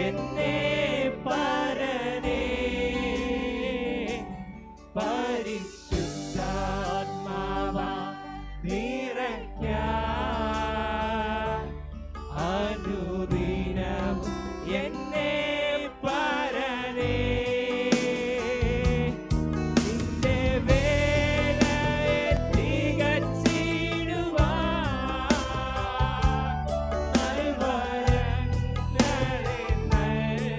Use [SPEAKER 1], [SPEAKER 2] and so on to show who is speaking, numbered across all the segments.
[SPEAKER 1] എന്നെ പരനേ പരിശുദ്ധാത്മാവാ നിറയ്ക്കാൻ അനുദിനവും എന്നെ പരനേ നിന്റെ വേലയെ തികച്ചിടുവാൻ നൽവരങ്ങളെ നൽകണമേ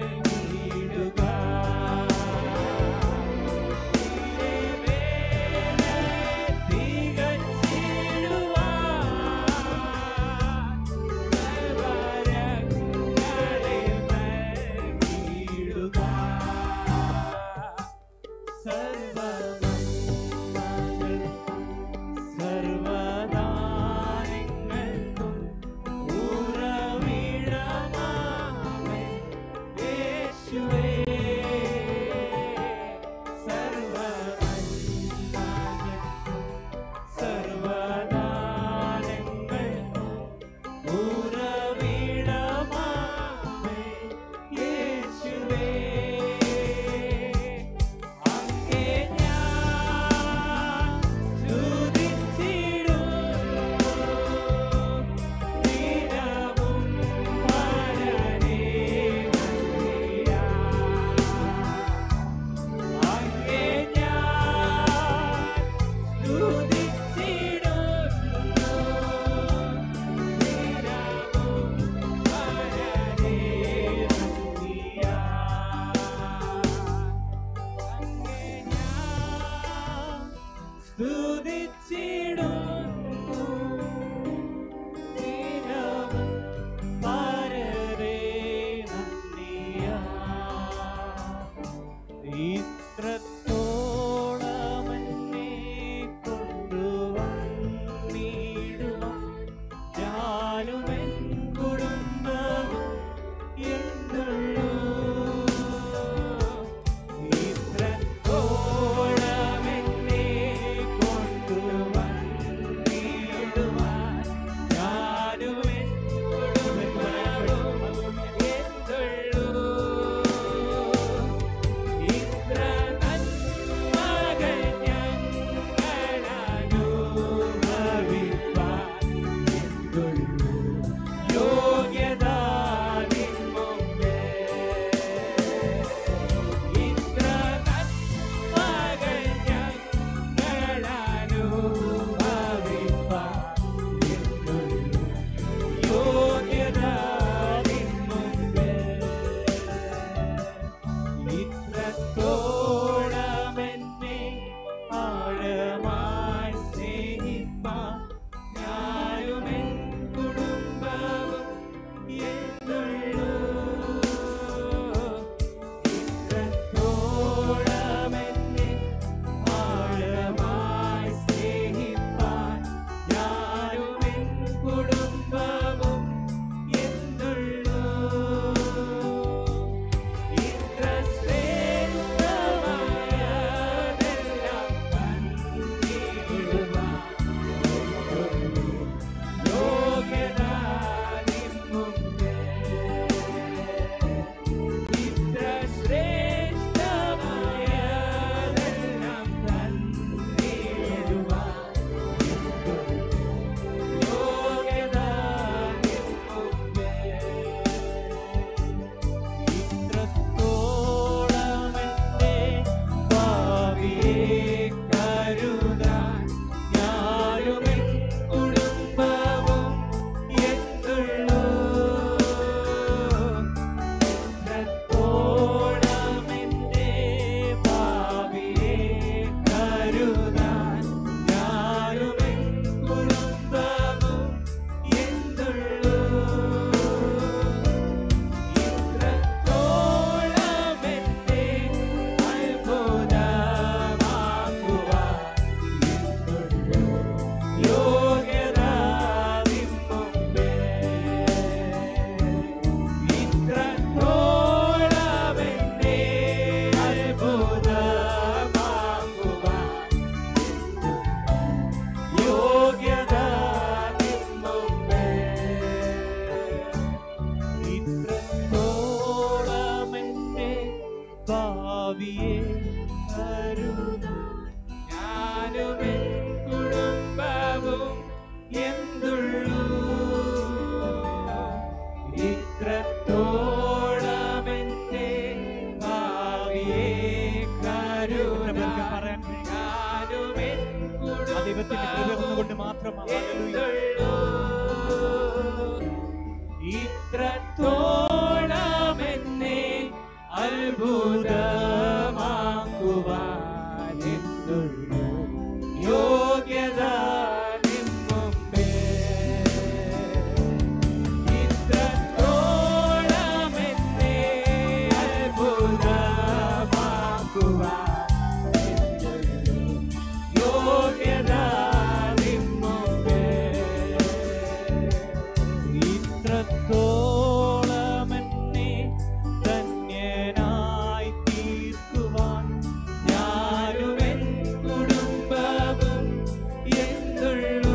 [SPEAKER 1] ഇത്രത്തോളമെന്നെ ധന്യനായി തീർക്കുവാൻ ഞാനും എൻ കുടുംബവും എന്തുള്ളൂ.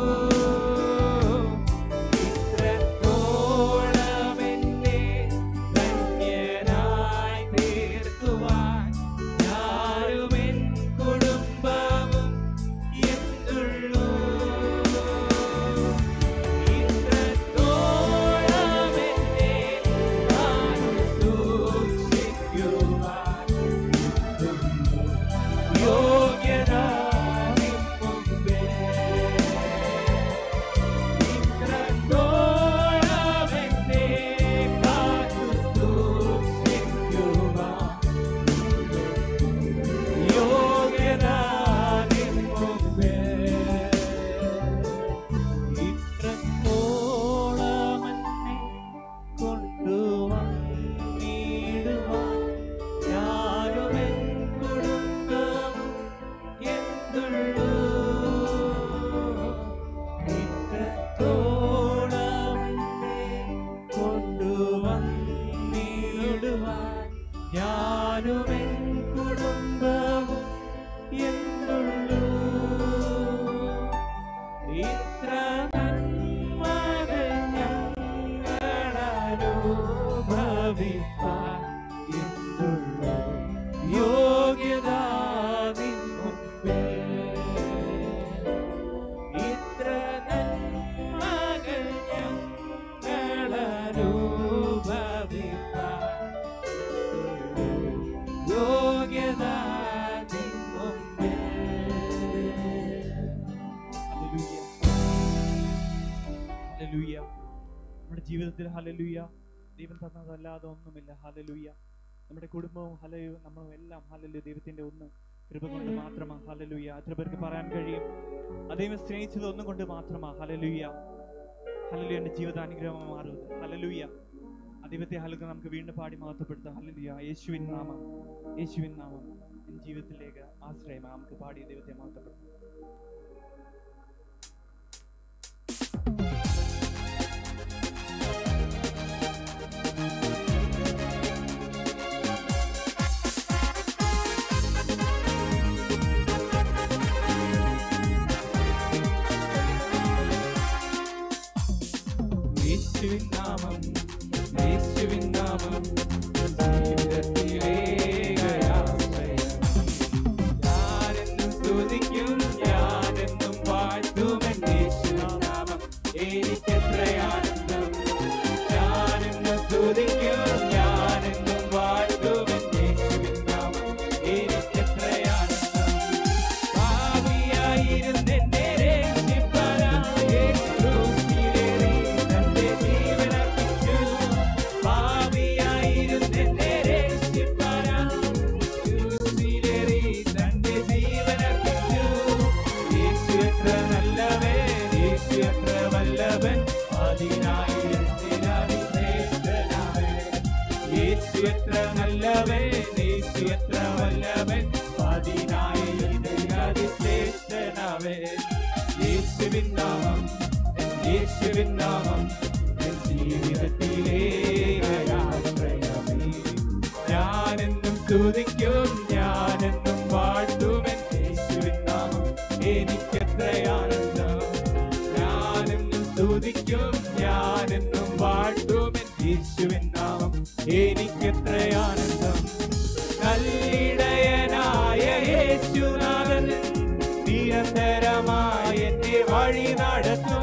[SPEAKER 1] ഇത്രത്തോളമെന്നെ ധന്യനായി തീർക്കുവാൻ ഞാനും എൻ കുടുംബവും എന്തുള്ളൂ. ഇത്രത്തോളമെന്നെ താനും സൂക്ഷിക്കുവാൻ യോഗ്യത നിൻ മുമ്പിൽ. ഇത്രത്തോളമെന്നെ താനും സൂക്ഷിക്കുവാൻ യോഗ്യത നിൻ മുമ്പിൽ. ഇത്രത്തോളമെന്നെ കൊണ്ടുവന്നിടുവാൻ ഞാനും എൻ കുടുംബവും എന്തുള്ളൂ. ഇത്രത്തോളമെന്നെ കൊണ്ടുവന്നിടുവാൻ ഞാനും എൻ കുടുംബവും എന്തുള്ളൂ. ഇത്ര നന്മകൾ ഞങ്ങളനുഭവിപ്പാൻ എന്തുള്ളൂ. യോഗ്യത നിൻ മുമ്പിൽ. ഇത്ര നന്മകൾ ഞങ്ങളനുഭവിപ്പാൻ യോഗ്യത നിൻ മുമ്പിൽ. Hallelujah, hallelujah. നമ്മുടെ ജീവിതത്തിൽ ഹല്ലേലൂയ ദൈവം തന്നതല്ലാതെ ഒന്നുമില്ല. ഹല്ലേലൂയ. നമ്മുടെ കുടുംബവും ഹല്ലേലൂയ നമ്മളും എല്ലാം ഹല്ലേലൂയ ദൈവത്തിന്റെ ഒന്ന് കൃപ കൊണ്ട് മാത്രമാണ്. ഹല്ലേലൂയ. എത്ര പേർക്ക് പറയാൻ കഴിയും ദൈവം സ്നേഹിച്ചത് ഒന്നും കൊണ്ട് മാത്രമാണ്. ഹല്ലേലൂയ. ഹല്ലേലൂയ. എൻ്റെ ജീവിതാനുഗ്രഹമായി മാറുന്നത്. ഹല്ലേലൂയ. ദൈവത്തെ ഹല്ലേലൂയ നമുക്ക് വീണ്ടും പാടി മഹത്വപ്പെടുത്താം. ഹല്ലേലൂയ. യേശുവിൻ നാമം, യേശുവിൻ നാമം എൻ്റെ ജീവിതത്തിലേക്ക് ആശ്രയമായി. നമുക്ക് പാടി ദൈവത്തെ മഹത്വപ്പെടുത്താം. യേശുവിൻ നാമം, യേശുവിൻ നാമം ജീവിതത്തിലേക്ക് ആശ്രയം. ഞാനെന്നും സ്തുതിക്കും, ഞാനെന്നും വാഴ്ത്തുമെൻ യേശുവിൻ നാമം എനിക്കെത്ര ആനന്ദം. ഞാനെന്നും സ്തുതിക്കും, ഞാനെന്നും വാഴ്ത്തുമെൻ യേശുവിൻ നാമം എനിക്കെത്ര ആനന്ദം. ഭാവിയായിരുന്നെന്നെ രക്ഷിപ്പാനായി യേശു ക്രൂശിലേറി തന്റെ ജീവനർപ്പിച്ചു. ഭാവിയായിരുന്നെന്നെ രക്ഷിപ്പാനായി ക്രൂശിലേറി തന്റെ ജീവനർപ്പിച്ചു. യേശു എത്ര നല്ലവൻ, യേശു എത്ര വല്ലഭൻ, അതിനായിരത്തിനായി ശ്രേഷ്ഠനാവൻ. യേശു എത്ര നല്ലവൻ, യേശു എത്ര വല്ലഭൻ, അതിനായിരത്തിനായി ശ്രേഷ്ഠനാവൻ. യേശുവിൻ നാമം, യേശുവിൻ നാമം എൻ ജീവിതത്തിലേക്ക് ആശ്രയമേ. ഞാനെന്നും സ്തുതിക്കും, ഞാനെന്നും വാഴ്ത്തുമെൻ യേശുവിൻ നാമം എനിക്കെത്ര ആനന്ദം. ഞാനെന്നും സ്തുതിക്കും, ഞാനെന്നും വാഴ്ത്തുമെൻ യേശുവിൻ നാമം എനിക്കെത്ര ആനന്ദം. നല്ലിടയനായ യേശുനാഥൻ നിരന്തരമായി എന്നെ വഴി നടത്തും.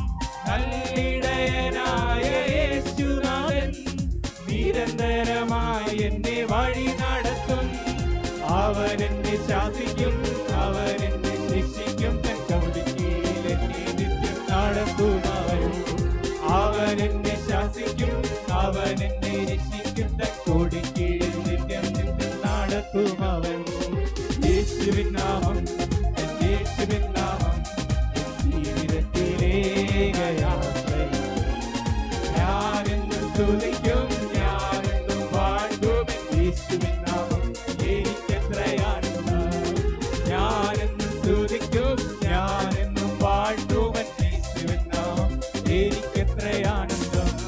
[SPEAKER 1] നല്ലിടയനായ യേശുനാഥൻ നിരന്തരമായി എന്നെ വഴി നടത്തും. അവൻ എന്നെ ശാസിക്കും, അവൻ എന്നെ ശിക്ഷിക്കും, തൻ കൗലിക്കീഴിൽ എന്നെ നിത്യം നടത്തും. അവൻ എന്നെ ശാസിക്കും, അവൻ എന്നെ രക്ഷിക്കും, തൻ കോടിക്കീഴിൽ നിത്യം നിത്യം നടത്തും അവൻ. യേശുവിൻ നാമം, യേശുവിൻ നാമം ജീവിതത്തിലേക്ക് ആശ്രയം. ഞാനെന്നും സ്തുതിക്കും, ഞാനെന്നും വാഴ്ത്തുമെൻ യേശുവിൻ നാമം എനിക്കെത്ര ആനന്ദം. ഞാനെന്നും സ്തുതിക്കും, ഞാനെന്നും വാഴ്ത്തുമെൻ യേശുവിൻ നാമം എനിക്കെത്ര ആനന്ദം.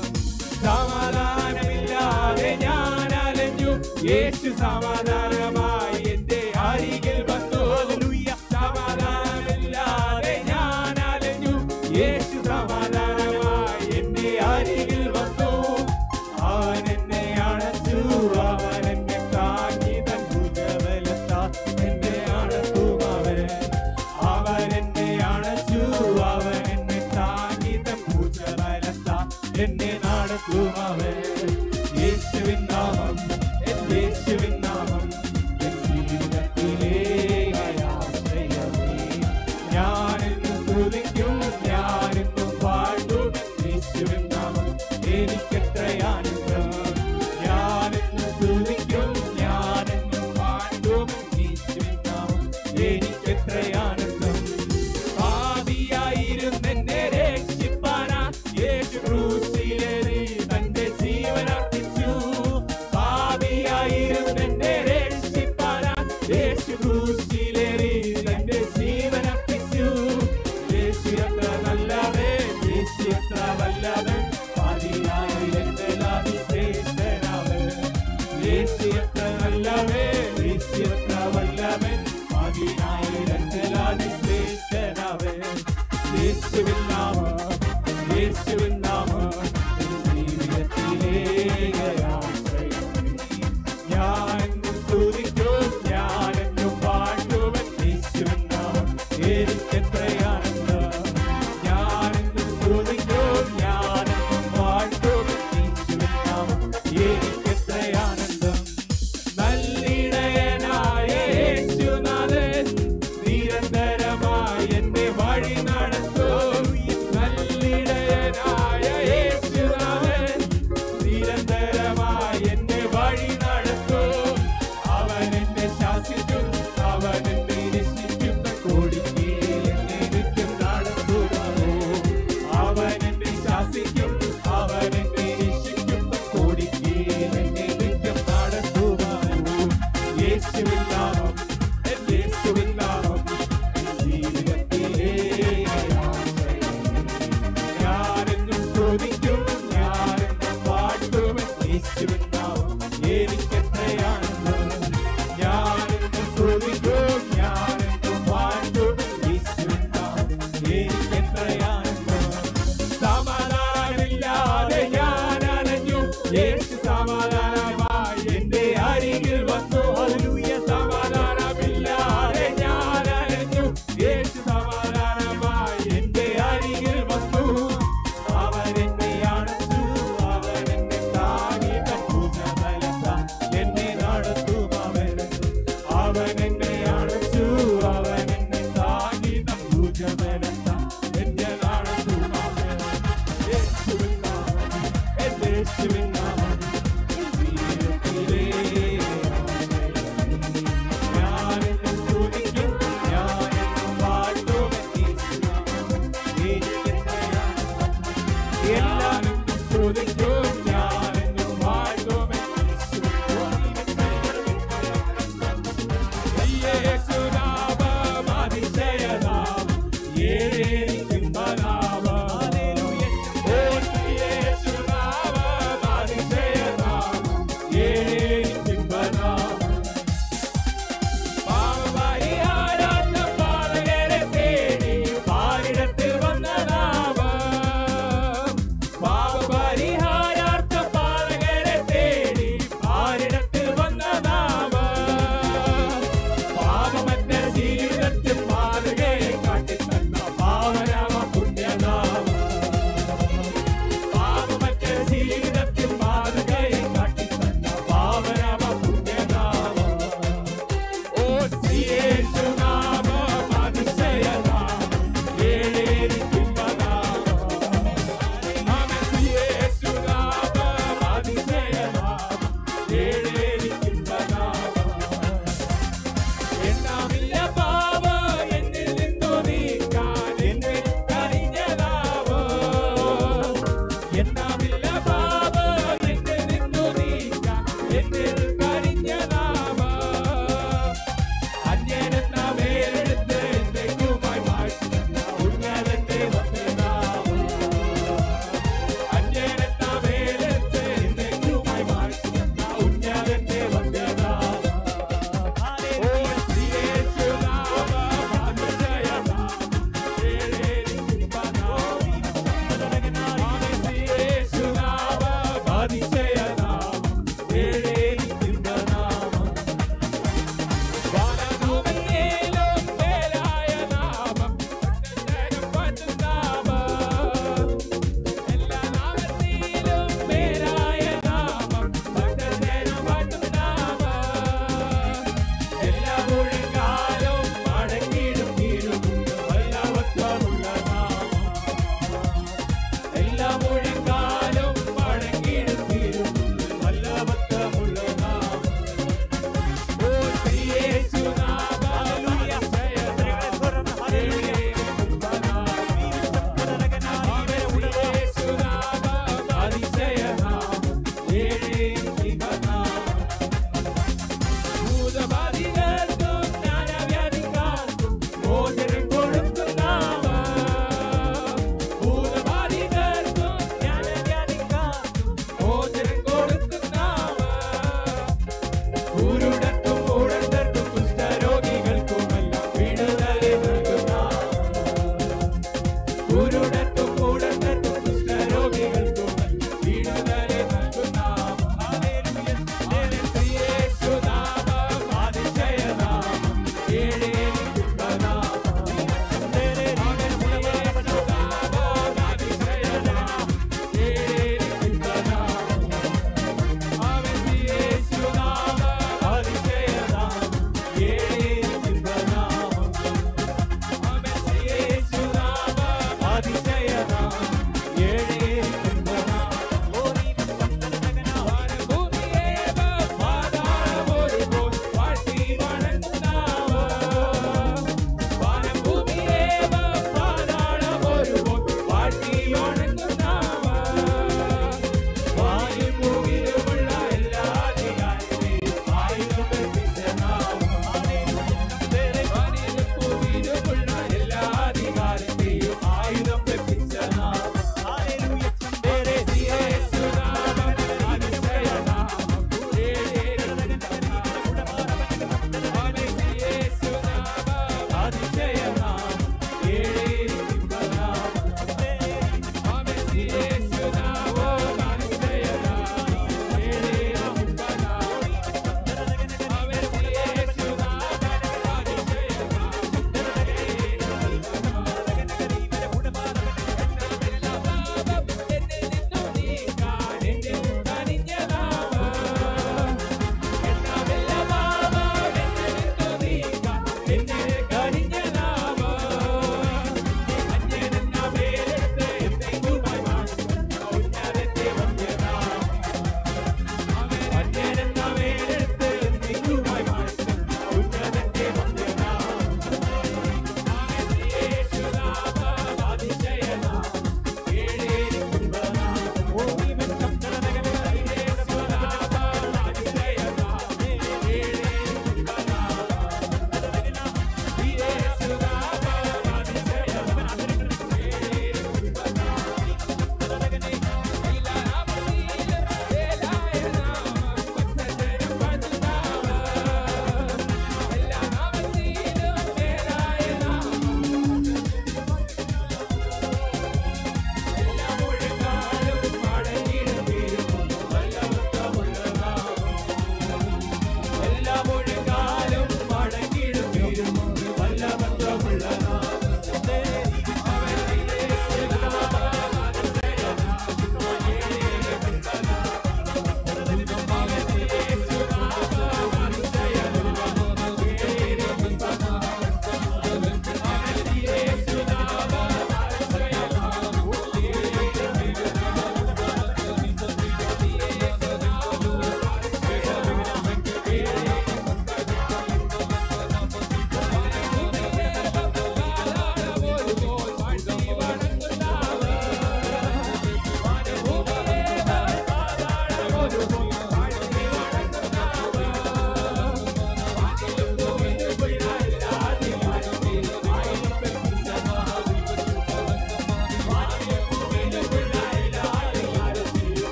[SPEAKER 2] യേശു സമാധാനമായി എന്റെ അരികിൽ വന്നു. സമാധാനമില്ലാതെ ഞാൻ അലഞ്ഞു, യേശു സമാധാനമായി എന്റെ അരികിൽ വന്നു. അവൻ എന്നെ അണച്ചു, അവൻ എന്നെ താങ്ങി തൻ ഭുജബലത്താൽ എന്നെ അണക്കും അവൻ. അവൻ എന്നെ അണച്ചു, അവൻ എന്നെ താങ്ങി തൻ ഭുജബലത്താൽ എന്നെ നടക്കും അവൻ. യേശുവിൻ നാമം, യേശുവിൻ നാമം എൻ ജീവിതത്തിലെ ആശ്രയമേ. ഞാനെന്നും സ്തുതിക്കും, ഞാനെന്നും പാടും യേശുവിൻ നാമം എനിക്കെത്രയാനന്ദം. ഞാനെന്നും സ്തുതിക്കും, ഞാനെന്നും പാടും യേശുവിൻ നാമം എനിക്കെത്രയാനന്ദം. പാപിയായിരുന്നെന്നെ രക്ഷിപ്പാനാ യേശു ക്രൂശിലേറി തന്റെ ജീവനർപ്പിച്ചു. പാപിയായിരുന്നെന്നെ രക്ഷിപ്പാനാ യേശു ക്രൂശിലേറി തന്റെ ജീവനർപ്പിച്ചു. യേശു എത്ര നല്ലവൻ, യേശു എത്ര വല്ലവൻ, പാപിയായിരുന്നെല്ലാം ശ്രേഷ്ഠനവൻ. യേശു എത്ര നല്ലവൻ, യേശു എത്ര വല്ലവൻ, പാപിയായിരുന്നെല്ലാം ശ്രേഷ്ഠനവൻ. യേശുവിൻ നാമം, യേശുവിൻ നാമം ജീവിതത്തിലെ ആശ്രയമേ. ഞാനെന്നും സ്തുതിക്കും, ഞാനെന്നും പാടുവൻ യേശുവിൻ നാമം എനിക്കെത്രയാനന്ദം. ഞാനെന്നും സ്തുതിക്കും, ഞാനെന്നും പാടുവൻ യേശുവിൻ നാമം എനിക്കെത്രയാനന്ദം. നല്ലിടയനായ യേശുനാഥൻ നിരന്തരമായി എന്റെ വഴി നടത്തും. നല്ലിടയനായ യേശുനാഥൻ നിരന്തരമായി എന്റെ വഴി നടത്തും. അവൻ എന്നെ ശാസിക്കും, അവൻ എന്നെ രക്ഷിക്കുന്ന കോടിക്കീഴിൽ എന്നെ നിത്യം നടത്തുമോ. അവൻ എന്നെ ശാസിക്കും, അവൻ എന്നെ രക്ഷിക്കുന്ന കോടിക്കീഴിൽ എന്നെ നിത്യം നടത്തുമോ. യേശുവിൻ നാമം, യേശുവിൻ നാമം ജീവിതത്തിലെ ആശ്രയമേ. ഞാനെന്നും സ്തുതിക്കും, ഞാനെന്നും പാടും യേശുവിൻ നാമം എനിക്കെത്രയാനന്ദം. ഞാനെന്നും സ്തുതിക്കും, ഞാനെന്നും പാടും യേശുവിൻ നാമം എനിക്കെത്രയാനന്ദം. സമാധാനമില്ലാതെ ഞാൻ അലഞ്ഞു, യേശു സമാധാനമായി എന്റെ അരികിൽ വന്നു. സമാധാനമില്ലാതെ ഞാൻ അലഞ്ഞു, യേശു സമാധാനമായി എന്റെ അരികിൽ വന്നു. അവൻ എന്നെ അണച്ചു, അവൻ എന്നെ താങ്ങി തൻ ഭുജബലത്താൽ എന്നെ നടത്തും അവൻ. അവൻ എന്നെ അണച്ചു, അവൻ എന്നെ താങ്ങി തൻ ഭുജബലത്താൽ എന്നെ നടത്തും അവൻ. യേശുവിൻ നാമം, യേശുവിൻ നാമം ജീവിതത്തിലെ ആശ്രയമേ. ഞാനെന്നും സ്തുതിക്കും, ഞാനെന്നും പാടും യേശുവിൻ നാമം എനിക്കെത്രയാനന്ദം. എല്ലാമെന്നും സ്തുതിക്കും, ഞാനെന്നും പാടും യേശുവിൻ യേശുനാമം അതിശയനാമം, യേശുനാമം. ഓ യേശുനാമം അതിശയനാമം, യേശുനാമം. പാപപരിഹാരാർത്ഥ പാതകരെ തേടി പാരിടത്തിൽ വന്ന നാമം. പാപപരിഹാര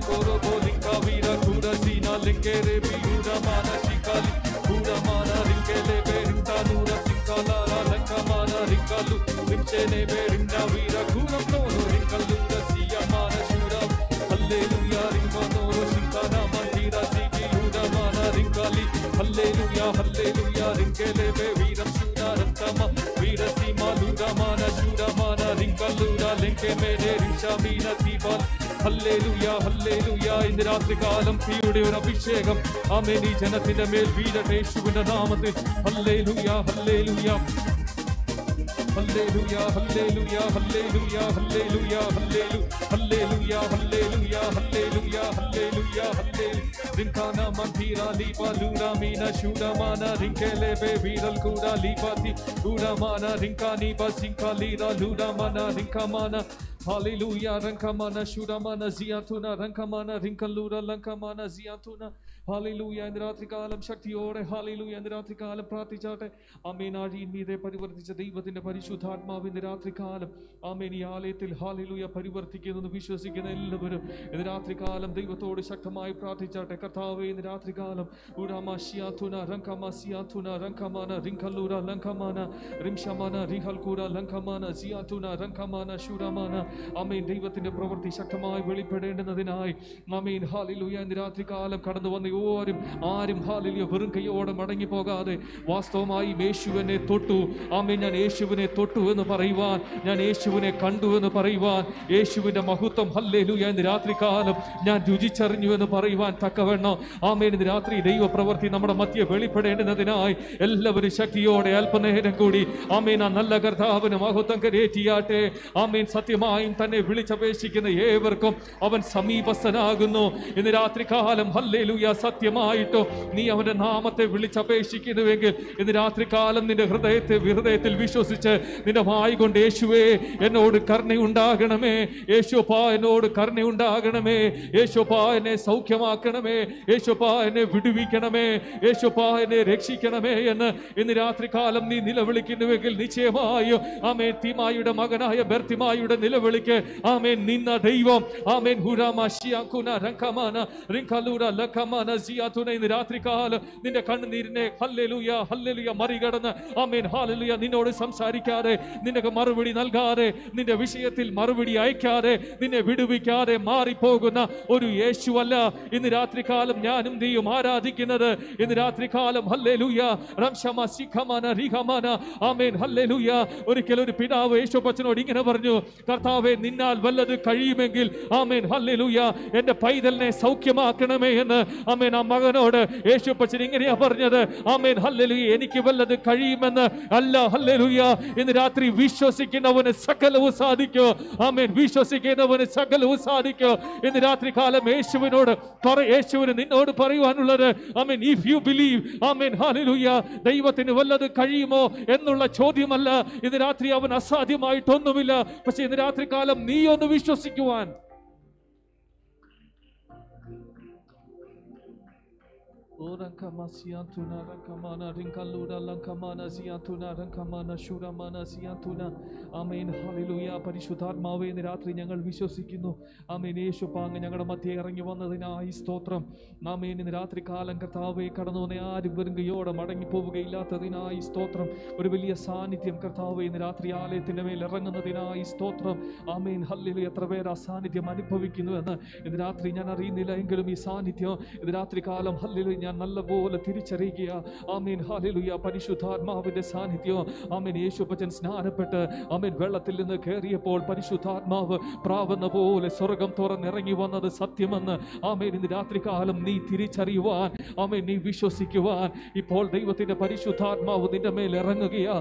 [SPEAKER 3] koro bolinka vira kura sina lengere biura mana shikali kura mana ringele berinta nura sinkala lanka mana ringalu rimchene berinda vira kura nono ringalu siya mana shura hallelujah ringano sinkana mandira sigi ura mana ringali hallelujah hallelujah ringele be vira shura rantama vira sima lura mana shura mana ringalura lenke mere rishamina tibal hallelujah hallelujah ഇന്ന് രാത്രികാലം തീയുടെ ഒരു അഭിഷേകം ആമേൻ ഈ ജനത്തിന്റെ മേൽ വീഴട്ടെ യേശുവിന്റെ നാമത്തിൽ hallelujah hallelujah hallelujah hallelujah hallelujah hallelujah hallelujah hallelujah hallelujah hallelujah hallelujah rinkana mandira liba lura mina shuda mana rinkele be viral kuda libati lura mana rinkani basinka lira lura mana rinkamana hallelujah rankamana shuda mana ziyatuna rankamana rinkalura lankamana ziyatuna hallelujah ഇന്ന് രാത്രികാലം ശക്തിയോടെ hallelujah ഇന്ന് രാത്രികാലം പ്രാർത്ഥിച്ചാട്ടെ ആമേൻ ആഴിയിൽ മീതെ പരിവർത്തിച്ച ദൈവത്തിന്റെ പരിശുദ്ധാത്മാവ് ഇന്ന് രാത്രികാലം ആമേൻ ഈ ആലയത്തിൽ hallelujah പരിവർത്തിക്കുമെന്ന് വിശ്വസിക്കുന്ന എല്ലാവരും ഇന്ന് രാത്രികാലം ദൈവത്തോട് ശക്തമായി പ്രാർത്ഥിച്ചാട്ടെ കർത്താവേ ഇന്ന് രാത്രികാലം ഉരാമാശിയാതുന റങ്കമാസിയാതുന റങ്കമാന റിങ്കലൂര ലങ്കമാന റിംഷമാന റിഹൽകൂര ലങ്കമാന സിയാതുന റങ്കമാന ശൂരമാന ആമേൻ ദൈവത്തിന്റെ പ്രവൃത്തി ശക്തമായി വെളിപ്പെടേണ്ടതിനായി ആമേൻ hallelujah ഇന്ന് രാത്രികാലം കടന്നു വന്ന ആരും hallelujah വെറും കൈയോടെ മടങ്ങി പോകാതെ വാസ്തവമായി യേശുവിനെ തൊട്ടു ആമേൻ ഞാൻ യേശുവിനെ തൊട്ടു എന്ന് പറയുവാൻ ഞാൻ യേശുവിനെ കണ്ടു എന്ന് പറയുവാൻ യേശുവിന്റെ മഹത്വം hallelujah ഇന്ന് രാത്രികാലം ഞാൻ രുചിച്ചറിഞ്ഞു എന്ന് പറയുവാൻ തക്കവണ്ണം ആമേൻ ഇന്ന് രാത്രി ദൈവപ്രവൃത്തി നമ്മുടെ മധ്യേ വെളിപ്പെടേണ്ടതിനായി എല്ലാവരും ശക്തിയോടെ അല്പനേരം കൂടി ആമേൻ ആ നല്ല കർത്താവിന് മഹത്വം കരേറ്റിയാട്ടെ ആമേൻ സത്യമായും തന്നെ വിളിച്ചപേക്ഷിക്കുന്ന ഏവർക്കും അവൻ സമീപസ്ഥനാകുന്നു ഇന്ന് രാത്രികാലം hallelujah സത്യമായിട്ടോ നീ അവന്റെ നാമത്തെ വിളിച്ചപേക്ഷിക്കുന്നുവെങ്കിൽ ഇന്ന് രാത്രികാലം നിന്റെ ഹൃദയത്തിൽ വിശ്വസിച്ച് നിന്റെ വായി കൊണ്ട് യേശുവേ എന്നോട് കരുണയുണ്ടാകണമേ യേശുപ്പാ എന്നോട് കരുണയുണ്ടാകണമേ യേശുപ്പാ എന്നെ സൗഖ്യമാക്കണമേ യേശുപ്പാ എന്നെ വിടുവിക്കണമേ യേശുപ്പാ എന്നെ രക്ഷിക്കണമേ എന്ന് ഇന്ന് രാത്രികാലം നീ നിലവിളിക്കുന്നുവെങ്കിൽ നിശ്ചയമായും ആമേൻ തീമായുടെ മകനായ ബർത്തിമായുടെ നിലവിളിക്ക് ആമേൻ നിന്ന ദൈവം ആമേൻ ഹുരാമാശിയാകുന രംഗമാന റിങ്കലൂര ലഖമാന സിയാതുന ഇന്ന് രാത്രികാലം നിന്റെ കണ്ണുനീരിനെ ഹല്ലേലൂയ ഹല്ലേലൂയ മറികടന്ന് ആമേൻ ഹല്ലേലൂയ നിന്നോട് സംസാരിക്കാതെ നിനക്ക് മറുപടി നൽകാതെ നിന്റെ വിഷയത്തിൽ മറുപടി അയക്കാതെ നിന്നെ വിടുവിക്കാതെ മാറിപ്പോകുന്ന ഒരു യേശുവല്ല ഇന്ന് രാത്രികാലം ഞാനും നീയും ആരാധിക്കുന്നത് ഇന്ന് രാത്രികാലം ഹല്ലേലൂയ റംശമ സിഖമന റിഹമന ആമേൻ ഹല്ലേലൂയ ഒരിക്കൽ ഒരു പിതാവ് യേശുപ്പച്ചനോട് ഇങ്ങനെ പറഞ്ഞു കർത്താവേ നിന്നാൽ വല്ലത് കഴിയുമെങ്കിൽ ആമേൻ ഹല്ലേലൂയ എൻ്റെ പൈതലിനെ സൗഖ്യമാക്കണമേ എന്ന് ആമേൻ ആ മകനോട് യേശുപ്പച്ചൻ ഇങ്ങനെയാ പറഞ്ഞത് ആമേൻ ഹല്ലേലൂയ എനിക്ക് വല്ലത് കഴിയുമെന്ന് അല്ല ഹല്ലേലൂയ ഇന്ന് രാത്രി വിശ്വസിക്കുന്നവന് സകലവും സാധിക്കും ആമേൻ വിശ്വസിക്കുന്നവന് സകലവും സാധിക്കും ഇന്ന് രാത്രി കാലം യേശുവിന് നിന്നോട് പറയുവാനുള്ളത് amen if you believe amen hallelujah ദൈവത്തിന് വല്ലത് കഴിയുമോ എന്നുള്ള ചോദ്യമല്ല ഇന്ന് രാത്രി അവൻ അസാധ്യമായിട്ടൊന്നുമില്ല പക്ഷെ ഇന്ന് രാത്രി കാലം നീ ഒന്ന് വിശ്വസിക്കുവാൻ Rankama siantuna rankamana rinkalura lankamana siantuna rankamana shuramana siantuna amen hallelujah പരിശുദ്ധാത്മാവേ ഇന്ന് രാത്രി ഞങ്ങൾ വിശ്വസിക്കുന്നു ആമേൻ യേശുപ്പാങ്ങ് ഞങ്ങളുടെ മധ്യേ ഇറങ്ങി വന്നതിനായി സ്തോത്രം ആമേൻ ഇന്ന് രാത്രി കാലം കർത്താവേ കടന്നു വന്ന ആരും വെറുങ്കയോടെ മടങ്ങി പോവുകയില്ലാത്തതിനായി സ്തോത്രം ഒരു വലിയ സാന്നിധ്യം കർത്താവേ ഇന്ന് രാത്രി ആലയത്തിന്റെ മേൽ ഇറങ്ങുന്നതിനായി സ്തോത്രം ആമേൻ ഹല്ലേലൂയ എത്ര പേർ ആ സാന്നിധ്യം അനുഭവിക്കുന്നു എന്ന് ഇന്ന് രാത്രി ഞാൻ അറിയുന്നില്ല എങ്കിലും ഈ സാന്നിധ്യം ഇന്ന് രാത്രി കാലം ഹല്ലേലൂയ ഞാൻ നല്ലപോലെ തിരിച്ചറിയുക ആമേൻ ഹല്ലേലൂയ പരിശുദ്ധാത്മാവിന്റെ സാന്നിധ്യം ആമേൻ യേശുപ്പച്ചൻ സ്നാനപ്പെട്ട് ആമേൻ വെള്ളത്തിൽ നിന്ന് കയറിയപ്പോൾ പരിശുദ്ധാത്മാവ് പ്രാവുന്ന പോലെ സ്വർഗം തുറന്നിറങ്ങി വന്നത് സത്യമെന്ന് ആമേൻ ഇന്ന് രാത്രികാലം നീ തിരിച്ചറിയുവാൻ ആമേൻ നീ വിശ്വസിക്കുവാൻ ഇപ്പോൾ ദൈവത്തിന്റെ പരിശുദ്ധാത്മാവ് നിന്റെ മേൽ ഇറങ്ങുകയാ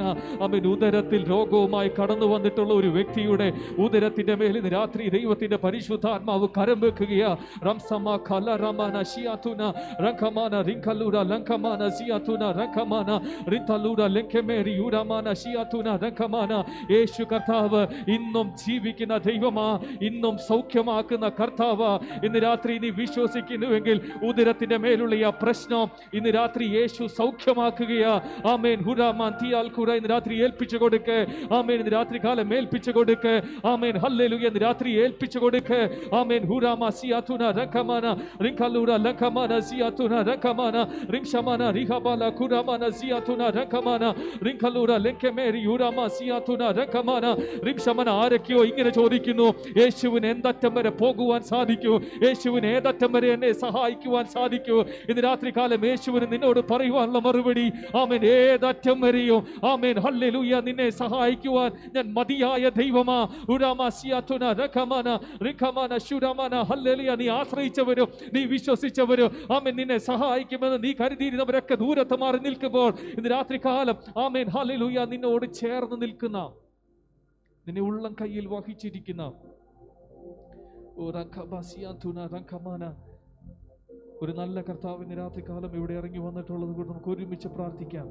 [SPEAKER 3] ഉദരത്തിൽ രോഗവുമായി കടന്നു വന്നിട്ടുള്ള ഒരു വ്യക്തിയുടെ ഉദരത്തിന്റെ മേൽ ഇന്ന് രാത്രി ദൈവത്തിന്റെ പരിശുദ്ധാത്മാവ് കരം വെക്കുകയാ. റംസമ കല റമന ഷിയാതുന റംകമാന റിങ്കലൂര ലങ്കമാന സിയാതുന റംകമാന റിന്തലൂര ലങ്കമേരി യുരമാന ഷിയാതുന റംകമാന. യേശു കർത്താവ് ഇന്നും ജീവിക്കുന്ന ദൈവമാ, ഇന്നും സൗഖ്യമാക്കുന്ന കർത്താവ്. ഇന്ന് രാത്രി നീ വിശ്വസിക്കുന്നുവെങ്കിൽ ഉദരത്തിന്റെ മേലുള്ള ആ പ്രശ്നം ഇന്ന് രാത്രി യേശു സൗഖ്യമാക്കുകയാ. ആമേൻ. ഹുരാമാൻ തിയാൽ കുറ ഇന്ന് രാത്രി ഏൽപ്പിച്ചു കൊടുക്ക്. ആമേൻ. ഇന്ന് രാത്രി കാലം ഏൽപ്പിച്ചു കൊടുക്ക്. ആമേൻ. ഹല്ലേലൂയ. ഇന്ന് രാത്രി ഏൽപ്പിച്ചു കൊടുക്ക്. ആമേൻ. ഹുരാമ സിയാതുന റംകമാന റിങ്കലൂര ലങ്കമാന സിയാതുന റംകമാന റിംഷമാന റിഹബല കുരമാന സിയാതുന റംകമാന റിങ്കലൂര ലങ്കമേരി യുരമ സിയാതുന റംകമാന റിംഷമന. ആരൊക്കെയോ ഇങ്ങനെ ചോദിക്കുന്നു, യേശുവിന് എന്തറ്റം വരെ പോകുവാൻ സാധിക്കൂ? യേശുവിന് ഏതറ്റം വരെ എന്നെ സഹായിക്കുവാൻ സാധിക്കൂ? ഇന്ന് രാത്രി കാലം യേശുവിന് നിന്നോട് പറയുവാനുള്ള മറുപടി, ആമേൻ, ഏതറ്റം വരെയും ആമേൻ ഹല്ലേലൂയ നിന്നെ സഹായിക്കുവാൻ ഞാൻ മതിയായ ദൈവമാ. ഉരമ സിയാതുന റംകമാന റിംകമാന ശുരമാന. ഹല്ലേലൂയ. നീ ആശ്രയിച്ചവരും നീ വിശ്വസിച്ചവരും ആമേൻ നിന്നെ സഹായിക്കുമെന്ന് നീ കരുതിയിരുന്നവരൊക്കെ ദൂരത്ത് മാറി നിൽക്കുമ്പോൾ ഇന്ന് രാത്രി കാലം ആമേൻ ഹല്ലേലൂയ നിന്നോട് ചേർന്ന് നിൽക്കുന്ന, നിന്നെ ഉള്ളം കയ്യിൽ വഹിച്ചിരിക്കുന്ന ഒരു നല്ല കർത്താവ് ഇന്ന് രാത്രി കാലം ഇവിടെ ഇറങ്ങി വന്നിട്ടുള്ളത് കൊണ്ട് നമുക്ക് ഒരുമിച്ച് പ്രാർത്ഥിക്കാം.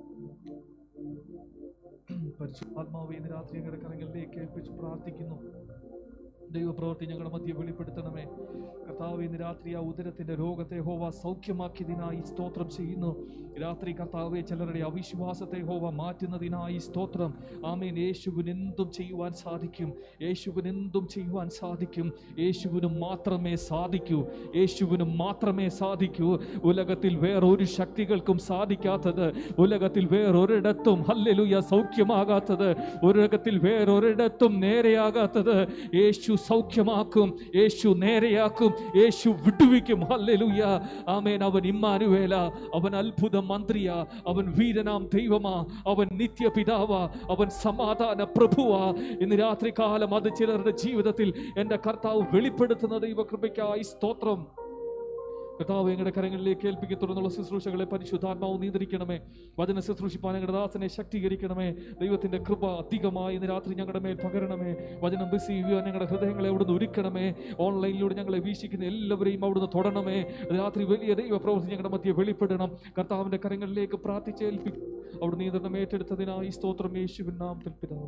[SPEAKER 3] പരിശുദ്ധാത്മാവ് ഇന്ന് രാത്രി ഞങ്ങളുടെ കരങ്ങളിലേക്ക് ഏൽപ്പിച്ച് പ്രാർത്ഥിക്കുന്നു. ദൈവപ്രവൃത്തി ഞങ്ങളുടെ മധ്യ വെളിപ്പെടുത്തണമേ കർത്താവ്. ഇന്ന് രാത്രി ആ ഉദരത്തിന്റെ രോഗത്തെ ഹോവ സൗഖ്യമാക്കിയതിനായി സ്തോത്രം ചെയ്യുന്നു. രാത്രി കർത്താവെ ചിലരുടെ അവിശ്വാസത്തെ ഹോവ മാറ്റുന്നതിനായി സ്തോത്രം. ആമേൻ. യേശുവിന് എന്തും ചെയ്യുവാൻ സാധിക്കും. യേശുവിന് എന്തും ചെയ്യുവാൻ സാധിക്കും. യേശുവിന് മാത്രമേ സാധിക്കൂ. യേശുവിന് മാത്രമേ സാധിക്കൂ. ഉലകത്തിൽ വേറൊരു ശക്തികൾക്കും സാധിക്കാത്തത്, ഉലകത്തിൽ വേറൊരിടത്തും ഹല്ലേലൂയ സൗഖ്യമാകാത്തത്, ഉലകത്തിൽ വേറൊരിടത്തും നേരെയാകാത്തത് യേശു സൗഖ്യമാക്കും. യേശു നേരെയാക്കും. യേശു വിടുവിക്കും. ഹല്ലേലൂയ. ആമേൻ. അവൻ ഇമ്മാനുവേല, അവൻ അത്ഭുത മന്ത്രിയാ, അവൻ വീരനാം ദൈവമാ, അവൻ നിത്യപിതാവാ, അവൻ സമാധാന പ്രഭുവാ. ഇന്ന് രാത്രി കാലം അത് ചിലരുടെ ജീവിതത്തിൽ എൻ്റെ കർത്താവ് വെളിപ്പെടുത്തുന്ന ദൈവകൃപയ്ക്കായി സ്തോത്രം. കർത്താവ് ഞങ്ങളുടെ കരങ്ങളിലേക്ക് ഏൽപ്പിക്കുക. തുടർന്നുള്ള ശുശ്രൂഷകളെ പരിശുദ്ധാത്മാവ് നിയന്ത്രിക്കണമേ. വചന ശുശ്രൂഷിപ്പാൻ ഞങ്ങളുടെ ദാസനെ ശക്തീകരിക്കണമേ. ദൈവത്തിന്റെ കൃപ അധികമായി ഇന്ന് രാത്രി ഞങ്ങളുടെ മേൽ പകരണമേ. വചനം റിസീവ് ചെയ്യാൻ ഞങ്ങളുടെ ഹൃദയങ്ങളെ അവിടുന്ന് ഒരുക്കണമേ. ഓൺലൈനിലൂടെ ഞങ്ങളെ വീക്ഷിക്കുന്ന എല്ലാവരെയും അവിടുന്ന് തൊടണമേ. രാത്രി വലിയ ദൈവ പ്രവൃത്തി ഞങ്ങളുടെ മധ്യ വെളിപ്പെടണം. കർത്താവിന്റെ കരങ്ങളിലേക്ക് പ്രാർത്ഥിച്ചേൽപ്പിക്കും. അവിടെ നിയന്ത്രണം ഏറ്റെടുത്തതിനായി സ്തോത്രം. യേശുവിൻ നാമത്തിൽ പിതാവേ.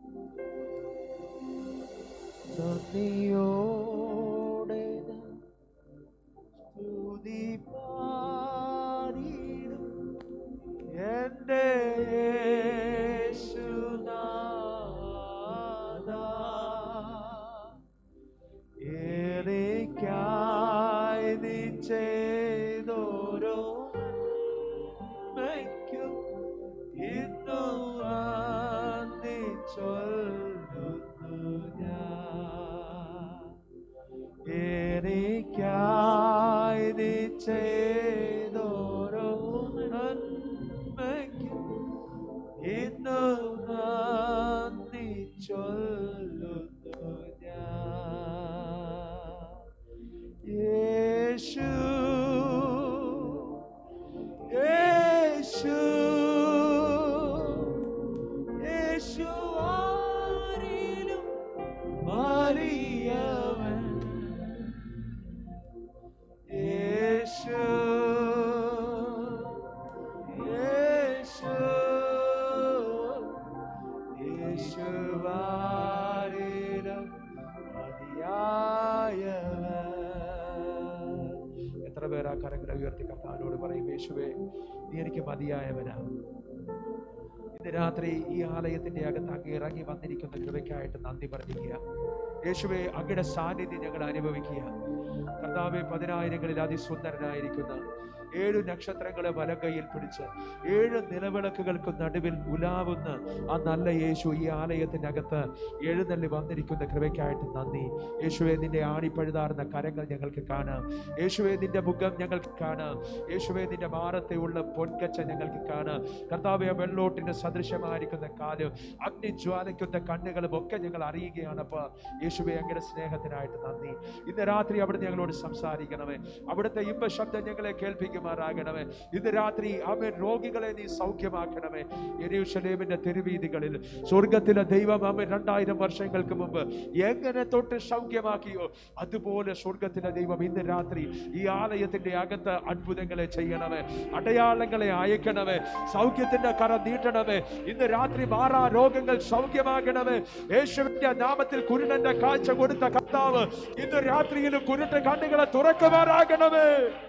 [SPEAKER 2] എന്റെ യേശുനാഥാ, എനിക്കായി നീ ചെയ്തോരോ നന്മയ്ക്കും ഇന്നു നന്ദി ചൊല്ലുന്നു ഞാൻ. എനിക്കായി നീ ചെയ്തോരോ നന്മയ്ക്കും ഇന്നു നന്ദി ചൊല്ലുന്നു ഞാൻ. യേശു യേശു യേശു ആരിലും വലിയവൻ. യേശു യേശു യേശു ആരിലും മതിയായവൻ. എത്ര പേർ ആ കരങ്ങളെ ഉയർത്തി കർത്താവിനോട് പറയും, യേശുവേ നീ എനിക്ക് മതിയായവനാണ്. ഇന്ന് രാത്രി ഈ ആലയത്തിന്റെ അകത്ത് അങ്ങ് ഇറങ്ങി വന്നിരിക്കുന്ന കൃപയ്ക്കായിട്ട് നന്ദി പറഞ്ഞിരിക്കുക. യേശുവേ അങ്ങയുടെ സാന്നിധ്യം ഞങ്ങൾ അനുഭവിക്കുക. കർത്താവെ 10,000-ങ്ങളിൽ അതിസുന്ദരനായിരിക്കുന്ന 7 നക്ഷത്രങ്ങളെ വലങ്കയിൽ പിടിച്ച് 7 നിലവിളക്കുകൾക്ക് നടുവിൽ ഉലാവുന്ന ആ നല്ല യേശു ഈ ആലയത്തിനകത്ത് എഴുന്നള്ളി വന്നിരിക്കുന്ന കൃപയ്ക്കായിട്ട് നന്ദി. യേശുവെ നിന്റെ ആണിപ്പഴുതാർന്ന കരങ്ങൾ ഞങ്ങൾക്ക് കാണാം. യേശുവെ നിന്റെ മുഖം ഞങ്ങൾക്ക് കാണാം. യേശുവെ നിന്റെ മാറത്തെ ഉള്ള പൊൻകച്ച ഞങ്ങൾക്ക് കാണാം. കർത്താവെ വെള്ളോട്ടിന് ദൈവത്തിന് സദൃശമായിരിക്കുന്ന കാലും അഗ്നിജ്വാലയ്ക്കുന്ന കണ്ണുകളും ഒക്കെ ഞങ്ങൾ അറിയുകയാണ്. അപ്പൊ യേശുവേ, അങ്ങയുടെ സ്നേഹത്തിനായിട്ട് നന്ദി. ഇന്ന് രാത്രി അവിടുന്ന് ഞങ്ങളോട് സംസാരിക്കണമേ. അവിടുത്തെ ഇമ്പ ശബ്ദം ഞങ്ങളെ കേൾപ്പിക്കുമാറാകണമേ. ഇന്ന് രാത്രി ആമേൻ രോഗികളെ നീ സൗഖ്യമാക്കണമേ. യെരൂശലേമിന്റെ തെരുവീതികളിൽ സ്വർഗത്തിലെ ദൈവം ആമേൻ 2000 വർഷങ്ങൾക്ക് മുമ്പ് എങ്ങനെ തൊട്ട് സൗഖ്യമാക്കിയോ അതുപോലെ സ്വർഗത്തിലെ ദൈവം ഇന്ന് രാത്രി ഈ ആലയത്തിന്റെ അകത്ത് അത്ഭുതങ്ങളെ ചെയ്യണമേ. അടയാളങ്ങളെ അയക്കണമേ. സൗഖ്യത്തിന്റെ കര നീട്ടണമേ. ഇന്ന് രാത്രി മാറാ രോഗങ്ങൾ സൗഖ്യമാകണമേ. യേശുവിന്റെ നാമത്തിൽ കുരുടന്റെ കാഴ്ച കൊടുത്ത കർത്താവ് ഇന്ന് രാത്രിയിലും കുരുട്ട് കണ്ണുകളെ തുറക്കുമാറാകണമേ.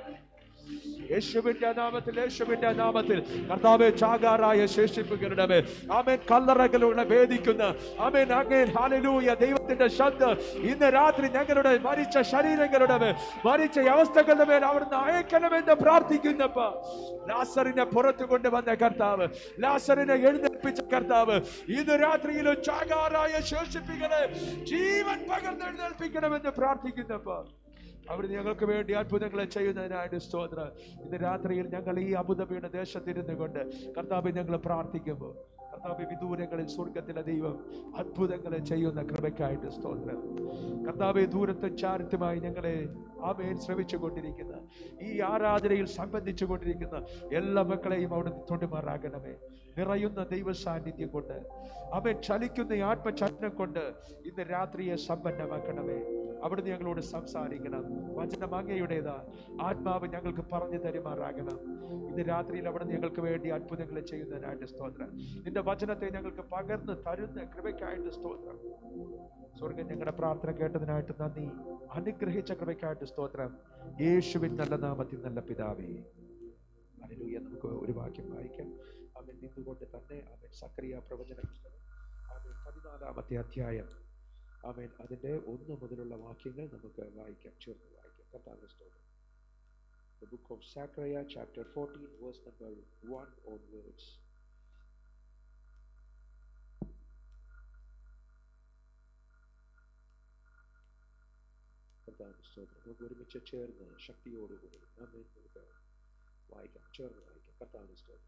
[SPEAKER 2] യേശുവിന്റെ നാമത്തിൽ കർത്താവേ, ചാകാറായ ശേഷിപ്പുകളുടെ ആമേൻ കല്ലറകളുടെ വേദിക്കുന്ന ആമേൻ അങ്ങേ ഹല്ലേലൂയ ദൈവത്തിന്റെ ശബ്ദം ഇന്ന് രാത്രി ഞങ്ങളുടെ മരിച്ച ശരീരങ്ങളുടെ മരിച്ച അവസ്ഥകളുടെ മേൽ അവിടുന്ന് അയക്കണമെന്ന് പ്രാർത്ഥിക്കുന്നപ്പ ലാസറിനെ പുറത്തു കൊണ്ടുവന്ന കർത്താവ്, ലാസറിനെ എഴുന്നേൽപ്പിച്ച കർത്താവ് ഇന്ന് രാത്രിയിലും ചാകാറായ ശേഷിപ്പുകളെ ജീവൻ പകർന്ന് എഴുന്നേൽപ്പിക്കണമെന്ന് പ്രാർത്ഥിക്കുന്നപ്പ അവിടുന്ന് ഞങ്ങൾക്ക് വേണ്ടി അത്ഭുതങ്ങളെ ചെയ്യുന്നതിനായിട്ട് സ്തോത്രം. ഇന്ന് രാത്രിയിൽ ഞങ്ങൾ ഈ അബുദാബിയുടെ ദേശത്തിരുന്നു കൊണ്ട് കർത്താവ് ഞങ്ങൾ പ്രാർത്ഥിക്കുമ്പോൾ കർത്താവ് വിദൂരങ്ങളിൽ സ്വർഗത്തിലെ ദൈവം അത്ഭുതങ്ങളെ ചെയ്യുന്ന കൃപയ്ക്കായിട്ട് സ്തോത്രം. കർത്താവ് ദൂരത്തും ചാരത്തുമായി ഞങ്ങളെ ആമേൻ ശ്രമിച്ചു കൊണ്ടിരിക്കുന്ന ഈ ആരാധനയിൽ സംബന്ധിച്ചു കൊണ്ടിരിക്കുന്ന എല്ലാ മക്കളെയും അവിടുന്ന് തൊടുമാറാകണമേ. നിറയുന്ന ദൈവ സാന്നിധ്യം കൊണ്ട് ആമേൻ ചലിക്കുന്ന ആത്മചലനം കൊണ്ട് ഇന്ന് രാത്രിയെ സമ്പന്നമാക്കണമേ. അവിടുന്ന് ഞങ്ങളോട് സംസാരിക്കണം. വചനം അങ്ങയുടേതാ. ആത്മാവ് ഞങ്ങൾക്ക് പറഞ്ഞു തരുമാറാകണം. ഇന്ന് രാത്രിയിൽ അവിടുന്ന് ഞങ്ങൾക്ക് വേണ്ടി അത്ഭുതങ്ങൾ ചെയ്യുന്നതിനായിട്ട് സ്തോത്രം. നിന്റെ വചനത്തെ ഞങ്ങൾക്ക് പകർന്ന് തരുന്ന കൃപയ്ക്കായിട്ട് സ്തോത്രം. സ്വർഗം ഞങ്ങളുടെ പ്രാർത്ഥന കേട്ടതിനായിട്ട് നന്ദി. അനുഗ്രഹിച്ച കൃപയ്ക്കായിട്ട് സ്തോത്രം. യേശുവിൻ നല്ല നാമത്തിൽ നല്ല പിതാവേ. ഹല്ലേലൂയ. നമുക്ക് ഒരു വാക്യം വായിക്കാം. അവൻ നിന്നുകൊണ്ട് തന്നെ അവൻ സക്കറിയ പ്രവചന പുസ്തകം അവൻ 14-ാമത്തെ അധ്യായം ആമേൻ അതിന്റെ 1 മുതലുള്ള വാക്യങ്ങൾ നമുക്ക് വായിക്കാം, ചേർന്ന് വായിക്കാം. കർത്താവിന്റെ സ്തോത്രം. The book of Zechariah chapter 14 verse number 1 onwards. കർത്താവിന്റെ സ്തോത്രം. നമുക്ക് ഒരുമിച്ച് ചേർന്ന് ശക്തിയോടുകൂടി ആമേൻ നമുക്ക് വായിക്കാം, ചേർന്ന് വായിക്കാം. കർത്താവിന്റെ സ്തോത്രം.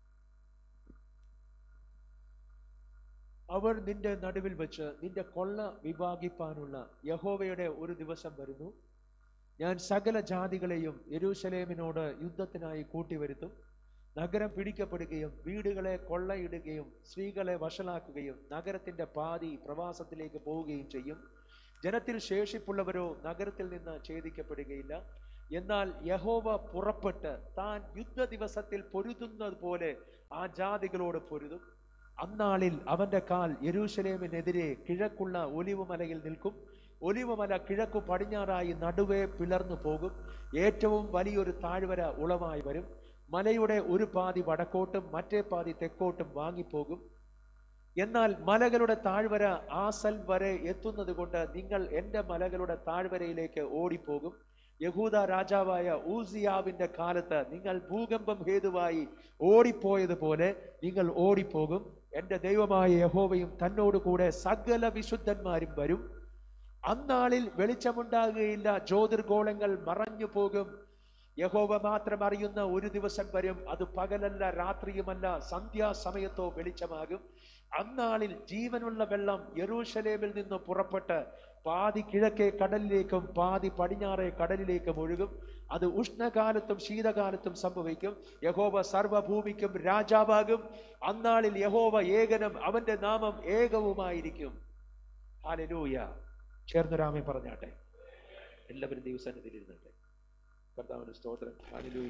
[SPEAKER 2] അവർ നിന്റെ നടുവിൽ വെച്ച് നിന്റെ കൊള്ള വിഭാഗിപ്പാനുള്ള യഹോവയുടെ ഒരു ദിവസം വരുന്നു. ഞാൻ സകല ജാതികളെയും യെരൂശലേമിനോട് യുദ്ധത്തിനായി കൂട്ടിവരുത്തും. നഗരം പിടിക്കപ്പെടുകയും വീടുകളെ കൊള്ളയിടുകയും സ്ത്രീകളെ വഷളാക്കുകയും നഗരത്തിന്റെ പാതി പ്രവാസത്തിലേക്ക് പോവുകയും ചെയ്യും. ജനത്തിൽ ശേഷിപ്പുള്ളവരോ നഗരത്തിൽ നിന്ന് ഛേദിക്കപ്പെടുകയില്ല. എന്നാൽ യഹോവ പുറപ്പെട്ട് താൻ യുദ്ധ ദിവസത്തിൽ പൊരുതുന്നത് പോലെ ആ ജാതികളോട് പൊരുതും. അന്നാളിൽ അവന്റെ കാൽ യെരൂശലേമിനെതിരെ കിഴക്കുള്ള ഒലിവുമലയിൽ നിൽക്കും. ഒലിവുമല കിഴക്കു പടിഞ്ഞാറായി നടുവേ പിളർന്നു പോകും. ഏറ്റവും വലിയൊരു താഴ്വര ഉളവായി വരും. മലയുടെ ഒരു പാതി വടക്കോട്ടും മറ്റേ പാതി തെക്കോട്ടും വാങ്ങിപ്പോകും. എന്നാൽ മലകളുടെ താഴ്വര ആസൽ വരെ എത്തുന്നത് കൊണ്ട് നിങ്ങൾ എൻ്റെ മലകളുടെ താഴ്വരയിലേക്ക് ഓടിപ്പോകും. യഹൂദ രാജാവായ ഊസിയാവിന്റെ കാലത്ത് നിങ്ങൾ ഭൂകമ്പം ഹേതുവായി ഓടിപ്പോയതുപോലെ നിങ്ങൾ ഓടിപ്പോകും. എൻ്റെ ദൈവമായ യഹോവയും തന്നോട് കൂടെ സകല വിശുദ്ധന്മാരും വരും. അന്നാളിൽ വെളിച്ചമുണ്ടാകുകയില്ല, ജ്യോതിർഗോളങ്ങൾ മറഞ്ഞു പോകും. യഹോവ മാത്രം അറിയുന്ന ഒരു ദിവസം വരും. അത് പകലല്ല രാത്രിയുമല്ല, സന്ധ്യാസമയത്തോ വെളിച്ചമാകും. അന്നാളിൽ ജീവനുള്ള വെള്ളം യെരൂശലേമിൽ നിന്ന് പുറപ്പെട്ട് പാതി കിഴക്കേ കടലിലേക്കും പാതി പടിഞ്ഞാറേ കടലിലേക്കും ഒഴുകും. അത് ഉഷ്ണകാലത്തും ശീതകാലത്തും സംഭവിക്കും. യഹോവ സർവഭൂമിക്കും രാജാവാകും. അന്നാളിൽ യഹോവ ഏകനും അവന്റെ നാമം ഏകവുമായിരിക്കും. ഹല്ലേലൂയ. ചേർന്നൊരാമേ പറഞ്ഞാട്ടെ. എല്ലാവരും ദൈവസന്നിധിയിൽ ഇരുന്നട്ടെ. കർത്താവിന്റെ സ്തോത്രം. ഹല്ലേലൂയ.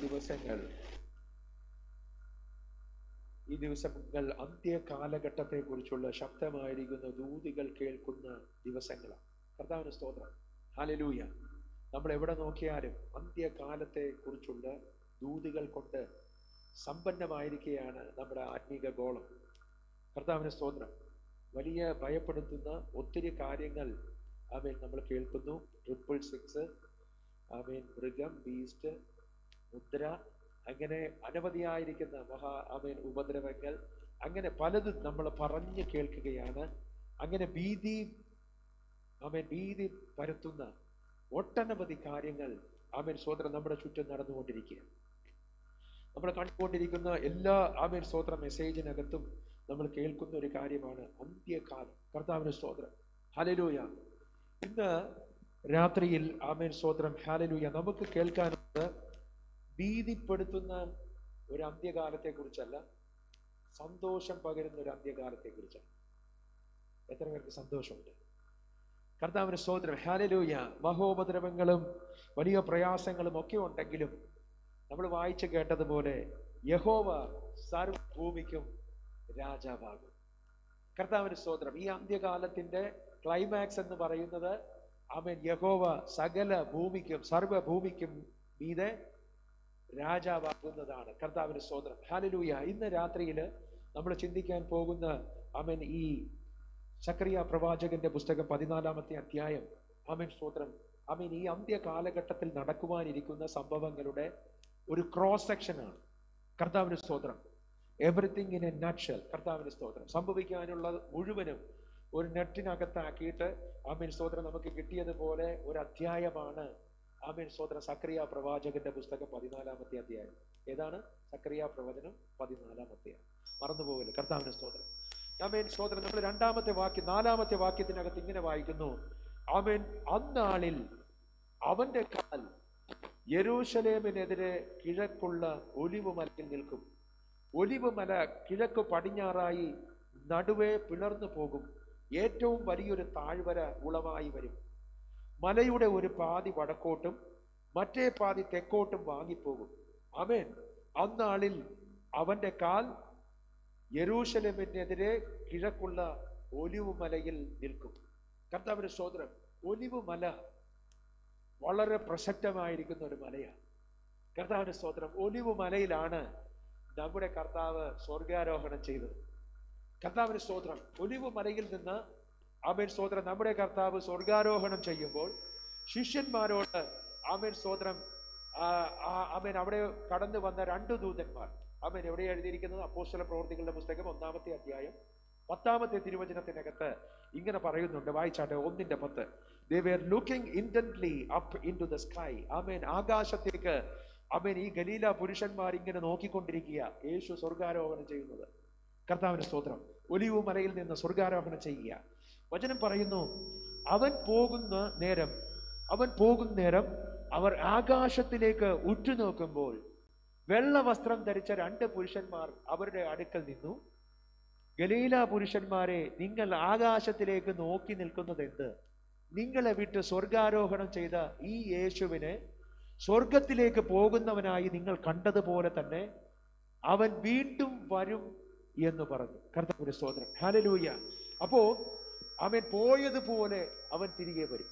[SPEAKER 2] ഈ ദിവസങ്ങൾ അന്ത്യകാലഘട്ടത്തെ കുറിച്ചുള്ള ശക്തമായിരിക്കുന്ന ദൂതുകൾ കേൾക്കുന്ന ദിവസങ്ങളാണ്. കർത്താവിന്റെ സ്തോത്രം. ഹല്ലേലൂയ. നമ്മൾ എവിടെ നോക്കിയാലും അന്ത്യകാലത്തെ കുറിച്ചുള്ള ദൂതുകൾ കൊണ്ട് സമ്പന്നമായിരിക്കുകയാണ് നമ്മുടെ ആത്മീക ഗോളം. കർത്താവിന്റെ സ്തോത്രം. വലിയ ഭയപ്പെടുത്തുന്ന ഒത്തിരി കാര്യങ്ങൾ ആമേൻ നമ്മൾ കേൾക്കുന്നു. 666 ആമേൻ, മൃഗം, ബീസ്റ്റ്, മുദ്ര, അങ്ങനെ അനവധിയായിരിക്കുന്ന ആമേൻ ഉപദ്രവങ്ങൾ, അങ്ങനെ പലതും നമ്മൾ പറഞ്ഞു കേൾക്കുകയാണ്. അങ്ങനെ ഭീതി പരത്തുന്ന ഒട്ടനവധി കാര്യങ്ങൾ ആമേൻ സ്തോത്രം നമ്മുടെ ചുറ്റും നടന്നുകൊണ്ടിരിക്കുക. നമ്മൾ കണ്ടുകൊണ്ടിരിക്കുന്ന എല്ലാ ആമേൻ സ്തോത്ര മെസ്സേജിനകത്തും നമ്മൾ കേൾക്കുന്ന ഒരു കാര്യമാണ് അന്ത്യകാലം. കർത്താവിന് സ്തോത്രം, ഹല്ലേലൂയ. ഇന്ന് രാത്രിയിൽ ആമേൻ സ്തോത്രം, ഹല്ലേലൂയ, നമുക്ക് കേൾക്കാനുള്ളത് ഭീതിപ്പെടുത്തുന്ന ഒരു അന്ത്യകാലത്തെ കുറിച്ചല്ല, സന്തോഷം പകരുന്ന ഒരു അന്ത്യകാലത്തെ കുറിച്ചാണ്. എത്ര പേർക്ക് സന്തോഷമുണ്ട്? കർത്താവിന് സ്തോത്രം, ഹല്ലേലൂയ. മഹോപദ്രവങ്ങളും വലിയ പ്രയാസങ്ങളും ഒക്കെ ഉണ്ടെങ്കിലും നമ്മൾ വായിച്ചു കേട്ടതുപോലെ യഹോവ സർവ്വഭൂമിക്കും രാജാവാകും. കർത്താവിന് സ്തോത്രം. ഈ അന്ത്യകാലത്തിന്റെ ക്ലൈമാക്സ് എന്ന് പറയുന്നത് ആമേൻ യഹോവ സകല ഭൂമിക്കും സർവ്വഭൂമിക്കും മീതെ രാജാവാകുന്നതാണ്. കർത്താവിന് സ്തോത്രം, ഹല്ലേലൂയ. ഇന്ന് രാത്രിയിൽ നമ്മൾ ചിന്തിക്കാൻ പോകുന്ന ആമേൻ ഈ സക്കറിയ പ്രവാചകന്റെ പുസ്തകം 14-ാമത്തെ അധ്യായം, ആമേൻ സ്തോത്രം, ആമേൻ ഈ അന്ത്യ കാലഘട്ടത്തിൽ നടക്കുവാനിരിക്കുന്ന സംഭവങ്ങളുടെ ഒരു ക്രോസ് സെക്ഷനാണ്. കർത്താവിന് സ്തോത്രം. Everything in a nutshell. കർത്താവിന് സ്തോത്രം. സംഭവിക്കാനുള്ള മുഴുവനും ഒരു നെറ്റിനകത്താക്കിയിട്ട് ആമേൻ സ്തോത്രം നമുക്ക് കിട്ടിയതുപോലെ ഒരു അധ്യായമാണ് ആമേൻ സ്തോത്രം സക്കറിയ പ്രവാചകന്റെ പുസ്തകം 14-ാമത്തെ അധ്യായം. ഏതാണ്? സക്കറിയ പ്രവചനം 14-ാം അധ്യായം. മറന്നുപോകല്ലേ. കർത്താവിന് സ്തോത്രം, ആമേൻ സ്തോത്രം. നമ്മൾ 2-ാമത്തെ വാക്യം 4-ാമത്തെ വാക്യത്തിനകത്ത് ഇങ്ങനെ വായിക്കുന്നു, ആമേൻ അന്നാളിൽ അവന്റെ കാൽ യെരൂശലേമിനെതിരെ കിഴക്കുള്ള ഒലിവ് മലയിൽ നിൽക്കും. ഒലിവ് മല കിഴക്ക് പടിഞ്ഞാറായി നടുവേ പിളർന്നു പോകും. ഏറ്റവും വലിയൊരു താഴ്വര ഉളവായി വരും. മലയുടെ ഒരു പാതി വടക്കോട്ടും മറ്റേ പാതി തെക്കോട്ടും വാങ്ങിപ്പോകും. ആമേൻ. അന്നാളിൽ അവന്റെ കാൽ യെരൂശലേമിനെതിരെ കിഴക്കുള്ള ഒലിവ് മലയിൽ നിൽക്കും. കർത്താവിന്റെ സ്തോത്രം. ഒലിവ് മല വളരെ പ്രസക്തമായിരിക്കുന്ന ഒരു മലയാണ്. കർത്താവിന്റെ സ്തോത്രം. ഒലിവ് മലയിലാണ് നമ്മുടെ കർത്താവ് സ്വർഗാരോഹണം ചെയ്തത്. കർത്താവിന്റെ സ്തോത്രം. ഒലിവ് മലയിൽ നിന്ന് ആമേൻ സ്തോത്രം നമ്മുടെ കർത്താവ് സ്വർഗാരോഹണം ചെയ്യുമ്പോൾ ശിഷ്യന്മാരോട് ആമേൻ സ്തോത്രം ആമേൻ അവിടെ കടന്നു വന്ന 2 ദൂതന്മാർ, ആമേൻ എവിടെ എഴുതിയിരിക്കുന്നത്? അപ്പോസ്തല പ്രവൃത്തികളുടെ പുസ്തകം 1-ാമത്തെ അധ്യായം 10-ാമത്തെ തിരുവചനത്തിനകത്ത് ഇങ്ങനെ പറയുന്നുണ്ട്. വായിച്ചാട്ടെ, 1:10. They were looking intently up into the sky. ആമേൻ. ആകാശത്തേക്ക് ആമേൻ ഈ ഗലീല പുരുഷന്മാർ ഇങ്ങനെ നോക്കിക്കൊണ്ടിരിക്കുക. യേശു സ്വർഗാരോഹണം ചെയ്യുന്നത്. കർത്താവിന്റെ സ്തോത്രം. ഒലിവ് മലയിൽ നിന്ന് സ്വർഗാരോഹണം ചെയ്യുക. വചനം പറയുന്നു, അവൻ പോകുന്ന നേരം അവർ ആകാശത്തിലേക്ക് ഉറ്റുനോക്കുമ്പോൾ വെള്ള വസ്ത്രം ധരിച്ച 2 പുരുഷന്മാർ അവരുടെ അടുക്കൽ നിന്നു, ഗലീല പുരുഷന്മാരെ, നിങ്ങൾ ആകാശത്തിലേക്ക് നോക്കി നിൽക്കുന്നത് എന്ത്? നിങ്ങളെ വിട്ട് സ്വർഗാരോഹണം ചെയ്ത ഈ യേശുവിനെ സ്വർഗത്തിലേക്ക് പോകുന്നവനായി നിങ്ങൾ കണ്ടതുപോലെ തന്നെ അവൻ വീണ്ടും വരും എന്ന് പറഞ്ഞു. കർത്താവിന്റെ സ്തോത്രം, ഹല്ലേലൂയ. അപ്പോ അവൻ പോയതുപോലെ അവൻ തിരികെ വരും.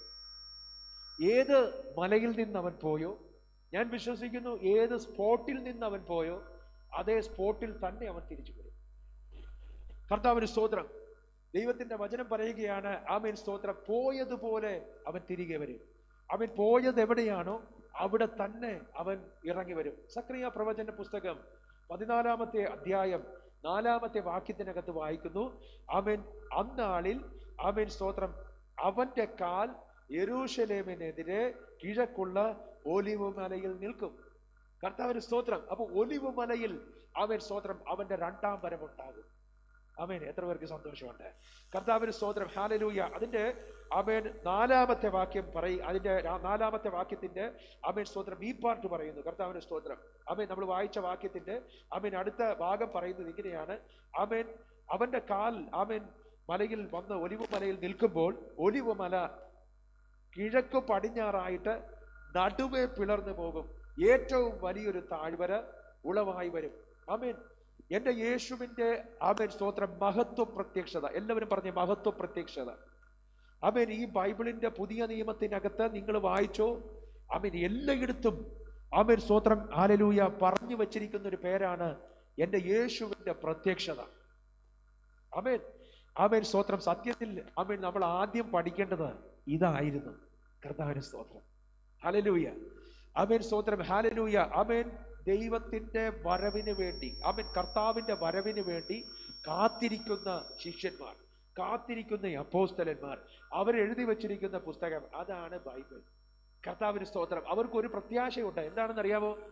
[SPEAKER 2] ഏത് മലയിൽ നിന്ന് അവൻ പോയോ, ഞാൻ വിശ്വസിക്കുന്നു ഏത് സ്പോട്ടിൽ നിന്ന് അവൻ പോയോ അതേ സ്പോട്ടിൽ തന്നെ അവൻ തിരിച്ചു വരും. കർത്താവിന് സ്തോത്രം. ദൈവത്തിന്റെ വചനം പറയുകയാണ്, ആമേൻ സ്തോത്രം, പോയതുപോലെ അവൻ തിരികെ വരും. അവൻ പോയത് എവിടെയാണോ അവിടെ തന്നെ അവൻ ഇറങ്ങി വരും. സക്കറിയ പ്രവചന പുസ്തകം 14-ാമത്തെ അധ്യായം 4-ാമത്തെ വാക്യത്തിനകത്ത് വായിക്കുന്നു, ആമേൻ അന്നാളിൽ ആമേൻ സ്തോത്രം അവന്റെ കാൽ യെരൂശലേമിനെതിരെ കിഴക്കുള്ള ഒലിവ് മലയിൽ നിൽക്കും. കർത്താവിന് സ്തോത്രം. അപ്പൊ ഒലിവ് മലയിൽ ആമേൻ സ്തോത്രം അവന്റെ 2ാം വരവുണ്ടാകും. ആമേൻ. എത്ര പേർക്ക് സന്തോഷമുണ്ട്? കർത്താവിന് സ്തോത്രം, ഹല്ലേലൂയ. അതിന്റെ ആമേൻ 4-ാമത്തെ വാക്യം അതിന്റെ 4-ാമത്തെ വാക്യത്തിന്റെ ആമേൻ സ്തോത്രം ഈ പാർട്ട് പറയുന്നു. കർത്താവിന് സ്തോത്രം. ആമേൻ. നമ്മൾ വായിച്ച വാക്യത്തിന്റെ ആമേൻ അടുത്ത ഭാഗം പറയുന്നത് ഇങ്ങനെയാണ്, ആമേൻ അവന്റെ കാൽ ആമേൻ മലയിൽ വന്ന് ഒലിവ് മലയിൽ നിൽക്കുമ്പോൾ ഒലിവ് മല കിഴക്ക് പടിഞ്ഞാറായിട്ട് നടുവേ പിളർന്നു പോകും. ഏറ്റവും വലിയൊരു താഴ്വര ഉളവായി വരും. ആമേൻ. എന്റെ യേശുവിന്റെ ആമേൻ സ്തോത്രം മഹത്വ പ്രത്യക്ഷത. എല്ലാവരും പറഞ്ഞ മഹത്വ പ്രത്യക്ഷത. ആമേൻ. ഈ ബൈബിളിന്റെ പുതിയ നിയമത്തിനകത്ത് നിങ്ങൾ വായിച്ചോ, ആമേൻ എല്ലായിടത്തും ആമേൻ സ്തോത്രം ഹല്ലേലൂയ പറഞ്ഞു വച്ചിരിക്കുന്ന ഒരു പേരാണ് എന്റെ യേശുവിന്റെ പ്രത്യക്ഷത. ആമേൻ. ആമേൻ സ്തോത്രം. സത്യത്തിൽ ആമേൻ നമ്മൾ ആദ്യം പഠിക്കേണ്ടത് ഇതായിരുന്നു. കർത്താവിന്റെ സ്തോത്രം, ഹല്ലേലൂയ. ആമേൻ സ്തോത്രം, ഹല്ലേലൂയ. ആമേൻ. ദൈവത്തിന്റെ വരവിന് വേണ്ടി ആമേൻ കർത്താവിന്റെ വരവിന് വേണ്ടി കാത്തിരിക്കുന്ന ശിഷ്യന്മാർ, കാത്തിരിക്കുന്ന അപ്പോസ്തലന്മാർ, അവരെഴുതി വച്ചിരിക്കുന്ന പുസ്തകം അതാണ് ബൈബിൾ. കർത്താവിന് സ്തോത്രം. അവർക്കൊരു പ്രത്യാശയുണ്ട്. എന്താണെന്ന് അറിയാമോ?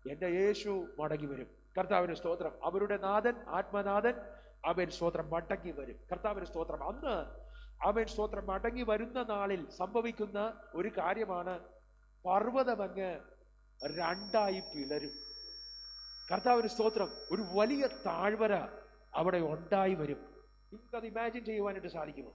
[SPEAKER 2] എൻ്റെ യേശു മടങ്ങി വരും. കർത്താവിന് സ്തോത്രം. അവരുടെ നാഥൻ, ആത്മനാഥൻ, അവൻ സ്തോത്രം മടങ്ങി വരും. കർത്താവിന് സ്തോത്രം. അന്ന് അവൻ സ്തോത്രം മടങ്ങി വരുന്ന നാളിൽ സംഭവിക്കുന്ന ഒരു കാര്യമാണ്, പർവ്വതമങ്ങ് രണ്ടായി പിളരും. കർത്താവിന് സ്തോത്രം. ഒരു വലിയ താഴ്വര അവിടെ ഉണ്ടായി വരും. നിങ്ങൾക്കത് ഇമാജിൻ ചെയ്യുവാനായിട്ട് സാധിക്കുമോ?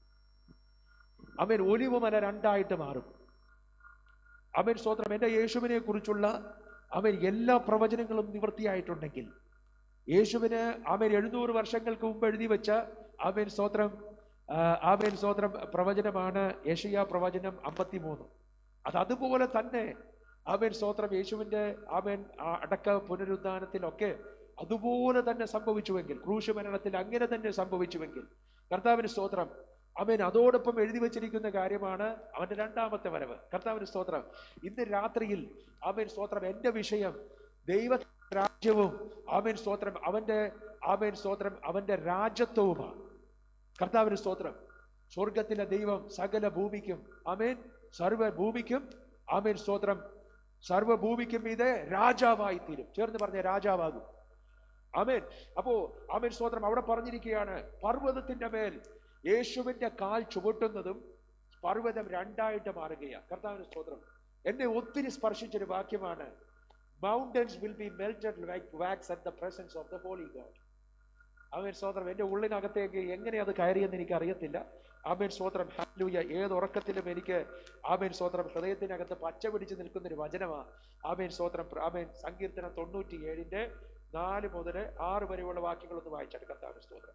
[SPEAKER 2] അവൻ ഒലിവുമല രണ്ടായിട്ട് മാറും. അവൻ സ്തോത്രം. എൻ്റെ യേശുവിനെ കുറിച്ചുള്ള അവൻ എല്ലാ പ്രവചനങ്ങളും നിവൃത്തിയായിട്ടുണ്ടെങ്കിൽ, യേശുവിന് അവൻ 700 വർഷങ്ങൾക്ക് മുമ്പ് എഴുതി വെച്ച അവൻ സ്തോത്രം പ്രവചനമാണ് യെശയ്യാ പ്രവചനം 53. അതുപോലെ തന്നെ അവൻ സ്തോത്രം യേശുവിന്റെ അവൻ അടക്ക പുനരുദ്ധാനത്തിലൊക്കെ അതുപോലെ തന്നെ സംഭവിച്ചുവെങ്കിൽ, ക്രൂശ് മരണത്തിൽ അങ്ങനെ തന്നെ സംഭവിച്ചുവെങ്കിൽ, കർത്താവിന് സ്തോത്രം, അവൻ അതോടൊപ്പം എഴുതി വെച്ചിരിക്കുന്ന കാര്യമാണ് അവന്റെ രണ്ടാമത്തെ വരവ്. കർത്താവിന് സ്തോത്രം. ഇന്ന് രാത്രിയിൽ അവൻ സ്തോത്രം എൻ്റെ വിഷയം ദൈവ രാജ്യവും അവൻ സ്തോത്രം അവന്റെ രാജ്യത്വവുമാണ്. കർത്താവിന് സ്തോത്രം. സ്വർഗത്തിലെ ദൈവം സകല ഭൂമിക്കും ആമേൻ, സർവ്വഭൂമിക്കും ആമേൻ സ്തോത്രം, സർവ്വഭൂമിക്കും ഇത് രാജാവായി തീരും. ചേർന്ന് പറഞ്ഞ രാജാവാകും. ആമേൻ. അപ്പോ ആമേൻ സ്തോത്രം. അവിടെ പറഞ്ഞിരിക്കുകയാണ്, പർവ്വതത്തിന്റെ മേൽ യേശുവിന്റെ കാൽ ചുവട്ടുന്നതും പർവ്വതം രണ്ടായിട്ട് മാറുകയാണ്. കർത്താവിന് സ്തോത്രം. എന്നെ ഒത്തിരി സ്പർശിച്ചൊരു വാക്യമാണ്, mountains will be melted like wax at the presence of the holy God. ആമേൻ സ്തോത്രം. എൻ്റെ ഉള്ളിനകത്തേക്ക് എങ്ങനെ അത് കയറിയെന്ന് എനിക്ക് അറിയത്തില്ല. ആമേൻ സ്തോത്രം. ഹല്ലേലൂയ. ഏത് ഉറക്കത്തിലും എനിക്ക് ആമേൻ സ്തോത്രം ഹൃദയത്തിനകത്ത് പച്ച പിടിച്ച് നിൽക്കുന്നൊരു വചനമാണ്. ആമേൻ സ്തോത്രം. ആമേൻ. സങ്കീർത്തനം 97 4 മുതൽ 6 വരെയുള്ള വാക്യങ്ങളൊന്ന് വായിച്ചാട്ടെ. കർത്താവിന് സ്തോത്രം.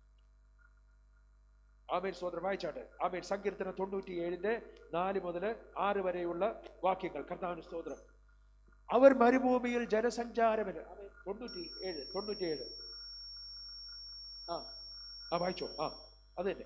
[SPEAKER 2] ആമേൻ സ്തോത്രം. വായിച്ചാട്ടെ. ആമേൻ. സങ്കീർത്തനം 97 4 മുതൽ 6 വരെയുള്ള വാക്യങ്ങൾ. കർത്താവിന് സ്തോത്രം. അവർ മരുഭൂമിയിൽ ജനസഞ്ചാരമില്ല. ആമേൻ. 97 വായിച്ചോ. അതല്ലേ.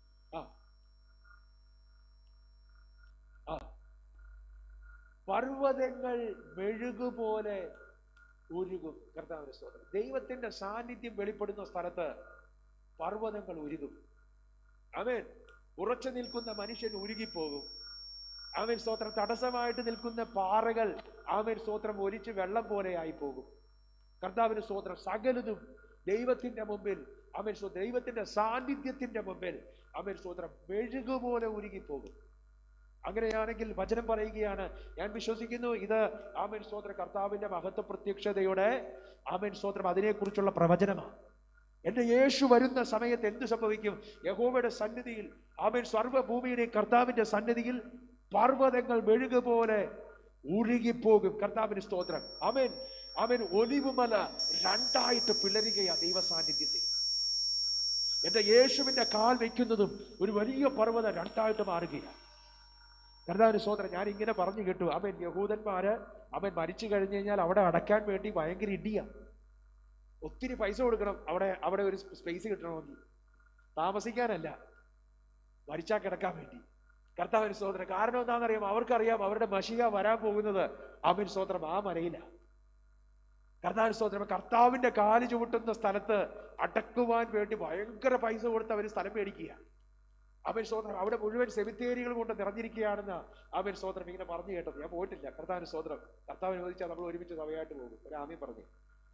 [SPEAKER 2] പർവ്വതങ്ങൾ മെഴുകുപോലെ ഉരുകും. കർത്താവിന്റെ സ്തോത്രം. ദൈവത്തിന്റെ സാന്നിധ്യം വെളിപ്പെടുന്ന സ്ഥലത്ത് പർവ്വതങ്ങൾ ഉരുകും. ആമേൻ. ഉറച്ചു നിൽക്കുന്ന മനുഷ്യൻ ഉരുകിപ്പോകും. ആമേൻ സ്തോത്രം. തടസ്സമായിട്ട് നിൽക്കുന്ന പാറകൾ ആമേൻ സ്തോത്രം ഒലിച്ച് വെള്ളം പോലെ ആയി പോകും. കർത്താവിന് സ്തോത്രം. സകലതും ദൈവത്തിന്റെ മുമ്പിൽ ആമേൻ സ്തോത്രം, ദൈവത്തിന്റെ സാന്നിധ്യത്തിന്റെ മുമ്പിൽ ആമേൻ സ്തോത്രം മെഴുകുപോലെ ഉരുകിപ്പോകും. അങ്ങനെയാണെങ്കിൽ വചനം പറയുകയാണ്, ഞാൻ വിശ്വസിക്കുന്നു ഇത് ആമേൻ സ്തോത്രം കർത്താവിന്റെ മഹത്വ പ്രത്യക്ഷതയുടെ ആമേൻ സ്തോത്രം അതിനെക്കുറിച്ചുള്ള പ്രവചനമാണ്. എന്റെ യേശു വരുന്ന സമയത്ത് എന്ത് സംഭവിക്കും? യഹോവയുടെ സന്നിധിയിൽ ആമേൻ സർവ്വഭൂമിയുടെ കർത്താവിന്റെ സന്നിധിയിൽ പർവ്വതങ്ങൾ മെഴുകുപോലെ ഉരുകിപ്പോകും. കർത്താവിന് സ്തോത്രം. ആമേൻ. ആമേൻ. ഒലിവുമല രണ്ടായിട്ട് പിളരുകയാ ദൈവ സാന്നിധ്യത്തിൽ. എന്റെ യേശുവിന്റെ കാൽ വയ്ക്കുന്നതും ഒരു വലിയ പർവ്വതം രണ്ടായിട്ട് മാറുകയാണ്. കർത്താവിന് സ്തോത്രം. ഞാൻ ഇങ്ങനെ പറഞ്ഞു കേട്ടു, അവൻ യഹൂദന്മാര് അവൻ മരിച്ചു കഴിഞ്ഞു കഴിഞ്ഞാൽ അവിടെ അടയ്ക്കാൻ വേണ്ടി ഭയങ്കര ഇടിയാ. ഒത്തിരി പൈസ കൊടുക്കണം അവിടെ ഒരു സ്പേസ് കിട്ടണമെങ്കിൽ, താമസിക്കാനല്ല, മരിച്ചാൽ കിടക്കാൻ വേണ്ടി. കർത്താവിന് സ്തോത്രം. കാരണം എന്താണെന്നറിയാം? അവർക്കറിയാം അവരുടെ മശിഹ വരാൻ പോകുന്നത് അവൻ സ്തോത്രം ആ മലയിലാണ്. കർത്താവിന് സ്തോത്രം. കർത്താവിന്റെ കാല് ചുവട്ടുന്ന സ്ഥലത്ത് അടക്കുവാൻ വേണ്ടി ഭയങ്കര പൈസ കൊടുത്ത് അവർ സ്ഥലം മേടിക്കുക. അവൻ സ്തോത്രം. അവിടെ മുഴുവൻ സെമിത്തേരികൾ കൊണ്ട് നിറഞ്ഞിരിക്കുകയാണെന്ന് അവൻ സ്തോത്രം ഇങ്ങനെ പറഞ്ഞു കേട്ടത്. ഞാൻ പോയിട്ടില്ല. കർത്താവിന് സ്തോത്രം. കർത്താവിന് ചോദിച്ചാൽ നമ്മൾ ഒരുമിച്ച് സഭയായിട്ട് പോകും. ഒരു ആമീൻ പറഞ്ഞു.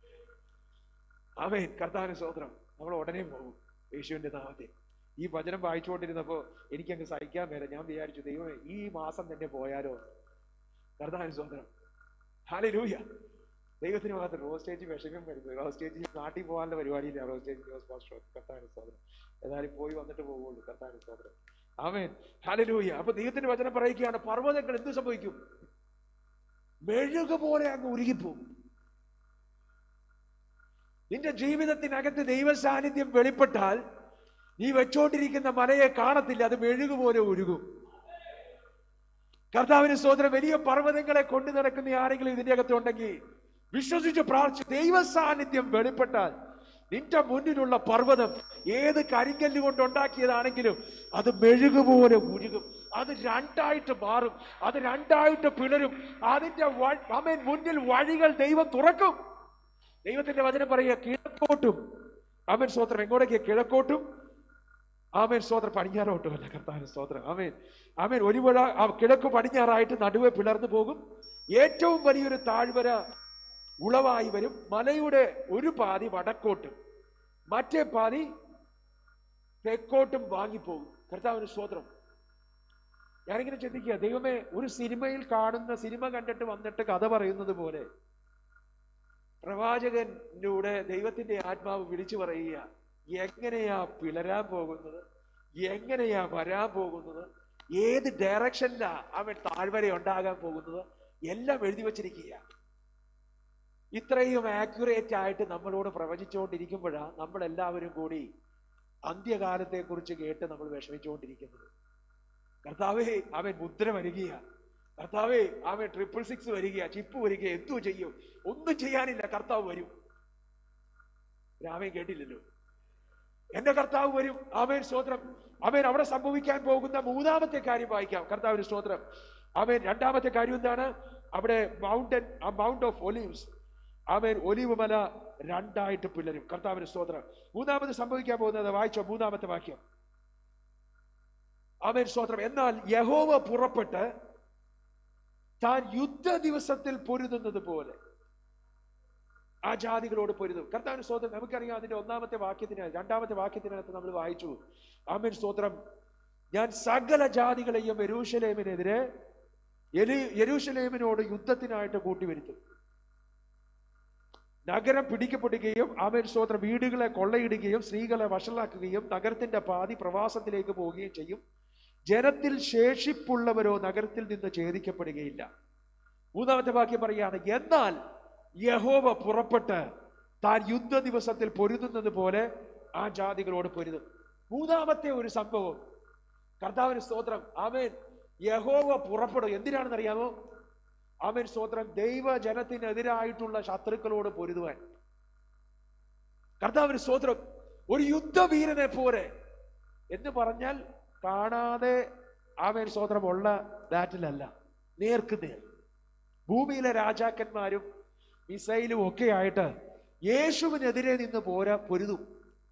[SPEAKER 2] ആമേൻ. കർത്താവിന് സ്തോത്രം. നമ്മൾ ഉടനെ പോകും യേശുവിന്റെ നാമത്തിൽ. ഈ വചനം വായിച്ചുകൊണ്ടിരുന്നപ്പോ എനിക്കങ്ങ് സഹിക്കാൻ മേല. ഞാൻ വിചാരിച്ചു, ദൈവമേ ഈ മാസം തന്നെ പോയാലോ. കർത്താവിന് സ്തോത്രം. ഹല്ലേലൂയ. ദൈവത്തിന് മാത്രം റോസ്റ്റേജ് വിഷമം വരുന്നത്. റോസ്റ്റേജ് നാട്ടിൽ പോകാനുള്ള പരിപാടിയില്ല. റോസ്റ്റേജ് കർത്താവിന് സ്തോത്രം. ഏതായാലും പോയി വന്നിട്ട് പോകുള്ളൂ. കർത്താവിന് സ്തോത്രം. ആമേൻ. ഹല്ലേലൂയ. അപ്പൊ ദൈവത്തിന്റെ വചനം പറയുകയാണ്, പർവ്വതങ്ങൾ എന്ത് സംഭവിക്കും? മെഴുകു പോലെ അങ്ങ് ഉരുകിപ്പോകും. നിന്റെ ജീവിതത്തിനകത്ത് ദൈവ സാന്നിധ്യം വെളിപ്പെട്ടാൽ നീ വെച്ചോണ്ടിരിക്കുന്ന മലയെ കാണത്തില്ല, അത് മെഴുകുപോലെ ഒഴുകും. കർത്താവിന് സ്തോത്രം. വലിയ പർവ്വതങ്ങളെ കൊണ്ടു നടക്കുന്ന ആരെങ്കിലും ഇതിന്റെ അകത്തുണ്ടെങ്കിൽ വിശ്വസിച്ച് പ്രാർത്ഥിച്ച് ദൈവ സാന്നിധ്യം വെളിപ്പെട്ടാൽ നിന്റെ മുന്നിലുള്ള പർവ്വതം ഏത് കരിങ്കല്ല് കൊണ്ടുണ്ടാക്കിയതാണെങ്കിലും അത് മെഴുകുപോലെ ഉരുകും. അത് രണ്ടായിട്ട് മാറും. അത് രണ്ടായിട്ട് പിളരും. അതിന്റെ ആമേൻ മുന്നിൽ വഴികൾ ദൈവം തുറക്കും. ദൈവത്തിന്റെ വചനം പറയുക, കിഴക്കോട്ടും ആമേൻ സ്തോത്രം. എങ്ങോട്ടേക്ക്? കിഴക്കോട്ടും ആമേൻ സ്തോത്രം പടിഞ്ഞാറോട്ടും അല്ല. കർത്താവിന് സ്തോത്രം. ആമേൻ. ആമേൻ. ഒരു പുഴ കിഴക്ക് പടിഞ്ഞാറായിട്ട് നടുവെ പിളർന്നു പോകും. ഏറ്റവും വലിയൊരു താഴ്വര ഉളവായി വരും. മലയുടെ ഒരു പാതി വടക്കോട്ടും മറ്റേ പാതി തെക്കോട്ടും വാങ്ങിപ്പോകും. കർത്താവിന് സ്തോത്രം. ഞാനിങ്ങനെ ചിന്തിക്കുക, ദൈവമേ, ഒരു സിനിമയിൽ കാണുന്ന, സിനിമ കണ്ടിട്ട് വന്നിട്ട് കഥ പറയുന്നത് പോലെ പ്രവാചകനിലൂടെ ദൈവത്തിന്റെ ആത്മാവ് വിളിച്ചു പറയുക, എങ്ങനെയാ പിളരാൻ പോകുന്നത്, എങ്ങനെയാ വരാൻ പോകുന്നത്, ഏത് ഡയറക്ഷനിലാ അവൻ താഴ്വര ഉണ്ടാകാൻ പോകുന്നത്, എല്ലാം എഴുതി വച്ചിരിക്കുക. ഇത്രയും ആക്യുറേറ്റ് ആയിട്ട് നമ്മളോട് പ്രവചിച്ചുകൊണ്ടിരിക്കുമ്പോഴാണ് നമ്മളെല്ലാവരും കൂടി അന്ത്യകാലത്തെ കുറിച്ച് കേട്ട് നമ്മൾ വിഷമിച്ചുകൊണ്ടിരിക്കുന്നത്. കർത്താവേ, അവൻ മുദ്ര വരികയാ, കർത്താവേ, അവൻ 666 വരികയാ, ചിപ്പ് വരിക, എന്തോ ചെയ്യും? ഒന്നും ചെയ്യാനില്ല, കർത്താവ് വരും. രാമൻ കേട്ടില്ലല്ലോ, എന്റെ കർത്താവ് വരും. ആമേൻ, സ്തോത്രം. ആമേൻ. അവിടെ സംഭവിക്കാൻ പോകുന്ന മൂന്നാമത്തെ കാര്യം വായിക്കാം. കർത്താവിന് സ്തോത്രം. ആമേൻ. രണ്ടാമത്തെ കാര്യം എന്താണ്? അവിടെ mount of olives, amen, olive മല രണ്ടായിട്ട് പിളരും. കർത്താവിന് സ്തോത്രം. മൂന്നാമത് സംഭവിക്കാൻ പോകുന്നത് വായിച്ചോ, മൂന്നാമത്തെ വാക്യം. ആമേൻ, സ്തോത്രം. എന്നാൽ യഹോവ പുറപ്പെട്ട് താൻ യുദ്ധ ദിവസത്തിൽ പൊരുതുന്നത് പോലെ ആ ജാതികളോട് പൊരുതും. കർത്താവിന് സ്തോത്രം. നമുക്കറിയാം അതിന്റെ രണ്ടാമത്തെ വാക്യത്തിനകത്ത് നമ്മൾ വായിച്ചു, ആമേൻ, സ്തോത്രം, ഞാൻ സകല ജാതികളെയും യെരൂശലേമിനോട് യുദ്ധത്തിനായിട്ട് കൂട്ടിവരുത്തും. നഗരം പിടിക്കപ്പെടുകയും, ആമേൻ, സ്തോത്രം, വീടുകളെ കൊള്ളയിടുകയും സ്ത്രീകളെ വഷളാക്കുകയും നഗരത്തിന്റെ പാതി പ്രവാസത്തിലേക്ക് പോവുകയും ചെയ്യും. ജനത്തിൽ ശേഷിപ്പുള്ളവരോ നഗരത്തിൽ നിന്ന് ഛേദിക്കപ്പെടുകയില്ല. മൂന്നാമത്തെ വാക്യം പറയാണ്, എന്നാൽ യഹോവ പുറപ്പെട്ട് താൻ യുദ്ധ ദിവസത്തിൽ പൊരുതുന്നത് പോലെ ആ ജാതികളോട് പൊരുതും. മൂന്നാമത്തെ ഒരു സംഭവം, കർത്താവിന് സ്തോത്രം, ആമേൻ, യഹോവ പുറപ്പെടും. എന്തിനാണെന്ന് അറിയാമോ? ആമേൻ, സ്തോത്രം, ദൈവജനത്തിനെതിരായിട്ടുള്ള ശത്രുക്കളോട് പൊരുതുവാൻ. കർത്താവിന് സ്തോത്രം. ഒരു യുദ്ധവീരനെ പോലെ എന്ന് പറഞ്ഞാൽ കാണാതെ, ആമേൻ, സ്തോത്രം, ഉള്ള ബാറ്റിലല്ല, നേർക്കുനേർ. ഭൂമിയിലെ രാജാക്കന്മാരും മിസൈലും ഒക്കെ ആയിട്ട് യേശുവിനെതിരെ നിന്ന് പൊരുതും.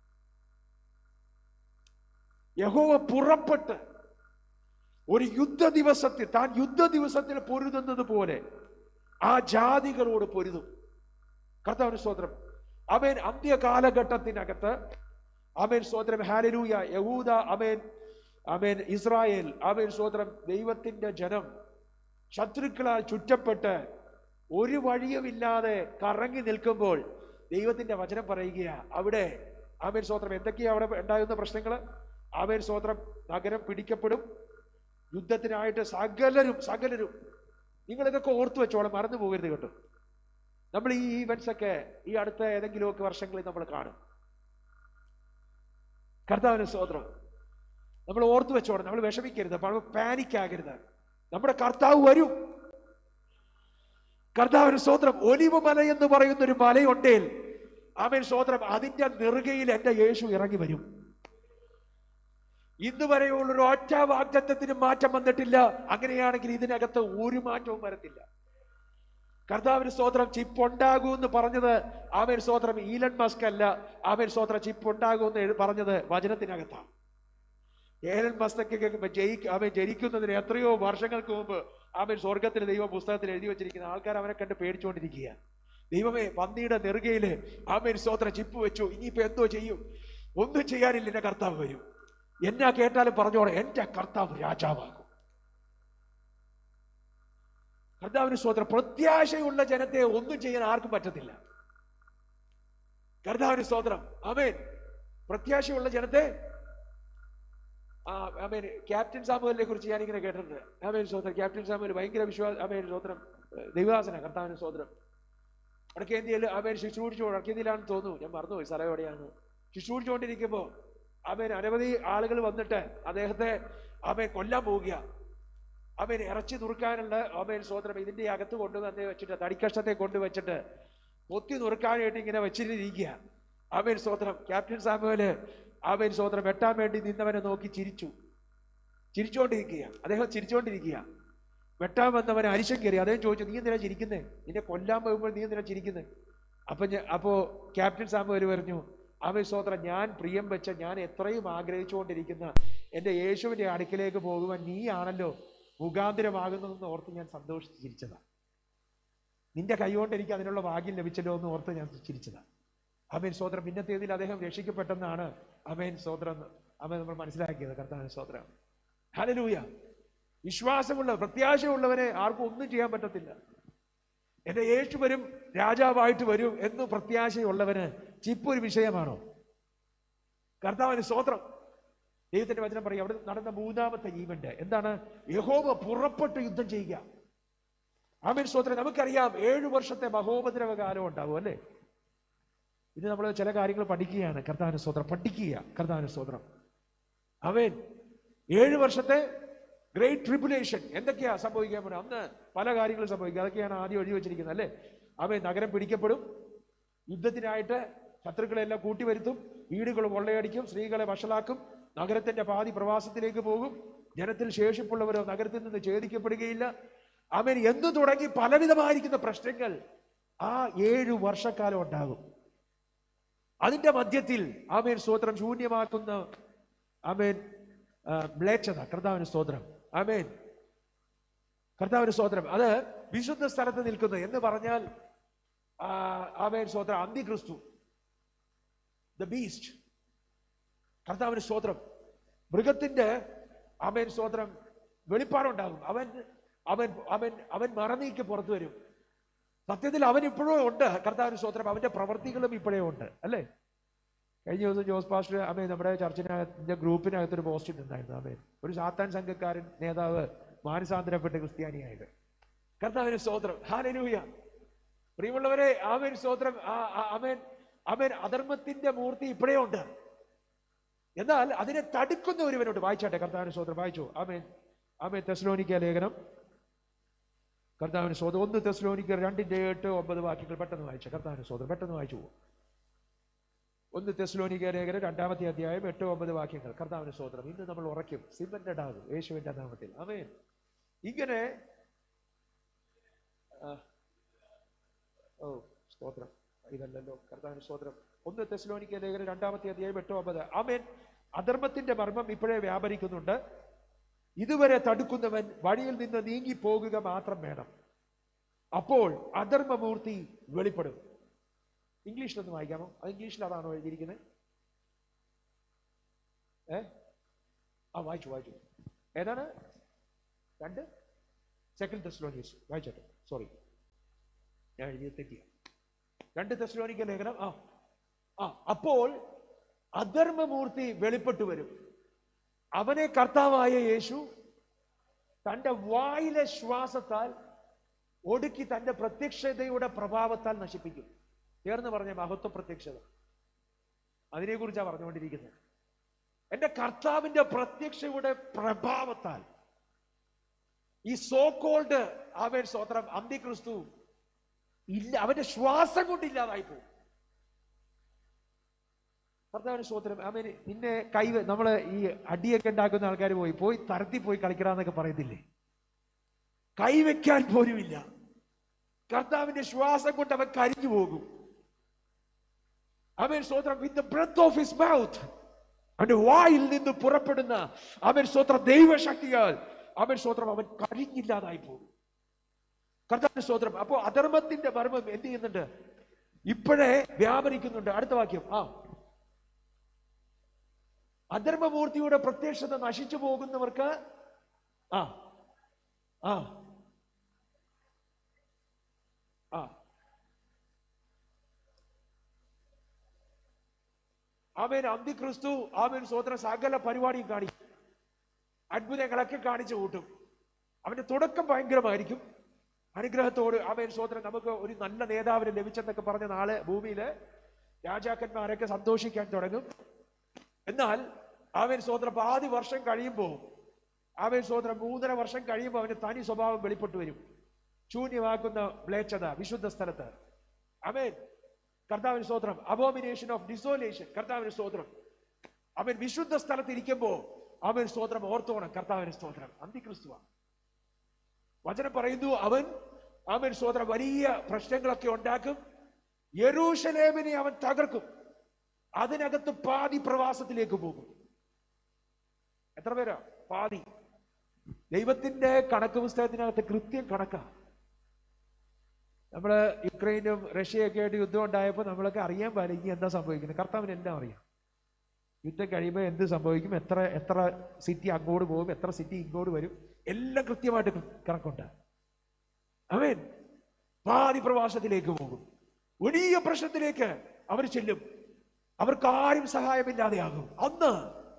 [SPEAKER 2] യഹോവ പുറപ്പെട്ട് ഒരു യുദ്ധ ദിവസത്തിൽ പൊരുതുന്നത് പോലെ ആ ജാതികളോട് പൊരുതും. കർത്താവിന് സ്തോത്രം. ആമേൻ. അന്ത്യകാലഘട്ടത്തിനകത്ത്, ആമേൻ, സ്തോത്രം, ഹല്ലേലൂയ, യഹൂദ, ആമേൻ, ആമേൻ, ഇസ്രായേൽ, ആമേൻ, സ്തോത്രം, ദൈവത്തിന്റെ ജനം ശത്രുക്കളാൽ ചുറ്റപ്പെട്ട് ഒരു വഴിയുമില്ലാതെ കറങ്ങി നിൽക്കുമ്പോൾ ദൈവത്തിന്റെ വചനം പറയുകയാ, അവിടെ, ആമേൻ, സ്തോത്രം, എന്തൊക്കെയാ അവിടെ ഉണ്ടാകുന്ന പ്രശ്നങ്ങള്? ആമേൻ, സ്തോത്രം, നഗരം പിടിക്കപ്പെടും. യുദ്ധത്തിനായിട്ട് സകലരും നിങ്ങളിതൊക്കെ ഓർത്തു വെച്ചോളാം, മറന്നു പോകരുത് കേട്ടോ. നമ്മൾ ഈ ഈവൻസ് ഒക്കെ ഈ അടുത്ത ഏതെങ്കിലുമൊക്കെ വർഷങ്ങളിൽ നമ്മൾ കാണും. കർത്താവിന് സ്തോത്രം. നമ്മൾ ഓർത്തു വെച്ചോളാം, നമ്മൾ വിഷമിക്കരുത്, പാനിക് ആകരുത്. നമ്മുടെ കർത്താവ് വരും. കർത്താവിന് സ്തോത്രം. ഒലിവ് മല എന്ന് പറയുന്ന ഒരു മലയുണ്ടേൽ, ആമേൻ, സ്തോത്രം, അതിന്റെ നെറുകയിൽ എന്റെ യേശു ഇറങ്ങി വരും. ഇന്ന് വരെയുള്ള ഒരു ഒറ്റ വാഗ്ദത്തത്തിന് മാറ്റം വന്നിട്ടില്ല. അങ്ങനെയാണെങ്കിൽ ഇതിനകത്ത് ഒരു മാറ്റവും വരത്തില്ല. കർത്താവിന് സ്തോത്രം. ചിപ്പ് ഉണ്ടാകൂ എന്ന് പറഞ്ഞത്, ആമേൻ, സ്തോത്രം, ഈലൻ മസ്ക് അല്ല. ആമേൻ, സ്തോത്രം, ചിപ്പ് ഉണ്ടാകൂ എന്ന് പറഞ്ഞത് വചനത്തിനകത്താണ്. ഏലൻ മസ്ക് ആമേൻ ജനിക്കുന്നതിന് എത്രയോ വർഷങ്ങൾക്ക് മുമ്പ്, ആമേൻ, സ്വർഗത്തിൽ ദൈവം പുസ്തകത്തിൽ എഴുതി വെച്ചിരിക്കുന്ന ആൾക്കാർ അവനെ കണ്ട് പേടിച്ചുകൊണ്ടിരിക്കുക. ദൈവമേ, പന്നിയുടെ നെറുകയില്, ആമേൻ, സ്തോത്രം, ചിപ്പ് വെച്ചു, ഇനിയിപ്പോ എന്തോ ചെയ്യും? ഒന്നും ചെയ്യാനില്ല, എന്റെ കർത്താവ് വരും. എന്നാ കേട്ടാലും പറഞ്ഞോളെ, എന്റെ കർത്താവ് രാജാവാകും. കർത്താവിന് സ്തോത്രം. പ്രത്യാശയുള്ള ജനത്തെ ഒന്നും ചെയ്യാൻ ആർക്കും പറ്റത്തില്ല. കർത്താവിന് സ്തോത്രം. ആമേൻ. പ്രത്യാശയുള്ള ജനത്തെ, ആമേൻ, ക്യാപ്റ്റൻ സാമുവലിനെ കുറിച്ച് ഞാനിങ്ങനെ കേട്ടിട്ടുണ്ട്. ആമേൻ, സ്തോത്രം. ക്യാപ്റ്റൻ സാമുവൽ ഭയങ്കര ആമേൻ, സ്തോത്രം, ദൈവദാസന. കർത്താവിന് സ്തോത്രം. വടക്കേന്ത്യയിൽ, ആമേൻ, വടക്കേന്ത്യയിലാണെന്ന് തോന്നുന്നു, ഞാൻ മറന്നുപോയി സ്ഥലം എവിടെയാണ്. ശുശ്രൂഷിച്ചുകൊണ്ടിരിക്കുമ്പോ, ആമേൻ, അനവധി ആളുകൾ വന്നിട്ട് അദ്ദേഹത്തെ, ആമേൻ, കൊല്ലാൻ പോവുക. ആമേൻ, ഇറച്ചി നുറുക്കാനുള്ള, ആമേൻ, സ്തോത്രം, ഇതിന്റെ അകത്ത് കൊണ്ടുവന്ന് വെച്ചിട്ട്, തടിക്കഷ്ടത്തെ കൊണ്ടുവച്ചിട്ട് പൊത്തി നുറുക്കാനായിട്ട് ഇങ്ങനെ വെച്ചിരിക്കുക. ആമേൻ, സ്തോത്രം. ക്യാപ്റ്റൻ സാമുവല്, ആമേൻ, സ്തോത്രം, വെട്ടാൻ വേണ്ടി നിന്നവനെ നോക്കി ചിരിച്ചുകൊണ്ടിരിക്കുക. അദ്ദേഹം ചിരിച്ചുകൊണ്ടിരിക്കുക. വെട്ടാൻ വന്നവനെ അരിശം കയറി. അദ്ദേഹം ചോദിച്ചു, നീ എന്തിനാ ചിരിക്കുന്നേ? നിന്നെ കൊല്ലാൻ പോകുമ്പോൾ നീ എന്തിനാ ചിരിക്കുന്നേ? അപ്പോ ക്യാപ്റ്റൻ സാമുവല് പറഞ്ഞു, ആമേൻ, സ്തോത്രം, ഞാൻ പ്രിയം വെച്ച, ഞാൻ എത്രയും ആഗ്രഹിച്ചുകൊണ്ടിരിക്കുന്ന എൻ്റെ യേശുവിൻ്റെ അടുക്കിലേക്ക് പോകുവാൻ നീ ആണല്ലോ മുഖാന്തരമാകുന്നതെന്ന് ഓർത്ത് ഞാൻ സന്തോഷിച്ച് ചിരിച്ചതാണ്. നിന്റെ കൈകൊണ്ട് എനിക്ക് അതിനുള്ള ഭാഗ്യം ലഭിച്ചല്ലോ എന്ന് ഓർത്ത് ഞാൻ ചിരിച്ചതാണ്. ആമേൻ സ്തോത്രം. പിന്നത്തേതിൽ അദ്ദേഹം രക്ഷിക്കപ്പെട്ടെന്നാണ് ആമേൻ സ്തോത്രം ആമേൻ നമ്മൾ മനസ്സിലാക്കിയത്. കർത്താവിന് സ്തോത്രം. ഹല്ലേലൂയ. വിശ്വാസമുള്ള പ്രത്യാശയുള്ളവരെ ആർക്കും ഒന്നും ചെയ്യാൻ പറ്റത്തില്ല. എന്റെ യേശു വരും, രാജാവായിട്ട് വരും എന്ന് പ്രത്യാശയുള്ളവന് ചിപ്പ് ഒരു വിഷയമാണോ? കർത്താവിന് സ്തോത്രം. ദൈവത്തിന്റെ വചനം പറയും, അവിടെ നടന്ന മൂന്നാമത്തെ ഈവന്റ് എന്താണ്? യഹോവ പുറപ്പെട്ട് യുദ്ധം ചെയ്യുക. ആമേൻ സ്തോത്രം. നമുക്കറിയാം 7 വർഷത്തെ മഹോപദ്രവ കാലം ഉണ്ടാവും അല്ലേ? ഇത് നമ്മൾ ചില കാര്യങ്ങൾ പഠിക്കുകയാണ്. കർത്താവിന് സ്തോത്രം. പഠിക്കുക. കർത്താവിന് സ്തോത്രം. ആമേൻ. 7 വർഷത്തെ ഗ്രേറ്റ് ട്രിബുലേഷൻ. എന്തൊക്കെയാ സംഭവിക്കാൻ പോകുന്നത്? അന്ന് പല കാര്യങ്ങളും സംഭവിക്കുക. അതൊക്കെയാണ് ആദ്യം എഴുതി വെച്ചിരിക്കുന്നത് അല്ലേ? ആമേൻ. നഗരം പിടിക്കപ്പെടും, യുദ്ധത്തിനായിട്ട് ശത്രുക്കളെല്ലാം കൂട്ടിവരുത്തും, വീടുകൾ കൊള്ളയടിക്കും, സ്ത്രീകളെ വഷളാക്കും, നഗരത്തിന്റെ പാതി പ്രവാസത്തിലേക്ക് പോകും, ജനത്തിൽ ശേഷിപ്പുള്ളവരോ നഗരത്തിൽ നിന്ന് ഛേദിക്കപ്പെടുകയില്ല. ആമേൻ. എന്ന് തുടങ്ങി പലവിധമായിരിക്കുന്ന പ്രശ്നങ്ങൾ ആ 7 വർഷക്കാലം ഉണ്ടാകും. അതിന്റെ മധ്യത്തിൽ ആമേൻ സ്തോത്രം ശൂന്യമാക്കുന്ന ആമേൻ മ്ലേച്ഛത. കർത്താവിന് സ്തോത്രം. ആമേൻ. കർത്താവിന് സ്തോത്രം. അത് വിശുദ്ധ സ്ഥലത്ത് നിൽക്കുന്നു എന്ന് പറഞ്ഞാൽ ആമേൻ സ്തോത്രം അന്തിക്രിസ്തു, ദ ബീസ്റ്റ്. കർത്താവിന് സ്തോത്രം. മൃഗത്തിന്റെ ആമേൻ സ്തോത്രം വെളിപ്പാടുണ്ടാകും. അവൻ അവൻ അവൻ അവൻ മറനീക്കി പുറത്തു വരും. സത്യത്തിൽ അവൻ ഇപ്പോഴും ഉണ്ട്. കർത്താവിന് സ്തോത്രം. അവന്റെ പ്രവർത്തികളും ഇപ്പോഴേ ഉണ്ട് അല്ലേ? കഴിഞ്ഞ ദിവസം ജോസ് പാസ്റ്റർ ആമേൻ നമ്മുടെ ചർച്ചിനകത്തിന്റെ ഗ്രൂപ്പിനകത്തൊരു പോസ്റ്റ് ഉണ്ടായിരുന്നു. ആമേൻ. ഒരു സാത്താൻ സംഘക്കാരൻ നേതാവ് മാനസാന്തരപ്പെട്ട് ക്രിസ്ത്യാനിയായത്. കർത്താവിന് സ്തോത്രം. ഹല്ലേലൂയ. പ്രിയമുള്ളവരെ, ആമേൻ സ്തോത്രം. ആമേൻ ആമേൻ. അധർമ്മത്തിന്റെ മൂർത്തി ഇപ്പോഴേ ഉണ്ട്. എന്നാൽ അതിനെ തടുക്കുന്ന ഒരുവനോട്. വായിച്ചാട്ടെ. കർത്താവിന് സ്തോത്രം. വായിച്ചു. ആമേൻ ആമേൻ. തെസ്സലോനിക്ക ലേഖനം. കർത്താവിന് സ്തോത്രം. 1 തെസ്സലോനിക്കർ 2:8-9 വാക്യങ്ങൾ പെട്ടെന്ന് വായിച്ചു. കർത്താവിന് സ്തോത്രം. പെട്ടെന്ന് വായിച്ചു. 1 തെസ്സലോനിക്ക ലേഖനം 2-ാമത്തെ അധ്യായം 8-9 വാക്യങ്ങൾ. കർത്താവിന് സ്തോത്രം. ഇന്ന് നമ്മൾ ഉറയ്ക്കും, സിമന്റഡ് ആകും യേശുവിന്റെ നാമത്തിൽ. ആമേൻ. ഇങ്ങനെ സ്തോത്രം. ഇതല്ലല്ലോ. കർത്താവിന് സ്തോത്രം. 1 തെസ്സലോനിക്ക ലേഖനം 2-ാമത്തെ അധ്യായം 8-9. ആമേൻ. അധർമ്മത്തിന്റെ മർമ്മം ഇപ്പോഴേ വ്യാപരിക്കുന്നുണ്ട്. ഇതുവരെ തടുക്കുന്നവൻ വഴിയിൽ നിന്ന് നീങ്ങി പോകുക മാത്രം വേണം. അപ്പോൾ അധർമ്മമൂർത്തി വെളിപ്പെടും. ഇംഗ്ലീഷിലൊന്ന് വായിക്കാമോ? അത് ഇംഗ്ലീഷിൽ അതാണോ എഴുതിയിരിക്കുന്നത്? വായിച്ചു. ഏതാണ്? 2 തെസ്സലോനിക്കർ. വായിച്ചോട്ടെ. സോറി, ഞാൻ എഴുതിയത് തെറ്റിയ. 2 തെസ്സലോനിക്കർ ലേഖനം. അപ്പോൾ അധർമ്മമൂർത്തി വെളിപ്പെട്ടു വരും. അവനെ കർത്താവായ യേശു തന്റെ വായിലെ ശ്വാസത്താൽ ഒടുക്കി തന്റെ പ്രത്യക്ഷതയുടെ പ്രഭാവത്താൽ നശിപ്പിക്കും. ചേർന്ന് പറഞ്ഞ മഹത്വ പ്രത്യക്ഷത. അതിനെക്കുറിച്ചാണ് പറഞ്ഞുകൊണ്ടിരിക്കുന്നത്. എന്റെ കർത്താവിന്റെ പ്രത്യക്ഷയുടെ പ്രഭാവത്താൽ ഈ സോ കോൾഡ് ആമേൻ സ്തോത്രം അന്തിക്രിസ്തു ഇല്ല, അവന്റെ ശ്വാസം കൊണ്ടില്ലാതായി പോകും. കർത്താവിന് സ്തോത്രം. ആമേൻ. നിന്നെ നമ്മള് ഈ അടിയൊക്കെ ഉണ്ടാക്കുന്ന ആൾക്കാർ പോയി തരത്തി പോയി കളിക്കണമെന്നൊക്കെ പറയത്തില്ലേ? കൈവയ്ക്കാൻ പോലുമില്ല. കർത്താവിന്റെ ശ്വാസം കൊണ്ട് അവൻ കരിഞ്ഞു പോകും. ആമേൻ സ്തോത്രം. With the breath of his mouth, അവന്റെ വായിൽ നിന്ന് പുറപ്പെടുന്ന ആമേൻ സ്തോത്രം ദൈവശക്തിയാൽ ആമേൻ സ്തോത്രം അവൻ കരിഞ്ഞില്ലാതായി പോകും. കർത്താവിന്റെ സ്തോത്രം. അപ്പോ അധർമ്മത്തിന്റെ മർമ്മം എന്ത് ചെയ്യുന്നുണ്ട്? ഇപ്പോഴേ വ്യാപരിക്കുന്നുണ്ട്. അടുത്ത വാക്യം. അധർമ്മമൂർത്തിയുടെ പ്രത്യക്ഷത നശിച്ചു പോകുന്നവർക്ക് ആമേൻ അന്തിക്രിസ്തു ആമേൻ സ്തോത്രം സകല പരിപാടിയും കാണിക്കും, അത്ഭുതങ്ങളൊക്കെ കാണിച്ചു കൂട്ടും. അവന്റെ തുടക്കം ഭയങ്കരമായിരിക്കും. അനുഗ്രഹത്തോട് ആമേൻ സ്തോത്രം നമുക്ക് ഒരു നല്ല നേതാവിനെ ലഭിച്ചെന്നൊക്കെ പറഞ്ഞ നാളെ ഭൂമിയില് രാജാക്കന്മാരൊക്കെ സന്തോഷിക്കാൻ തുടങ്ങും. എന്നാൽ ആമേൻ സ്തോത്രം പാതി വർഷം കഴിയുമ്പോൾ ആമേൻ സ്തോത്രം 3.5 വർഷം കഴിയുമ്പോൾ അവന്റെ തനി സ്വഭാവം വെളിപ്പെട്ടു വരും. ശൂന്യമാക്കുന്ന മ്ലേച്ഛത വിശുദ്ധ സ്ഥലത്ത്. ആമേൻ. കർത്താവിന് സ്തോത്രം. Abomination of desolation. കർത്താവിന് സ്തോത്രം. അവൻ വിശുദ്ധ സ്ഥലത്ത് ഇരിക്കുമ്പോ അവൻ സ്തോത്രം ഓർത്തോണം. കർത്താവിന് സ്തോത്രം അന്തിക്രിസ്തുവാണ്. വചനം പറയുന്നു അവൻ സ്തോത്രം വലിയ പ്രശ്നങ്ങളൊക്കെ ഉണ്ടാക്കും. യെരൂശലേമിനെ അവൻ തകർക്കും. അതിനകത്ത് പാതി പ്രവാസത്തിലേക്ക് പോകും. എത്ര പേരാ? പാതി. ദൈവത്തിന്റെ കണക്ക് പുസ്തകത്തിനകത്ത് കൃത്യം കണക്കാ. നമ്മൾ യുക്രൈനും റഷ്യയൊക്കെ ആയിട്ട് യുദ്ധം ഉണ്ടായപ്പോൾ നമ്മളൊക്കെ അറിയാൻ പാടില്ല ഇനി എന്താ സംഭവിക്കുന്നത്. കർത്താവിന് എല്ലാം അറിയാം. യുദ്ധം കഴിയുമ്പോൾ എന്ത് സംഭവിക്കും, എത്ര സിറ്റി അങ്ങോട്ട് പോകും, എത്ര സിറ്റി ഇങ്ങോട്ട് വരും, എല്ലാം കൃത്യമായിട്ട് കണക്കുണ്ട്. ആമേൻ. പാതി പ്രവാസത്തിലേക്ക് പോകും, വലിയ പ്രശ്നത്തിലേക്ക് അവർ ചെല്ലും, അവർക്കാരും സഹായമില്ലാതെയാകും. അന്ന്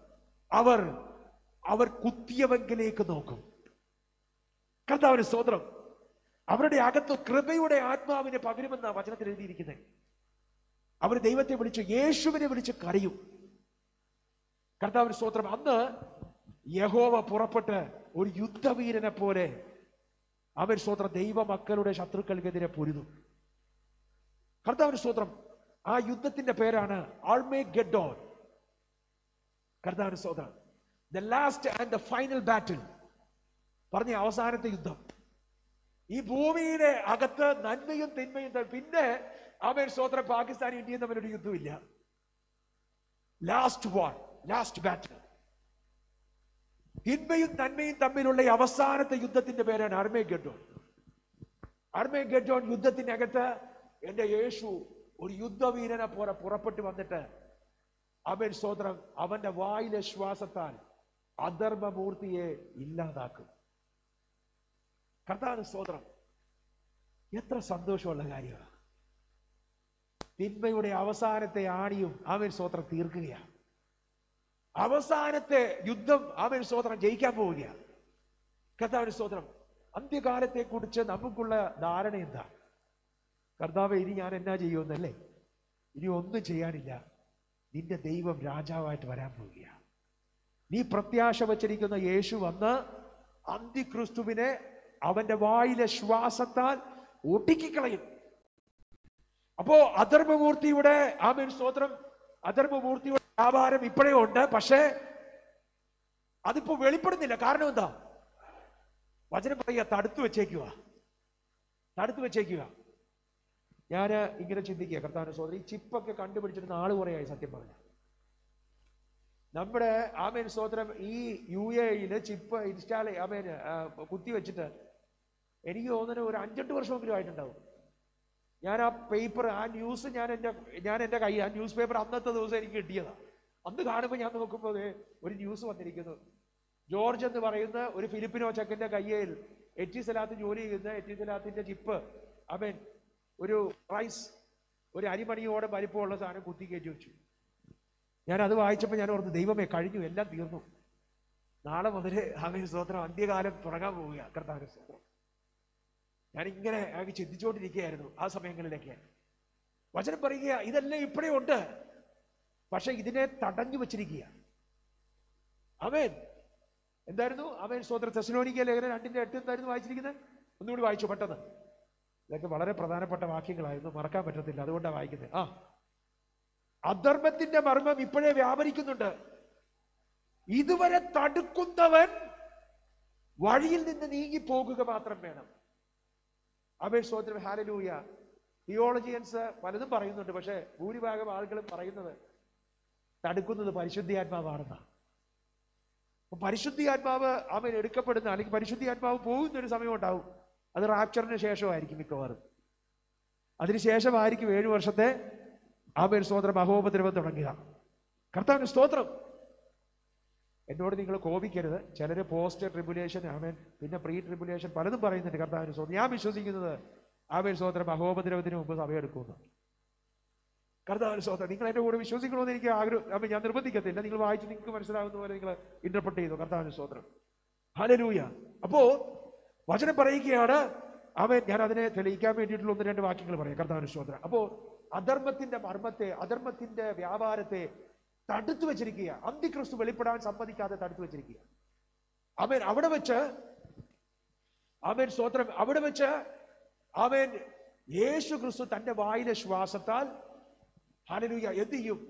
[SPEAKER 2] അവർ കുത്തിയവങ്കിലേക്ക് നോക്കും. കർത്താവിന് സ്തോത്രം. അവരുടെ അകത്ത് കൃപയുടെ ആത്മാവിനെ പകരുമെന്ന വചനത്തിൽ എഴുതിയിരിക്കുന്നത്. അവർ ദൈവത്തെ വിളിച്ച്, യേശുവിനെ വിളിച്ച് കരയും. കർത്താവിന് സ്തോത്രം. അന്ന് യഹോവ പുറപ്പെട്ട് ഒരു യുദ്ധവീരനെ പോലെ അവൻ സ്തോത്രം ദൈവ മക്കളുടെ ശത്രുക്കൾക്കെതിരെ പൊരുതും. കർത്താവിന് സ്തോത്രം. ആ യുദ്ധത്തിന്റെ പേരാണ് ആർമേഗെഡോൺ. കർത്താവിന് സ്തോത്രം. The last and the final battle, പറഞ്ഞ അവസാനത്തെ യുദ്ധം. ഈ ഭൂമിയുടെ അകത്ത് നന്മയും തിന്മയും. പിന്നെ അവൻ സ്തോത്രം പാകിസ്ഥാനും ഇന്ത്യയും തമ്മിലൊരു യുദ്ധമില്ല. ലാസ്റ്റ് വാർ, ലാസ്റ്റ് ബാറ്റിൽ. തിന്മയും നന്മയും തമ്മിലുള്ള ഈ അവസാനത്തെ യുദ്ധത്തിന്റെ പേരാണ് ആർമേഗെഡോൺ. ആർമേഗെഡോൺ യുദ്ധത്തിനകത്ത് എന്റെ യേശു ഒരു യുദ്ധവീരനെ പോലെ പുറപ്പെട്ടു വന്നിട്ട് അവൻ സ്തോത്രം അവന്റെ വായിലെ ശ്വാസത്താൽ അധർമ്മമൂർത്തിയെ ഇല്ലാതാക്കും. കർത്താവിന് സ്തോത്രം. എത്ര സന്തോഷമുള്ള കാര്യമാണ്. തിന്മയുടെ അവസാനത്തെ ആണിയും അവൻ സ്തോത്രം തീർക്കുകയാണ്. അവസാനത്തെ യുദ്ധം അവൻ സ്തോത്രം ജയിക്കാൻ പോവുകയാണ്. കർത്താവിന് സ്തോത്രം. അന്ത്യകാലത്തെ കുറിച്ച് നമുക്കുള്ള ധാരണ എന്താ? കർത്താവ്, ഇനി ഞാൻ എന്നാ ചെയ്യുമെന്നല്ലേ? ഇനി ഒന്നും ചെയ്യാനില്ല. നിന്റെ ദൈവം രാജാവായിട്ട് വരാൻ പോവുകയാണ്. നീ പ്രത്യാശ വച്ചിരിക്കുന്ന യേശു വന്ന് അന്തിക്രിസ്തുവിനെ അവന്റെ വായിലെ ശ്വാസത്താൽ ഒടുക്കിക്കളയും. അപ്പോ അധർമ്മമൂർത്തിയുടെ ആമേൻ സ്തോത്രം, അധർമ്മമൂർത്തിയുടെ വ്യാപാരം ഇപ്പോഴേ ഉണ്ട്. പക്ഷേ അതിപ്പോ വെളിപ്പെടുന്നില്ല. കാരണം എന്താ? വചനം പറയുക, തടുത്തു വെച്ചേക്കുക. ഞാൻ ഇങ്ങനെ ചിന്തിക്കുക, കർത്താവിന്റെ സഹോദരൻ, ഈ ചിപ്പൊക്കെ കണ്ടുപിടിച്ചിട്ട് നാള് കുറയായി. സത്യം പറഞ്ഞ നമ്മുടെ ആമേൻ സ്തോത്രം ഈ UAE ചിപ്പ് ഇൻസ്റ്റാൾ ആമേൻ കുത്തി വെച്ചിട്ട് എനിക്ക് തോന്നുന്നു ഒരു 5-8 വർഷമെങ്കിലും ആയിട്ടുണ്ടാവും. ഞാൻ ആ പേപ്പർ, ആ ന്യൂസ് ഞാൻ എൻ്റെ കൈ, ആ ന്യൂസ് പേപ്പർ അന്നത്തെ ദിവസം എനിക്ക് കിട്ടിയതാണ്. അന്ന് കാണുമ്പോൾ ഞാൻ നോക്കുമ്പോൾ ഒരു ന്യൂസ് വന്നിരിക്കുന്നു. ജോർജ് എന്ന് പറയുന്ന ഒരു ഫിലിപ്പിനോ ചെക്കൻ്റെ കയ്യിൽ എറ്റിസലാത്ത് ജോലി ചെയ്യുന്ന എറ്റിസലാത്തിന്റെ ചിപ്പ് അവൻ ഒരു റൈസ്, ഒരു അരിമണിയോടെ വലിപ്പമുള്ള സാധനം കുത്തി കയറ്റി വെച്ചു. ഞാൻ അത് വായിച്ചപ്പോൾ ഞാൻ ഓർത്ത്, ദൈവമേ, കഴിഞ്ഞു, എല്ലാം തീർന്നു. നാളെ മുതൽ അവൻ സ്തോത്രം അന്ത്യകാലം തുടങ്ങാൻ പോവുക. കർത്താവിന്റെ സ്തോത്രം. ഞാനിങ്ങനെ ചിന്തിച്ചുകൊണ്ടിരിക്കുകയായിരുന്നു ആ സമയങ്ങളിലൊക്കെ. വചനം പറയുക, ഇതെല്ലാം ഇപ്പോഴേ ഉണ്ട്, പക്ഷെ ഇതിനെ തടഞ്ഞു വച്ചിരിക്കുക. ആമേൻ. എന്തായിരുന്നു ആമേൻ സ്തോത്രം? തെസ്സലോനിക്ക ലേഖനം 2:8 എന്തായിരുന്നു വായിച്ചിരിക്കുന്നത്? ഒന്നുകൂടി വായിച്ചു പെട്ടെന്ന്. ഇതൊക്കെ വളരെ പ്രധാനപ്പെട്ട വാക്യങ്ങളായിരുന്നു, മറക്കാൻ പറ്റത്തില്ല, അതുകൊണ്ടാണ് വായിക്കുന്നത്. അധർമ്മത്തിന്റെ മർമ്മം ഇപ്പോഴേ വ്യാപരിക്കുന്നുണ്ട്. ഇതുവരെ തടുക്കുന്നവൻ വഴിയിൽ നിന്ന് നീങ്ങി പോകുക മാത്രം വേണം. ആമേൻ സ്തോത്രം. ഹല്ലേലൂയ. തിയോളജിയൻസ് പലതും പറയുന്നുണ്ട്, പക്ഷെ ഭൂരിഭാഗം ആളുകളും പറയുന്നത് തടുക്കുന്നത് പരിശുദ്ധാത്മാവാണെന്നാണ്. പരിശുദ്ധാത്മാവ് അവൻ എടുക്കപ്പെടുന്ന, അല്ലെങ്കിൽ പരിശുദ്ധാത്മാവ് പോകുന്നൊരു സമയം ഉണ്ടാവും. അത് റാപ്ചറിന് ശേഷമായിരിക്കും മിക്കവാറും. അതിനുശേഷമായിരിക്കും 7 വർഷത്തെ ആമേൻ സ്തോത്രം മഹോപദ്രവം തുടങ്ങുക. കർത്താവിന് സ്തോത്രം. എന്നോട് നിങ്ങൾ കോപിക്കരുത്. ചിലര് പോസ്റ്റ് ട്രിബുലേഷൻ, ആമേൻ, പിന്നെ പ്രീ ട്രിബുലേഷൻ പലതും പറയുന്നുണ്ട്. കർത്താവിന് സ്തോത്രം. ഞാൻ വിശ്വസിക്കുന്നത് ആമേൻ സ്തോത്രം മഹോപദ്രവത്തിന് മുമ്പ് സമയമെടുക്കുന്നു. കർത്താവിന് സ്തോത്രം. നിങ്ങൾ എൻ്റെ കൂടെ വിശ്വസിക്കണമെന്ന് എനിക്ക് ആഗ്രഹം, ഞാൻ നിർബന്ധിക്കത്തില്ല. നിങ്ങൾ വായിച്ച് നിങ്ങൾക്ക് മനസ്സിലാകുന്ന പോലെ നിങ്ങൾ ഇന്റർപ്രറ്റ് ചെയ്തു. കർത്താവിന് സ്തോത്രം. ഹല്ലേലൂയ. അപ്പോ വചനം പറയുകയാണ്, ആമേൻ. ഞാൻ അതിനെ തെളിയിക്കാൻ വേണ്ടിയിട്ടുള്ള 1-2 വാക്യങ്ങൾ പറയാം. കർത്താവിന് സ്തോത്രം. അപ്പോ അധർമ്മത്തിന്റെ മർമ്മത്തെ, അധർമ്മത്തിന്റെ വ്യാപാരത്തെ തടുത്തു വെച്ചിരിക്കുക. അന്തിക്രിസ്തു വെളിപ്പെടാൻ സമ്മതിക്കാതെ തടുത്തു വെച്ചിരിക്കുക. ആമേൻ. അവിടെ വെച്ച് ആമേൻ സ്തോത്രം, അവിടെ വെച്ച് ആമേൻ യേശു ക്രിസ്തു തന്റെ വായിലെ ശ്വാസത്താൽ ഹല്ലേലൂയ എന്ത് ചെയ്യും?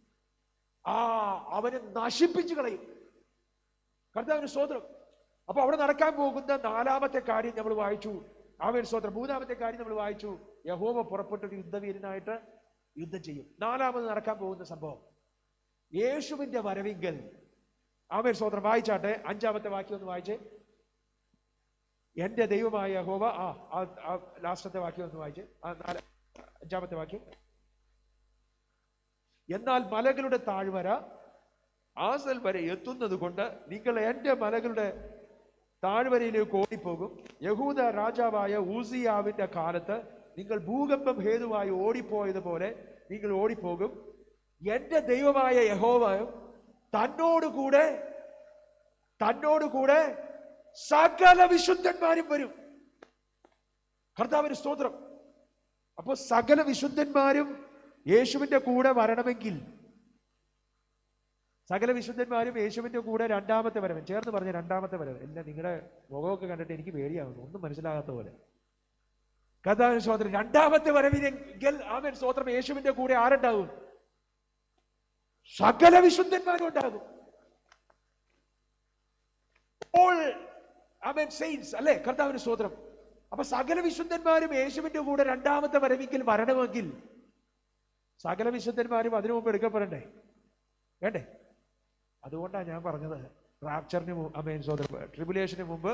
[SPEAKER 2] അവനെ നശിപ്പിച്ചു കളയും. കർത്താവിന് സ്തോത്രം. അപ്പൊ അവിടെ നടക്കാൻ പോകുന്ന 4ാമത്തെ കാര്യം നമ്മൾ വായിച്ചു. ആമേൻ സ്തോത്രം. 3ാമത്തെ കാര്യം നമ്മൾ വായിച്ചു. യഹോവ പുറപ്പെട്ടൊരു യുദ്ധവീരനായിട്ട് യുദ്ധം ചെയ്യും. 4ാമത് നടക്കാൻ പോകുന്ന സംഭവം യേശുവിന്റെ വരവിങ്കൽ. ആമേൻ സ്തോത്രം. വായിച്ചാട്ടെ 5ാമത്തെ വാക്യം ഒന്ന് വായിച്ചേ. എന്റെ ദൈവമായ യഹോവ. ലാസ്റ്റത്തെ വാക്യം ഒന്ന് വായിച്ച്, 5-ാമത്തെ വാക്യം. എന്നാൽ മലകളുടെ താഴ്വര ആസൽ വരെ എത്തുന്നത് കൊണ്ട് നിങ്ങൾ എന്റെ മലകളുടെ താഴ്വരയിലേക്ക് ഓടിപ്പോകും. യഹൂദ രാജാവായ ഊസിയാവിന്റെ കാലത്ത് നിങ്ങൾ ഭൂകമ്പം ഹേതുവായി ഓടിപ്പോയതുപോലെ നിങ്ങൾ ഓടിപ്പോകും. എന്റെ ദൈവമായ യഹോവ തന്നോടുകൂടെ സകല വിശുദ്ധന്മാരും വരും. കർത്താവിന് സ്തോത്രം. അപ്പൊ സകല വിശുദ്ധന്മാരും യേശുവിന്റെ കൂടെ വരണമെങ്കിൽ, സകല വിശുദ്ധന്മാരും യേശുവിന്റെ കൂടെ രണ്ടാമത്തെ വരവ്, ചേർന്ന് പറഞ്ഞ രണ്ടാമത്തെ വരവ്. എല്ലാം നിങ്ങളുടെ മുഖമൊക്കെ കണ്ടിട്ട് എനിക്ക് പേടിയാവുന്നു, ഒന്നും മനസ്സിലാകാത്ത പോലെ. കർത്താവിന് സ്തോത്രം. രണ്ടാമത്തെ വരവിനെങ്കിൽ ആമേൻ സ്തോത്രം, യേശുവിന്റെ കൂടെ ആരുണ്ടാകും? സകല വിശുദ്ധന്മാരും ഉണ്ടാകും. ഓൾ ആമേൻ സെയിന്റ്സ് അല്ലേ? കർത്താവിന് സ്തോത്രം. അപ്പൊ സകല വിശുദ്ധന്മാരും യേശുവിന്റെ കൂടെ രണ്ടാമത്തെ വരവിങ്കിൽ വരണമെങ്കിൽ സകല വിശുദ്ധന്മാരും അതിനു മുമ്പ് എടുക്കപ്പെടണ്ടേ? വേണ്ടേ? അതുകൊണ്ടാണ് ഞാൻ പറഞ്ഞത് റാപ്ചറിന് ആമേൻ സ്തോത്രം, ട്രിബുലേഷന് മുമ്പ്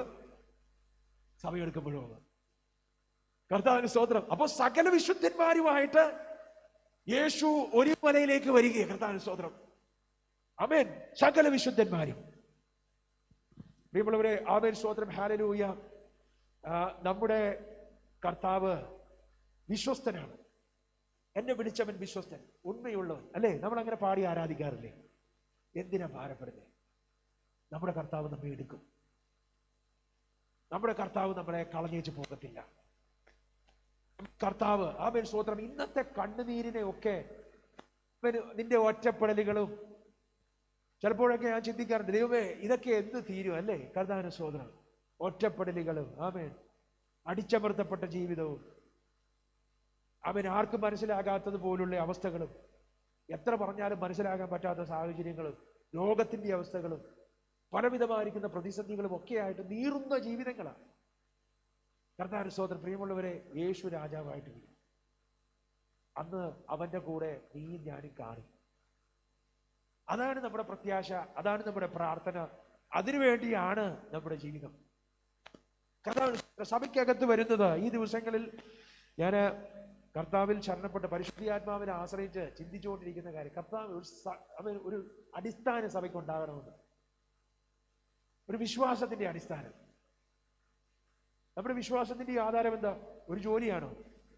[SPEAKER 2] സമയം കർത്താവിന് സ്തോത്രം. അപ്പൊ സകല വിശുദ്ധന്മാരുമായിട്ട് യേശു ഒരു മലയിലേക്ക് വരികയാണ്. കർത്താവിന് സ്തോത്രം. ആമേൻ. സകല വിശുദ്ധന്മാരും. പ്രിയമുള്ളവരെ, ആമേൻ സ്തോത്രം. ഹല്ലേലൂയ. നമ്മുടെ കർത്താവ് വിശ്വസ്തനാണ്. എന്നെ വിളിച്ചവൻ വിശ്വസ്തൻ, ഉണ്മയുള്ളവൻ അല്ലേ? നമ്മൾ അങ്ങനെ പാടി ആരാധിക്കാറില്ലേ? എന്തിനാ ഭാരപ്പെടുന്നത്? നമ്മുടെ കർത്താവ് നമ്മെ എടുക്കും. നമ്മുടെ കർത്താവ് നമ്മളെ കളഞ്ഞേച്ച് പോകത്തില്ല. കർത്താവ് ആമേൻ സ്തോത്രം. ഇന്നത്തെ കണ്ണുനീരിനെ ഒക്കെ നിന്റെ ഒറ്റപ്പെടലുകളും ചിലപ്പോഴൊക്കെ ഞാൻ ചിന്തിക്കാറുണ്ട്, ദൈവമേ ഇതൊക്കെ എന്ത് തീരും അല്ലേ? കർത്താവിന് സ്തോത്രം. ഒറ്റപ്പെടലുകളും ആമേൻ, അടിച്ചമർത്തപ്പെട്ട ജീവിതവും, അവൻ ആർക്കും മനസ്സിലാകാത്തത് പോലുള്ള അവസ്ഥകളും, എത്ര പറഞ്ഞാലും മനസ്സിലാകാൻ പറ്റാത്ത സാഹചര്യങ്ങളും, ലോകത്തിന്റെ അവസ്ഥകളും, പലവിധമായിരിക്കുന്ന പ്രതിസന്ധികളും ഒക്കെ ആയിട്ട് നീറുന്ന ജീവിതങ്ങളാണ്. കർത്താവിന്റെ സ്തോത്രം. പ്രിയമുള്ളവരെ, യേശു രാജാവായിട്ട് വരും. അന്ന് അവന്റെ കൂടെ നീയും ഞാനും കാണും. അതാണ് നമ്മുടെ പ്രത്യാശ, അതാണ് നമ്മുടെ പ്രാർത്ഥന, അതിനുവേണ്ടിയാണ് നമ്മുടെ ജീവിതം. കർത്താവ് സഭയ്ക്കകത്ത് വരുന്നത് ഈ ദിവസങ്ങളിൽ ഞാൻ കർത്താവിൽ ശരണപ്പെട്ട് പരിശുദ്ധാത്മാവിനെ ആശ്രയിച്ച് ചിന്തിച്ചുകൊണ്ടിരിക്കുന്ന കാര്യം, കർത്താവ് ഒരു അടിസ്ഥാന സഭയ്ക്ക് ഉണ്ടാകണമെന്ന്, ഒരു വിശ്വാസത്തിന്റെ അടിസ്ഥാനം. നമ്മുടെ വിശ്വാസത്തിന്റെ ആധാരം എന്താ? ഒരു ജോലിയാണോ?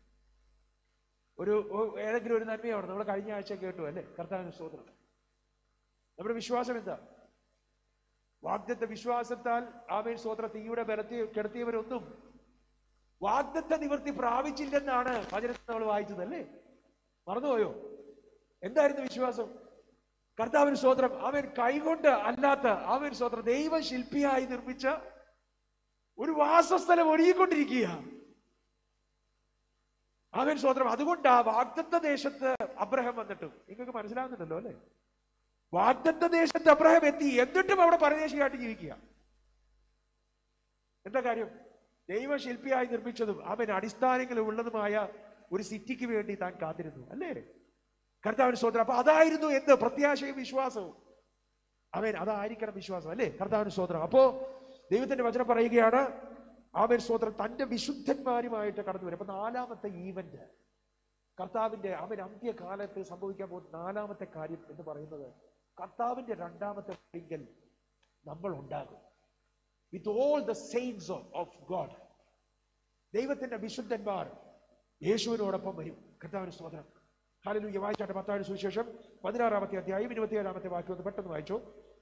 [SPEAKER 2] ഏതെങ്കിലും ഒരു നന്മയാണോ? നമ്മൾ കഴിഞ്ഞ ആഴ്ച കേട്ടു അല്ലേ? കർത്താവിന്റെ സ്തോത്രം. നമ്മുടെ വിശ്വാസം എന്താ? വാഗ്ദത്ത വിശ്വാസത്താൽ ആമേൻ സ്തോത്ര തീയുടെ ബലത്തിൽ കിടത്തിയവരൊന്നും വാഗ്ദത്ത നിവൃത്തി പ്രാപിച്ചില്ലെന്നാണ് വചനത്തിൽ നമ്മൾ വായിച്ചത് അല്ലേ? മറന്നുപോയോ? എന്തായിരുന്നു വിശ്വാസം? കർത്താവിന് സ്തോത്രം. അവൻ കൈകൊണ്ട് അല്ലാത്ത ആമേൻ സ്തോത്രം ദൈവശില്പിയായി നിർമ്മിച്ച ഒരു വാസസ്ഥലം ഒരുങ്ങിക്കൊണ്ടിരിക്കുക. ആമേൻ സ്തോത്രം. അതുകൊണ്ട് ആ വാഗ്ദത്ത ദേശത്ത് അബ്രഹാം വന്നിട്ടും, നിങ്ങൾക്ക് മനസ്സിലാകുന്നുണ്ടല്ലോ അല്ലെ? വാഗ്ദത്ത ദേശത്ത് അബ്രഹാം എത്തി, എന്നിട്ടും അവിടെ പരദേശിയായിട്ട് ജീവിക്കുക. എന്താ കാര്യം? ദൈവശില്പിയായി നിർമ്മിച്ചതും അവൻ അടിസ്ഥാനങ്ങൾ ഉള്ളതുമായ ഒരു സിറ്റിക്ക് വേണ്ടി താൻ കാത്തിരുന്നു അല്ലേ? കർത്താവിന് സ്തോത്രം. അപ്പൊ അതായിരുന്നു എന്ത്? പ്രത്യാശയും വിശ്വാസവും. അവൻ അതായിരിക്കണം വിശ്വാസം അല്ലേ? കർത്താവിന് സ്തോത്രം. അപ്പോ ദൈവത്തിന്റെ വചനം പറയുകയാണ്, അവൻ സ്തോത്രം തന്റെ വിശുദ്ധന്മാരുമായിട്ട് കടന്നു വരും. അപ്പൊ നാലാമത്തെ ഈവന്റ് കർത്താവിന്റെ അവൻ അന്ത്യകാലത്ത് സംഭവിക്കാൻ പോകുന്ന നാലാമത്തെ കാര്യം എന്ന് പറയുന്നത്, കർത്താവിന്റെ രണ്ടാമത്തെ ഒരിക്കൽ നമ്മൾ ഉണ്ടാകും. With all the saints of God, ദൈവത്തിന്റെ വിശുദ്ധന്മാർ യേശുവിനോടൊപ്പം വരും. കർത്താവിന് സ്തോത്രം. ഹല്ലേലൂയ. വായിച്ചാട്ടെ മത്തായിയുടെ സുവിശേഷം 16-ാമത്തെ അധ്യായം 27-ാമത്തെ വാക്യം ഒന്ന് പെട്ടെന്ന് വായിച്ചോ.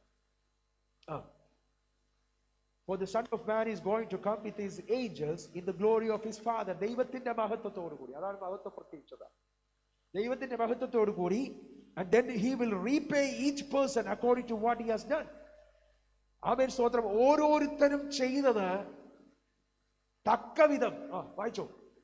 [SPEAKER 2] For the Son of Man is going to come with his angels in the glory of his Father. ദൈവത്തിന്റെ മഹത്വത്തോടു കൂടി, അതാണ് മഹത്വം പ്രത്യേകിച്ചത്. ദൈവത്തിന്റെ മഹത്വത്തോടു കൂടി, and then he will repay each person according to what he has done. ആമേൻ സ്തോത്രം. ഓരോരുത്തരും ചെയ്തത് തക്കവിധം. വായിച്ചോ.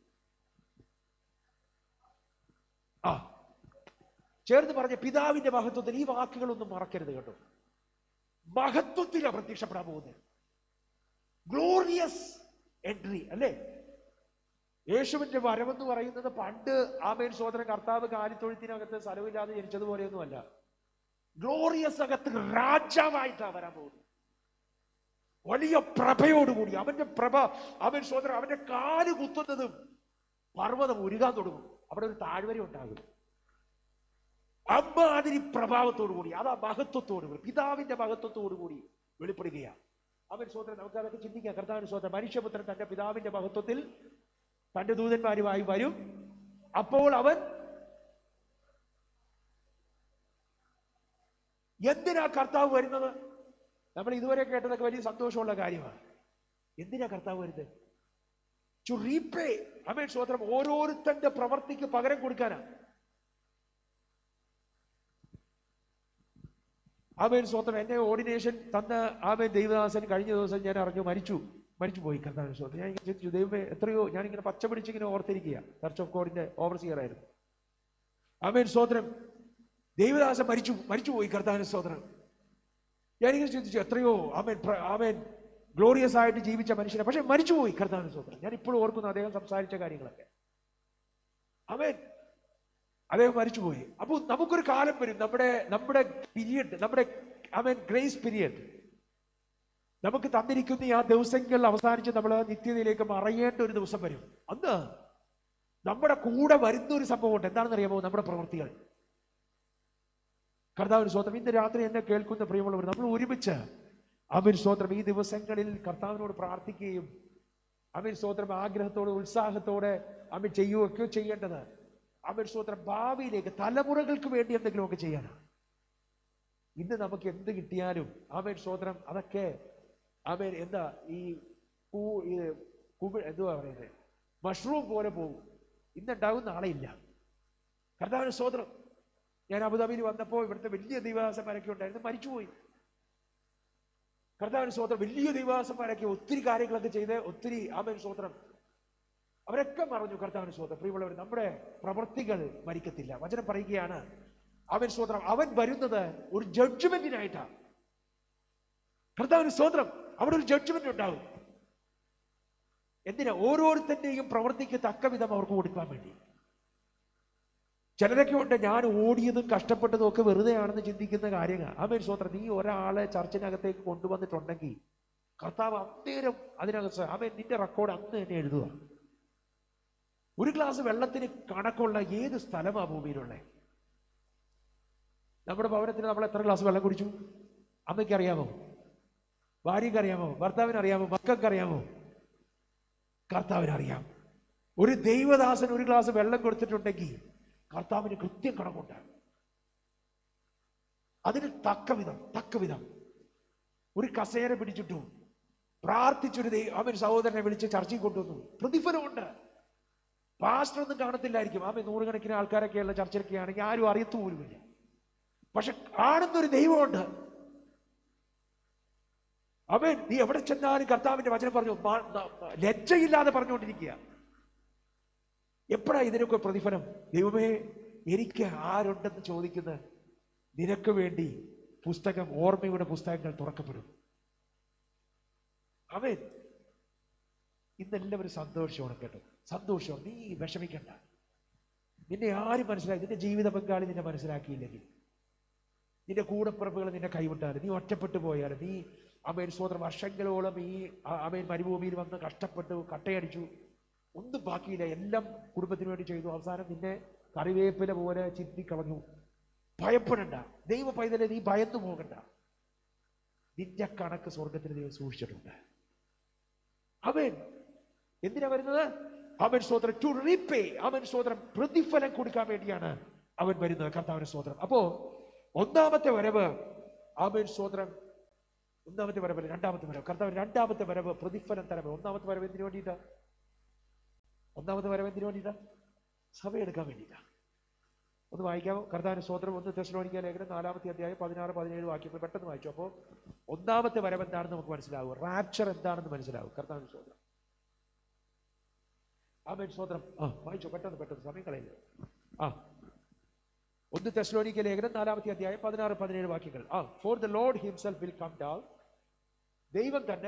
[SPEAKER 2] ചേർന്ന് പറഞ്ഞ പിതാവിന്റെ മഹത്വത്തിൽ. ഈ വാക്കുകളൊന്നും മറക്കരുത് കേട്ടോ. മഹത്വത്തിലാണ് പ്രത്യക്ഷപ്പെടാൻ പോകുന്നത്. ഗ്ലോറിയസ് എൻട്രി അല്ലേ? യേശുവിന്റെ വരവെന്ന് പറയുന്നത് പണ്ട് ആമേൻ സ്തോത്രം കർത്താവ് കാലിത്തൊഴുത്തിനകത്ത് സ്ഥലമില്ലാതെ ജനിച്ചതുപോലെയൊന്നുമല്ല. ഗ്ലോറിയസ് അകത്ത് രാജാവായിട്ടാണ് വരാൻ പോകുന്നത്. വലിയ പ്രഭയോടുകൂടി അവന്റെ പ്രഭ, അവൻ സ്വതന്ത്രം, അവന്റെ കാല് കുത്തുന്നതും പർവ്വതം ഉരുകാൻ തുടങ്ങും. അവിടെ ഒരു താഴ്വര ഉണ്ടാകും. അമ്മാതിരി പ്രഭാവത്തോടു കൂടി, അതാ മഹത്വത്തോടു കൂടി, പിതാവിന്റെ മഹത്വത്തോടു കൂടി വെളിപ്പെടുകയാണ്. അവൻ സ്വതന്ത്രം. നമുക്ക് അതൊക്കെ ചിന്തിക്കാം. കർത്താവിന് സ്വതന്ത്രം. മനുഷ്യപുത്രൻ തന്റെ പിതാവിന്റെ മഹത്വത്തിൽ തന്റെ ദൂതന്മാരുമായി വരും. അപ്പോൾ അവൻ എന്തിനാ കർത്താവ് വരുന്നത്? നമ്മൾ ഇതുവരെ കേട്ടതൊക്കെ വലിയ സന്തോഷമുള്ള കാര്യമാണ്. എന്തിനാ കർത്താവ് വരുന്നത്? To repay. ആമേൻ സ്തോത്രം. ഓരോരുത്തന്റെ പ്രവർത്തിക്ക് പകരം കൊടുക്കാനാണ്. ആമേൻ സ്തോത്രം. എന്നെ ഓർഡിനേഷൻ തന്ന ആമേൻ ദൈവദാസൻ കഴിഞ്ഞ ദിവസം ഞാൻ അറിഞ്ഞു മരിച്ചുപോയി. കർത്താവിന് സ്തോത്രം. ഞാൻ ചിന്തിച്ചു, ദൈവമേ എത്രയോ, ഞാനിങ്ങനെ പച്ച പിടിച്ചിങ്ങനെ ഓർത്തിരിക്കുക. ചർച്ച് ഓഫ് ഗോഡിന്റെ ഓവർസിയർ ആയിരുന്നു. ആമേൻ സ്തോത്രം. ദൈവദാസൻ മരിച്ചുപോയി. കർത്താവിന് സ്തോത്രം. ഞാനിങ്ങനെ ചിന്തിച്ചു, എത്രയോ ആമേൻ ഗ്ലോറിയസ് ആയിട്ട് ജീവിച്ച മനുഷ്യനെ, പക്ഷെ മരിച്ചുപോയി. കർത്താവിന് സ്തോത്രം. ഞാൻ ഇപ്പോഴും ഓർക്കുന്നു അദ്ദേഹം സംസാരിച്ച കാര്യങ്ങളൊക്കെ. ആമേൻ, അദ്ദേഹം മരിച്ചുപോയി. അപ്പോൾ നമുക്കൊരു കാലം വരും, നമ്മുടെ പീരിയഡ്, നമ്മുടെ ആമേൻ ഗ്രേസ് പീരിയഡ് നമുക്ക് തന്നിരിക്കുന്ന ആ ദിവസങ്ങൾ അവസാനിച്ച് നമ്മൾ നിത്യതയിലേക്ക് മറയേണ്ട ഒരു ദിവസം വരും. അന്ന് നമ്മുടെ കൂടെ വരുന്ന ഒരു സംഭവമുണ്ട്. എന്താണെന്ന് അറിയാമോ? നമ്മുടെ പ്രവൃത്തികൾ. കർത്താവിന് സ്തോത്രം. ഇന്ന് രാത്രി എന്നെ കേൾക്കുന്ന പ്രിയമുള്ളവർ, നമ്മൾ ഒരുമിച്ച് ആമേൻ സ്തോത്രം ഈ ദിവസങ്ങളിൽ കർത്താവിനോട് പ്രാർത്ഥിക്കുകയും ആമേൻ സ്തോത്രം ആഗ്രഹത്തോടെ ഉത്സാഹത്തോടെ ആമേൻ ചെയ്യുകയൊക്കെ ചെയ്യേണ്ടത്. ആമേൻ സ്തോത്രം ഭാവിയിലേക്ക് തലമുറകൾക്ക് വേണ്ടി എന്തെങ്കിലുമൊക്കെ ചെയ്യാനാണ്. ഇന്ന് നമുക്ക് എന്ത് കിട്ടിയാലും ആമേൻ സ്തോത്രം അതൊക്കെ ആമേൻ എന്താ ഈ എന്തുവാ പറയുന്നത്, മഷ്റൂം പോലെ പോകും. ഇന്നുണ്ടാവും, നാളെ ഇല്ല. കർത്താവിന് സ്തോത്രം. ഞാൻ അബുദാബിയിൽ വന്നപ്പോൾ ഇവിടുത്തെ വലിയ ദൈവദാസന്മാരൊക്കെ ഉണ്ടായിരുന്നു, മരിച്ചുപോയി. കർത്താവിന് സ്തോത്രം. വലിയ ദൈവദാസന്മാരൊക്കെ ഒത്തിരി കാര്യങ്ങളൊക്കെ ചെയ്ത് ഒത്തിരി ആമേൻ സ്തോത്രം അവരൊക്കെ മറഞ്ഞു. കർത്താവിന് സ്തോത്രം. പ്രിയമുള്ളവർ, നമ്മുടെ പ്രവൃത്തികൾ മരിക്കത്തില്ല. വചനം പറയുകയാണ് അവൻ സ്തോത്രം അവൻ വരുന്നത് ഒരു ജഡ്ജ്മെന്റിനായിട്ടാണ്. കർത്താവിന് സ്തോത്രം. അവിടെ ഒരു ജഡ്ജ്മെന്റ് ഉണ്ടാവും. എന്തിനാ? ഓരോരുത്തന്റെയും പ്രവൃത്തിക്ക് തക്ക വിധം അവർക്ക് കൊടുക്കാൻ വേണ്ടി. ചിലരൊക്കെ ഉണ്ട്, ഞാൻ ഓടിയതും കഷ്ടപ്പെട്ടതും ഒക്കെ വെറുതെയാണെന്ന് ചിന്തിക്കുന്ന കാര്യങ്ങൾ. ആമേൻ സ്തോത്രം. നീ ഒരാളെ ചർച്ചിനകത്തേക്ക് കൊണ്ടുവന്നിട്ടുണ്ടെങ്കിൽ കർത്താവ് അന്നേരം അതിനകത്ത് ആമേൻ നിന്റെ റെക്കോർഡ് അന്ന് തന്നെ എഴുതുക. ഒരു ഗ്ലാസ് വെള്ളത്തിന് കണക്കുള്ള ഏത് സ്ഥലമാണ് ഭൂമിയിലുള്ളത്? നമ്മുടെ ഭവനത്തിൽ നമ്മൾ എത്ര ഗ്ലാസ് വെള്ളം കുടിച്ചു? അമ്മയ്ക്ക് അറിയാമോ? ഭാര്യയ്ക്ക് അറിയാമോ? ഭർത്താവിന് അറിയാമോ? മക്കൾക്ക് അറിയാമോ? കർത്താവിന് അറിയാം. ഒരു ദൈവദാസൻ ഒരു ഗ്ലാസ് വെള്ളം കൊടുത്തിട്ടുണ്ടെങ്കിൽ കർത്താവിന് കൃത്യം കണക്കുണ്ട്. അതിന് തക്കവിധം ഒരു കസേര പിടിച്ചിട്ടു പ്രാർത്ഥിച്ചൊരു അവൻ സഹോദരനെ വിളിച്ച് ചർച്ചയിൽ കൊണ്ടുവന്നു. പ്രതിഫലമുണ്ട്. പാസ്റ്റർ ഒന്നും കാണത്തില്ലായിരിക്കും. ആമേ നൂറുകണക്കിന് ആൾക്കാരൊക്കെയുള്ള ചർച്ചയൊക്കെ ആണെങ്കിൽ ആരും അറിയത്തു പോലുമില്ല. പക്ഷെ കാണുന്നൊരു ദൈവമുണ്ട്. അവൻ നീ എവിടെ ചെന്നാലും കർത്താവിന്റെ വചനം പറഞ്ഞു ലജ്ജയില്ലാതെ പറഞ്ഞുകൊണ്ടിരിക്കുക. എപ്പോഴാ ഇതിനൊക്കെ പ്രതിഫലം? ദൈവമേ എനിക്ക് ആരുണ്ടെന്ന് ചോദിക്കുന്ന നിനക്ക് വേണ്ടി പുസ്തകം, ഓർമ്മയുടെ പുസ്തകങ്ങൾ തുറക്കപ്പെടും. അവൻ ഇന്നെല്ലാവരും സന്തോഷമാണ് കേട്ടോ, സന്തോഷം. നീ വിഷമിക്കണ്ട. നിന്നെ ആരും മനസ്സിലാക്കി, നിന്റെ ജീവിത പങ്കാളി നിന്നെ മനസ്സിലാക്കിയില്ലെങ്കിൽ, നിന്റെ കൂടപ്പിറപ്പുകൾ നിന്നെ കൈവിട്ടാലും, നീ ഒറ്റപ്പെട്ടു പോയാലും, നീ അമേൻ സ്വതന്ത്രം വർഷങ്ങളോളം ഈ അമേൻ മരുഭൂമിയിൽ വന്ന് കഷ്ടപ്പെട്ടു കട്ടയടിച്ചു, ഒന്നും ബാക്കിയില്ല, എല്ലാം കുടുംബത്തിന് വേണ്ടി ചെയ്തു, അവസാനം നിന്നെ കറിവേപ്പില പോലെ ചിന്തിക്കളഞ്ഞു. ഭയപ്പെടണ്ട. ദൈവ പൈതലെ നീ ഭയന്നു പോകണ്ട. നിന്റെ കണക്ക് സ്വർഗത്തിന് ദൈവം സൂക്ഷിച്ചിട്ടുണ്ട്. അവൻ എന്തിനാ വരുന്നത്? അവൻ സ്തോത്രം ടു റീപേ, അവൻ സ്തോത്രം പ്രതിഫലം കൊടുക്കാൻ വേണ്ടിയാണ് അവൻ വരുന്നത്. കർത്താവിന്റെ സ്തോത്രം. അപ്പോ ഒന്നാമത്തെ വരവ് അവൻ സ്തോത്രം, ഒന്നാമത്തെ വരവല്ല, രണ്ടാമത്തെ വരവ്. കർത്താവ് രണ്ടാമത്തെ വരവ് പ്രതിഫലം തരവ്. ഒന്നാമത്തെ വരവ് എന്തിനു വേണ്ടിയിട്ടാ? ഒന്നാമത്തെ വരവ് എന്തിനു വേണ്ടിയിട്ടാ? സഭയെടുക്കാൻ വേണ്ടിയിട്ടാ. ഒന്ന് വായിക്കാമോ? കർത്താവിന്റെ സ്തോത്രം 1 തെസ്സലോനിക്ക ലേഖനം 4-ാമത്തെ അധ്യായം 16-17 വാക്യങ്ങൾ പെട്ടെന്ന് വായിച്ചു. അപ്പോൾ ഒന്നാമത്തെ വരവ് എന്താണെന്ന് നമുക്ക് മനസ്സിലാവും. റാപ്ചർ എന്താണെന്ന് മനസ്സിലാവും. കർത്താവിന്റെ സ്തോത്രം. ആമേൻ സ്തോത്രം. വായിച്ചോ പെട്ടെന്ന്, സമയം കളയില്ല. 1 തെസ്സലോനിക്ക ലേഖനം 4-ാമത്തെ അധ്യായം 16-17 വാക്യങ്ങൾ. For the Lord himself will come down. ദൈവം തന്നെ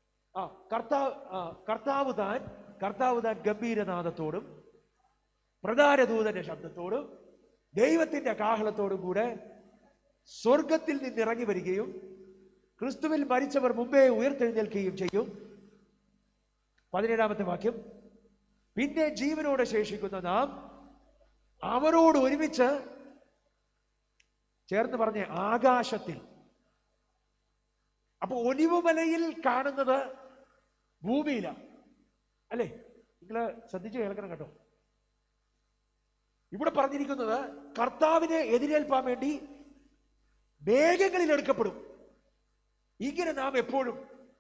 [SPEAKER 2] കർത്താവ് താൻ ഗംഭീരനാദത്തോടും പ്രധാന ദൂതന്റെ ശബ്ദത്തോടും ദൈവത്തിന്റെ കാഹളത്തോടും കൂടെ സ്വർഗത്തിൽ നിന്നിറങ്ങി വരികയും ക്രിസ്തുവിൽ മരിച്ചവർ മുമ്പേ ഉയർത്തെഴുന്നേൽക്കുകയും ചെയ്യും. 17-ാമത്തെ വാക്യം, പിന്നെ ജീവനോടെ ശേഷിക്കുന്ന നാം അവരോട് ഒരുമിച്ച് ചേർന്ന് പറഞ്ഞ ആകാശത്തിൽ. അപ്പൊ ഒലിവുമലയിൽ കാണുന്നത് ഭൂമിയിലാണ് അല്ലേ? നിങ്ങള് ശ്രദ്ധിച്ച് കേൾക്കണം കേട്ടോ. ഇവിടെ പറഞ്ഞിരിക്കുന്നത് കർത്താവിനെ എതിരേൽപ്പാൻ വേണ്ടി മേഘങ്ങളിൽ എടുക്കപ്പെടും. ഇങ്ങനെ നാം എപ്പോഴും,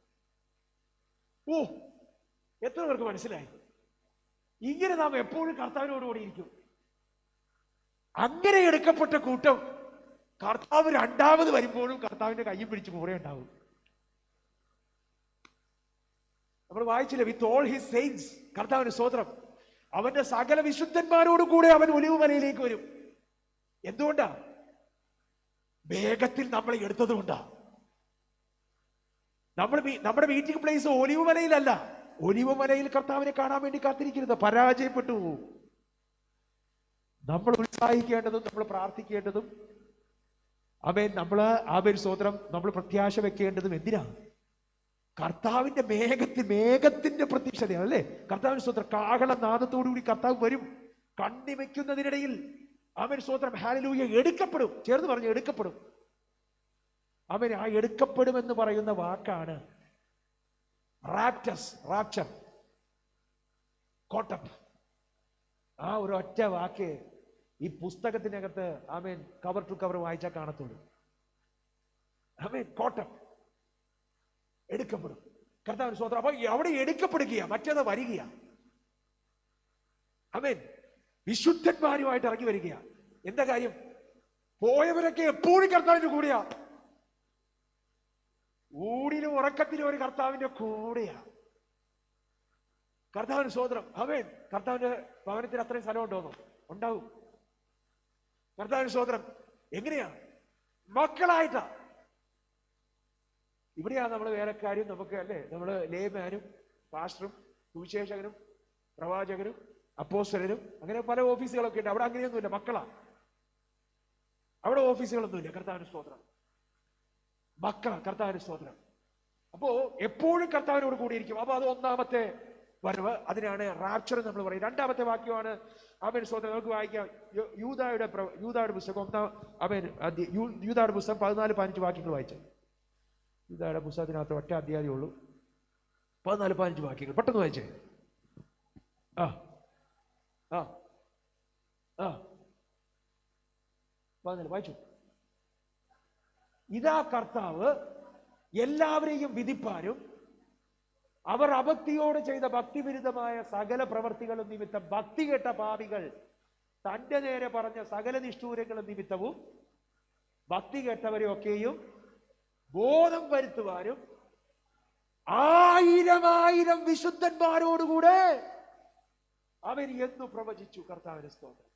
[SPEAKER 2] എത്ര പേർക്ക് മനസ്സിലായി? ഇങ്ങനെ നാം എപ്പോഴും കർത്താവിനോടുകൂടി ഇരിക്കും. അങ്ങനെ എടുക്കപ്പെട്ട കൂട്ടം കർത്താവ് രണ്ടാമത് വരുമ്പോഴും കർത്താവിന്റെ കയ്യും പിടിച്ച് കൂടെ ഉണ്ടാവും. നമ്മൾ വായിച്ചില്ലേ, വിത്ത് ഓൾ ഹിസ് സെയിന്റ്സ്, കർത്താവിന് സ്തോത്രം, അവന്റെ സകല വിശുദ്ധന്മാരോട് കൂടെ അവൻ ഒലിവുമലയിലേക്ക് വരും. എന്തുകൊണ്ടാ? വേഗത്തിൽ നമ്മളെ എടുത്തതുകൊണ്ടാ. നമ്മുടെ മീറ്റിംഗ് പ്ലേസ് ഒലിവുമലയിലല്ല. ഒലിവുമലയിൽ കർത്താവിനെ കാണാൻ വേണ്ടി കാത്തിരിക്കരുത്, പരാജയപ്പെട്ടു പോകും. നമ്മൾ ഉത്സാഹിക്കേണ്ടതും നമ്മൾ പ്രാർത്ഥിക്കേണ്ടതും നമ്മൾ സ്തോത്രം, നമ്മൾ പ്രത്യാശ വെക്കേണ്ടതും എന്തിനാണ്? കർത്താവിന്റെ മേഘത്തിന്റെ പ്രത്യക്ഷതയാണ് അല്ലേ? കർത്താവിന്റെ സ്തോത്രം, കാഹള നാദത്തോടുകൂടി കർത്താവ് വരും. കണ്ണിമയ്ക്കുന്നതിനിടയിൽ അവൻ സ്തോത്രം ഹല്ലേലൂയ എടുക്കപ്പെടും. ചേർന്ന് പറഞ്ഞു, എടുക്കപ്പെടും. അവൻ ആ എടുക്കപ്പെടും എന്ന് പറയുന്ന വാക്കാണ് റാപ്ചർ, കോട്ടപ്പ്. ആ ഒരു ഒറ്റ വാക്ക് ഈ പുസ്തകത്തിനകത്ത് ആമേൻ കവർ ടു കവർ വായിച്ചാൽ കാണത്തുള്ളൂ. ആമേൻ, കോട്ടപ്പ്, എടുക്കപ്പെടും. കർത്താവിന് സ്തോത്രം. അപ്പൊ അവിടെ എടുക്കപ്പെടുകയാ, മറ്റേത് വരികയാ. ആമേൻ, വിശുദ്ധന്മാരുമായിട്ട് ഇറങ്ങി വരികയാ. എന്താ കാര്യം? പോയവരൊക്കെ എപ്പോഴും കർത്താവിന്റെ കൂടെയാ. ഊടിലും ഉറക്കത്തിലും ഒരു കർത്താവിന്റെ കൂടെയാ. കർത്താവിന് സ്തോത്രം. ആമേൻ. കർത്താവിന്റെ ഭവനത്തിൽ അത്രയും സ്ഥലം ഉണ്ടോന്നോ? ഉണ്ടാവും. കർത്താവിന് സ്തോത്രം. എങ്ങനെയാ? മക്കളായിട്ടാ. ഇവിടെയാ നമ്മൾ വേലക്കാരും നമുക്ക് അല്ലേ, നമ്മള് ലേമാനും പാസ്റ്ററും സുവിശേഷകനും പ്രവാചകനും അപ്പോസ്തലനും അങ്ങനെ പല ഓഫീസുകളൊക്കെ ഉണ്ട്. അവിടെ അങ്ങനെയൊന്നുമില്ല, മക്കളാ. അവിടെ ഓഫീസുകളൊന്നുമില്ല. കർത്താവിന് സ്തോത്രം. മക്കളാ, കർത്താവിന് സ്തോത്രം. അപ്പോ എപ്പോഴും കർത്താവിനോട് കൂടിയിരിക്കും. അപ്പൊ അത് ഒന്നാമത്തെ വരവ്, അതിനാണ് റാപ്ചർ നമ്മൾ പറയും. രണ്ടാമത്തെ വാക്യമാണ് അവൻ സ്തോത്രം. നമുക്ക് വായിക്കാം യൂദായുടെ പുസ്തകം യൂദായുടെ പുസ്തകം 14-15 വാക്യങ്ങൾ വായിച്ചു. യൂദായുടെ പുസ്തകത്തിനകത്ത് ഒറ്റ അധ്യായമേ ഉള്ളൂ. 14-15 വാക്യങ്ങൾ പെട്ടെന്ന് വായിച്ചേ. വായിച്ചു. ഇതാ കർത്താവ് എല്ലാവരെയും വിധിപ്പാനും അവർ അഭക്തിയോട് ചെയ്ത ഭക്തിവിരുദ്ധമായ സകല പ്രവർത്തികളും നിമിത്തം ഭക്തി കെട്ട പാപികൾ തന്റെ നേരെ പറഞ്ഞ സകല നിഷ്ഠൂരങ്ങളും നിമിത്തവും ഭക്തി കെട്ടവരെയൊക്കെയും ബോധം വരുത്തുവാനും 1000 വിശുദ്ധന്മാരോടുകൂടെ അവൻ എന്നു പ്രവചിച്ചു. കർത്താവിന്റെ സ്തോത്രം.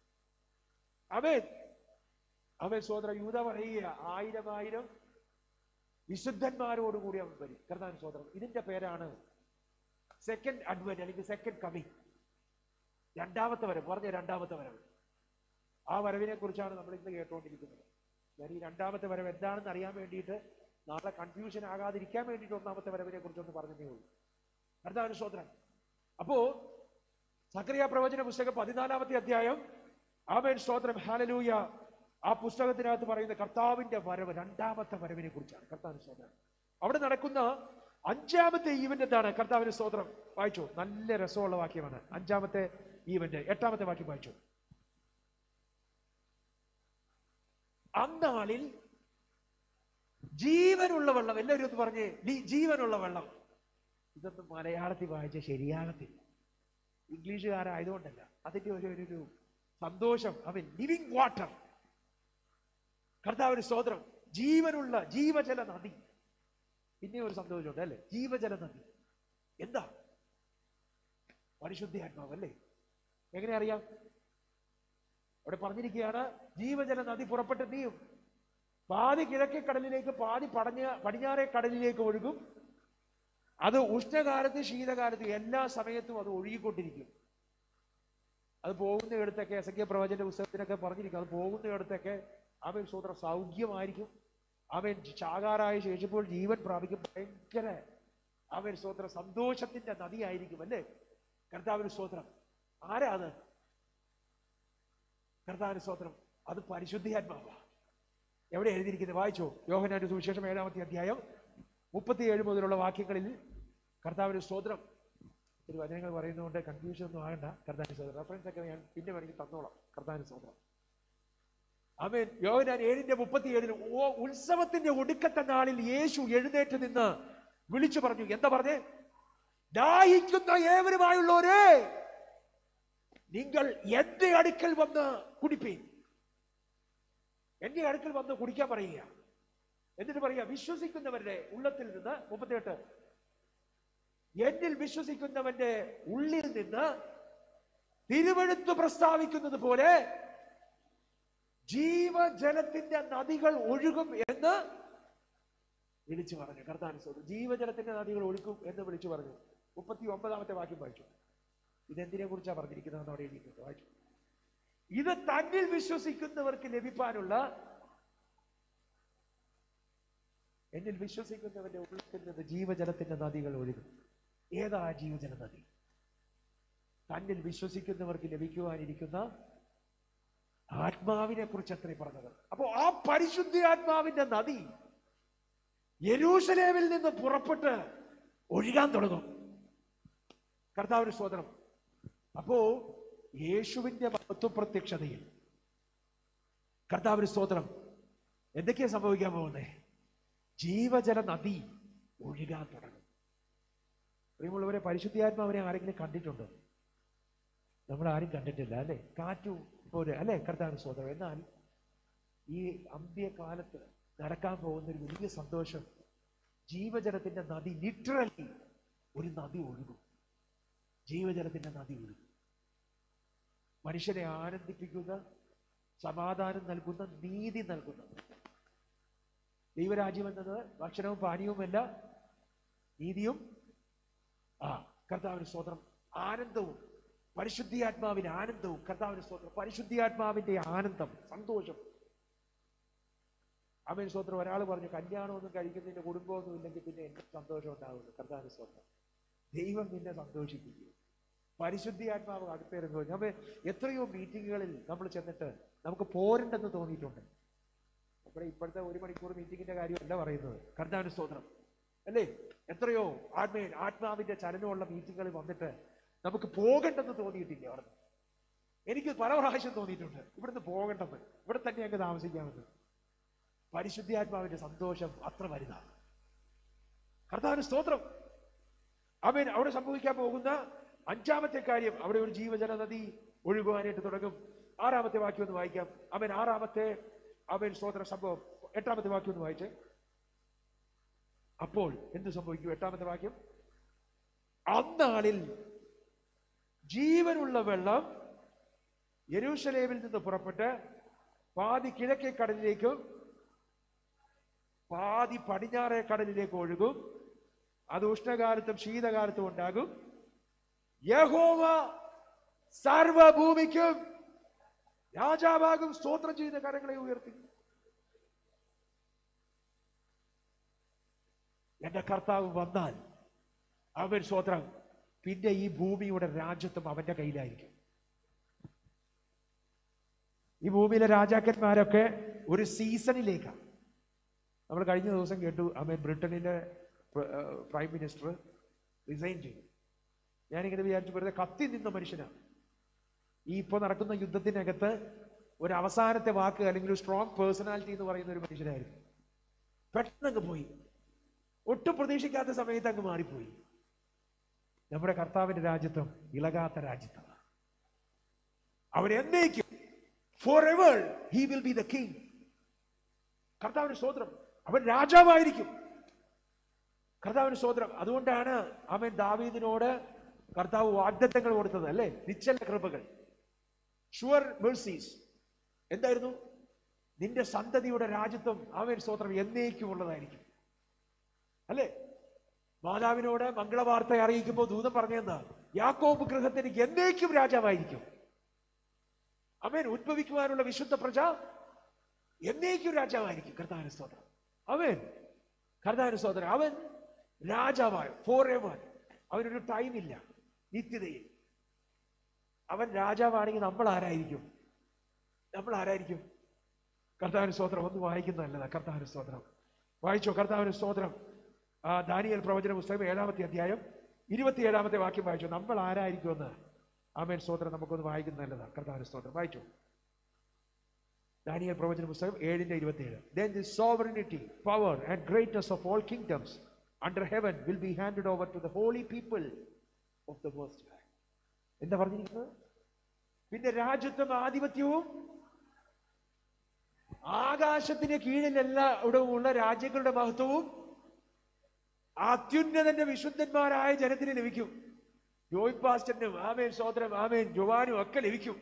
[SPEAKER 2] അവൻ സ്തോത്രം. യൂദാ പറയുക 1000 വിശുദ്ധന്മാരോടുകൂടി അവൻ വരും. കർത്താവിന്റെ സ്തോത്രം. ഇതിന്റെ പേരാണ് സെക്കൻഡ് അഡ്വന്റ് അല്ലെങ്കിൽ സെക്കൻഡ് കമ്മിങ്. രണ്ടാമത്തെ വരവ്. പറഞ്ഞ രണ്ടാമത്തെ വരവ്. ആ വരവിനെ കുറിച്ചാണ് നമ്മൾ ഇന്ന് കേട്ടുകൊണ്ടിരിക്കുന്നത്. ഞാൻ ഈ രണ്ടാമത്തെ വരവ് എന്താണെന്ന് അറിയാൻ വേണ്ടിയിട്ട്, നാളെ കൺഫ്യൂഷൻ ആകാതിരിക്കാൻ വേണ്ടിയിട്ട് ഒന്നാമത്തെ വരവിനെ കുറിച്ചൊന്ന് പറഞ്ഞതേ ഉള്ളൂ. കർത്താവിന്റെ സ്തോത്രം. അപ്പോ സക്കറിയ പ്രവചന പുസ്തകം 14-ാമത്തെ അധ്യായം, ആമേൻ സ്തോത്രം, ഹല്ലേലൂയ, ആ പുസ്തകത്തിനകത്ത് പറയുന്ന കർത്താവിന്റെ വരവ്, രണ്ടാമത്തെ വരവിനെ കുറിച്ചാണ്. കർത്താവിന്റെ സ്തോത്രം. അവിടെ നടക്കുന്ന 5ാമത്തെ ഈവന്റ് എന്താണ്? കർത്താവിന്റെ സ്തോത്രം. വായിച്ചു. നല്ല രസമുള്ള വാക്യമാണ് 5ാമത്തെ ഈവന്റ്. 8ാമത്തെ വാക്യം വായിച്ചു. അന്നാളിൽ ജീവനുള്ള വെള്ളം. എല്ലാവരും ഒന്ന് പറഞ്ഞേ, ജീവനുള്ള വെള്ളം. ഇതൊന്നും മലയാളത്തിൽ വായിച്ച ശരിയാകത്തില്ല. ഇംഗ്ലീഷുകാരായതുകൊണ്ടല്ല, അതിന്റെ ഒരു സന്തോഷം. അവൻ ലിവിങ് വാട്ടർ. കർത്താവിന് സ്തോത്രം. ജീവനുള്ള ജീവജല നദി. പിന്നെ ഒരു സന്തോഷമുണ്ട് അല്ലേ? ജീവജല നദി എന്താ? പരിശുദ്ധാത്മാവ് അല്ലേ? എങ്ങനെ അറിയാം? അവിടെ പറഞ്ഞിരിക്കുകയാണ്, ജീവജല നദി പുറപ്പെട്ട് നീയും പാതി കിഴക്കേ കടലിലേക്ക്, പാതി പടിഞ്ഞാറേ കടലിലേക്ക് ഒഴുകും. അത് ഉഷ്ണകാലത്ത് ശീതകാലത്ത് എല്ലാ സമയത്തും അത് ഒഴുകിക്കൊണ്ടിരിക്കും. അത് പോകുന്ന ഇടത്തൊക്കെ എസെക്കിയേൽ പ്രവചന്റെ പുസ്തകത്തിനൊക്കെ പറഞ്ഞിരിക്കും, അത് പോകുന്ന ഇടത്തൊക്കെ അവൻ സ്തോത്രം സൗഖ്യമായിരിക്കും. അവൻ ചാകാറായ ശേഷിപ്പോൾ ജീവൻ പ്രാപിക്കും. ഭയങ്കര അവൻ സ്തോത്രം സന്തോഷത്തിന്റെ നദിയായിരിക്കും അല്ലേ? കർത്താവിന് സ്തോത്രം. ആരാ അത്? കർത്താവിന് സ്തോത്രം. അത് പരിശുദ്ധാത്മാവാ. എവിടെ എഴുതിയിരിക്കുന്നത്? വായിച്ചോ. യോഹന്നാന്റെ സുവിശേഷം 7-ാമത്തെ അധ്യായം 37 മുതലുള്ള വാക്യങ്ങളിൽ കർത്താവിന് സ്തോത്രം. ഒരു വചനങ്ങൾ പറയുന്നതുകൊണ്ട് കൺഫ്യൂഷൻ ഒന്നും ആകണ്ട. കർത്താവിന് സ്തോത്രം. റെഫറൻസ് ഒക്കെ ഞാൻ പിന്നെ വേണമെങ്കിൽ തന്നോളാം. കർത്താവിന് സ്തോത്രം. ആമേൻ. യോഹന്നാൻ 7:37 ഉത്സവത്തിന്റെ ഒടുക്കത്തെ നാളിൽ യേശു എഴുന്നേറ്റ് നിന്ന് വിളിച്ചു പറഞ്ഞു. എന്താ പറഞ്ഞേ? ദാഹിക്കുന്ന ഏവരുമായുള്ളവരെ, നിങ്ങൾ എന്റെ അടുക്കൽ വന്ന് കുടിപ്പീൻ. എന്റെ അടുക്കൽ വന്ന് കുടിക്കാൻ പറയുക. എന്നിട്ട് പറയുക, വിശ്വസിക്കുന്നവരുടെ ഉള്ളത്തിൽ നിന്ന് 38 എന്നിൽ വിശ്വസിക്കുന്നവന്റെ ഉള്ളിൽ നിന്ന് തിരുവെഴുത്ത് പ്രസ്താവിക്കുന്നത് പോലെ ജീവജലത്തിന്റെ നദികൾ ഒഴുകും എന്ന് വിളിച്ചു പറഞ്ഞു. കർത്താവിന് ജീവജലത്തിന്റെ നദികൾ ഒഴുകും എന്ന് വിളിച്ചു പറഞ്ഞു. 39-ാമത്തെ വാക്യം വായിച്ചു. ഇതെന്തിനെ കുറിച്ചാണ് പറഞ്ഞിരിക്കുന്നത്? അവിടെ എഴുതിയിട്ടുണ്ട്. വായിച്ചു. ഇത് തന്നിൽ വിശ്വസിക്കുന്നവർക്ക് ലഭിക്കാനുള്ള, എന്നിൽ വിശ്വസിക്കുന്നവന്റെ ഉള്ളിൽ നിന്ന് ജീവജലത്തിന്റെ നദികൾ ഒഴുകും. ഏതാ ജീവജല നദി? തന്നിൽ വിശ്വസിക്കുന്നവർക്ക് ലഭിക്കുവാനിരിക്കുന്ന ആത്മാവിനെ കുറിച്ച് അത്രയും പറഞ്ഞത്. അപ്പോ ആ പരിശുദ്ധാത്മാവിന്റെ നദി യെരൂശലേമിൽ നിന്ന് പുറപ്പെട്ട് ഒഴുകാൻ തുടങ്ങും. കർത്താവിന് സ്തോത്രം. അപ്പോ യേശുവിന്റെ മഹത്വ പ്രത്യക്ഷതയിൽ കർത്താവിന് സ്തോത്രം എന്തൊക്കെയാ സംഭവിക്കാൻ പോകുന്നത്? ജീവജല നദി ഒഴുകാൻ തുടങ്ങും. പ്രിയമുള്ളവരെ, പരിശുദ്ധാത്മാവിനെ ആരെങ്കിലും കണ്ടിട്ടുണ്ടോ? നമ്മൾ ആരും കണ്ടിട്ടില്ല അല്ലെ? കാറ്റു പോലെ അല്ലെ? കർത്താവിന് സ്തോത്രം. എന്നാൽ ഈ അന്ത്യകാലത്ത് നടക്കാൻ പോകുന്ന ഒരു വലിയ സന്തോഷം, ജീവജലത്തിന്റെ നദി, ലിറ്ററലി ഒരു നദി ഒഴുകും. ജീവജലത്തിന്റെ നദി ഒഴുകും. മനുഷ്യനെ ആനന്ദിപ്പിക്കുന്ന, സമാധാനം നൽകുന്ന, നീതി നൽകുന്ന. ദൈവരാജ്യം എന്നത് ഭക്ഷണവും പാനീയവുമല്ല, നീതിയും കർത്താവിന് സ്തോത്രം ആനന്ദവും, പരിശുദ്ധാത്മാവിന്റെ ആനന്ദവും. കർത്താവിന് സ്തോത്രം. പരിശുദ്ധാത്മാവിന്റെ ആനന്ദം, സന്തോഷം. ആമേൻ സ്തോത്രം. ഒരാൾ പറഞ്ഞു, കല്യാണമൊന്നും കഴിക്കുന്നതിന്റെ കുടുംബമൊന്നും ഇല്ലെങ്കിൽ പിന്നെ എനിക്ക് സന്തോഷം ഉണ്ടാവുന്നു. കർത്താവിന് സ്തോത്രം. ദൈവം നിന്നെ സന്തോഷിപ്പിക്കും. പരിശുദ്ധാത്മാവ് അടുത്തേറുമ്പോൾ നമ്മൾ എത്രയോ മീറ്റിങ്ങുകളിൽ നമ്മൾ ചെന്നിട്ട് നമുക്ക് പോരണ്ടെന്ന് തോന്നിയിട്ടുണ്ട്. നമ്മുടെ ഇപ്പോഴത്തെ 1 മണിക്കൂർ മീറ്റിങ്ങിന്റെ കാര്യമല്ല പറയുന്നത്. കർത്താവിന് സ്തോത്രം അല്ലേ? എത്രയോ ആത്മാവിന്റെ ചലനമുള്ള മീറ്റിങ്ങുകളിൽ വന്നിട്ട് നമുക്ക് പോകണ്ടെന്ന് തോന്നിയിട്ടില്ല. അവിടെ എനിക്ക് പല പ്രാവശ്യം തോന്നിയിട്ടുണ്ട് ഇവിടുന്ന് പോകണ്ടെന്ന്, ഇവിടെ തന്നെ അങ്ങ് താമസിക്കാമെന്ന്. പരിശുദ്ധാത്മാവിന്റെ സന്തോഷം അത്ര വലുതാണ്. കർത്താവിന് സ്തോത്രം. ആമേൻ. അവിടെ സംഭവിക്കാൻ പോകുന്ന 5-ാമത്തെ കാര്യം, അവിടെ ഒരു ജീവജല നദി ഒഴുകുവാനായിട്ട് തുടങ്ങും. 6-ാമത്തെ വാക്യം ഒന്ന് വായിക്കാം. ആമേൻ. 6-ാമത്തെ സ്തോത്ര സംഭവം 8-ാമത്തെ വാക്യം ഒന്ന് വായിച്ചേ. അപ്പോൾ എന്ത് സംഭവിക്കും? 8-ാമത്തെ വാക്യം, അന്നാളിൽ ജീവനുള്ള വെള്ളം യെരൂശലേമിൽ നിന്ന് പുറപ്പെട്ട് പാതി കിഴക്കേ കടലിലേക്കും പാതി പടിഞ്ഞാറേ കടലിലേക്ക് ഒഴുകും. അത് ഉഷ്ണകാലത്തും ശീതകാലത്തും ഉണ്ടാകും. യഹോവ സർവഭൂമിക്കും രാജാവാകും. സ്തോത്രം ചെയ്ത കരങ്ങളെ ഉയർത്തി. എന്റെ കർത്താവ് വന്നാൽ അവൻ സ്തോത്രം പിന്നെ ഈ ഭൂമിയുടെ രാജ്യത്വം അവന്റെ കയ്യിലായിരിക്കും. ഈ ഭൂമിയിലെ രാജാക്കന്മാരൊക്കെ ഒരു സീസണിലേക്കാണ്. നമ്മൾ കഴിഞ്ഞ ദിവസം കേട്ടു, അവൻ ബ്രിട്ടനിലെ പ്രൈം മിനിസ്റ്റർ റിസൈൻ ചെയ്തു. ഞാനിങ്ങനെ വിചാരിച്ചു, വെറുതെ കത്തി നിന്ന മനുഷ്യനാണ്. ഈ ഇപ്പോൾ നടക്കുന്ന യുദ്ധത്തിനകത്ത് ഒരു അവസാനത്തെ വാക്ക് അല്ലെങ്കിൽ ഒരു സ്ട്രോങ് പേഴ്സണാലിറ്റി എന്ന് പറയുന്ന ഒരു മനുഷ്യനായിരുന്നു. പെട്ടെന്ന് അങ്ങ് പോയി. ഒട്ടും പ്രതീക്ഷിക്കാത്ത സമയത്ത് അങ്ങ് മാറിപ്പോയി. നമ്മുടെ കർത്താവിന്റെ രാജ്യത്വം ഇളകാത്ത രാജ്യത്വമാണ്. അവരെന്നേക്കും forever he will be the king. കർത്താവിന് സ്തോത്രം. അവൻ രാജാവായിരിക്കും. കർത്താവിന് സ്തോത്രം. അതുകൊണ്ടാണ് അവൻ ദാവീദിനോട് കർത്താവ് വാഗ്ദത്തങ്ങൾ കൊടുത്തത് അല്ലെ? നിശ്ചല കൃപകൾ, ഷുവർ മെർസീസ്. എന്തായിരുന്നു? നിന്റെ സന്തതിയുടെ രാജ്യത്വം അവൻ സ്തോത്രം എന്നേക്കും ഉള്ളതായിരിക്കും അല്ലെ? മാതാവിനോട് മംഗളവാർത്ത അറിയിക്കുമ്പോൾ ദൂതൻ പറഞ്ഞെന്താ? യാക്കോബ് ഗൃഹത്തിന് എന്നേക്കും രാജാവായിരിക്കും. അവൻ ഉദ്ഭവിക്കുവാനുള്ള വിശുദ്ധ പ്രജ എന്നേക്കും രാജാവായിരിക്കും. കർത്താവിന് സ്തോത്രം. അവൻ കർത്താവിന്റെ സഹോദരൻ, അവൻ രാജാവായ ഫോർ എവർ. അവനൊരു ടൈമില്ല, നിത്യതയിൽ അവൻ രാജാവാണെങ്കിൽ നമ്മൾ ആരായിരിക്കും? നമ്മൾ ആരായിരിക്കും? കർത്താവിന്റെ സ്തോത്രം. ഒന്ന് വായിക്കുന്നതല്ലതാ. കർത്താവിന്റെ സ്തോത്രം വായിച്ചോ. കർത്താവിന്റെ സ്തോത്രം. ദാനിയേൽ പ്രവചന പുസ്തകം 7-ാമത്തെ അധ്യായം 27-ാമത്തെ വാക്യം വായിച്ചോ. നമ്മൾ ആരായിരിക്കുമെന്ന് ആമേൻ സ്തോത്രം നമുക്കൊന്ന് വായിക്കുന്നതല്ലതാ. കർത്താവിന്റെ സ്തോത്രം വായിച്ചോ. ദാനിയേൽ പ്രവചന പുസ്തകം 7:27. Then the sovereignty, power and greatness of all kingdoms under heaven will be handed over to the holy people of the Most High. എന്താ പറഞ്ഞിരിക്കുന്നത്? പിന്നെ രാജ്യത്വം, ആധിപത്യവും ആകാശത്തിന് കീഴിലെല്ലായിടവുമുള്ള രാജ്യങ്ങളുടെ മഹത്വവും അത്യുന്നതന്റെ വിശുദ്ധന്മാരായ ജനത്തിന് ലഭിക്കും. ജോയ് പാസ്റ്ററിനും ആമേൻ സ്തോത്രം ആമേൻ ജോവാനും ഒക്കെ ലഭിക്കും.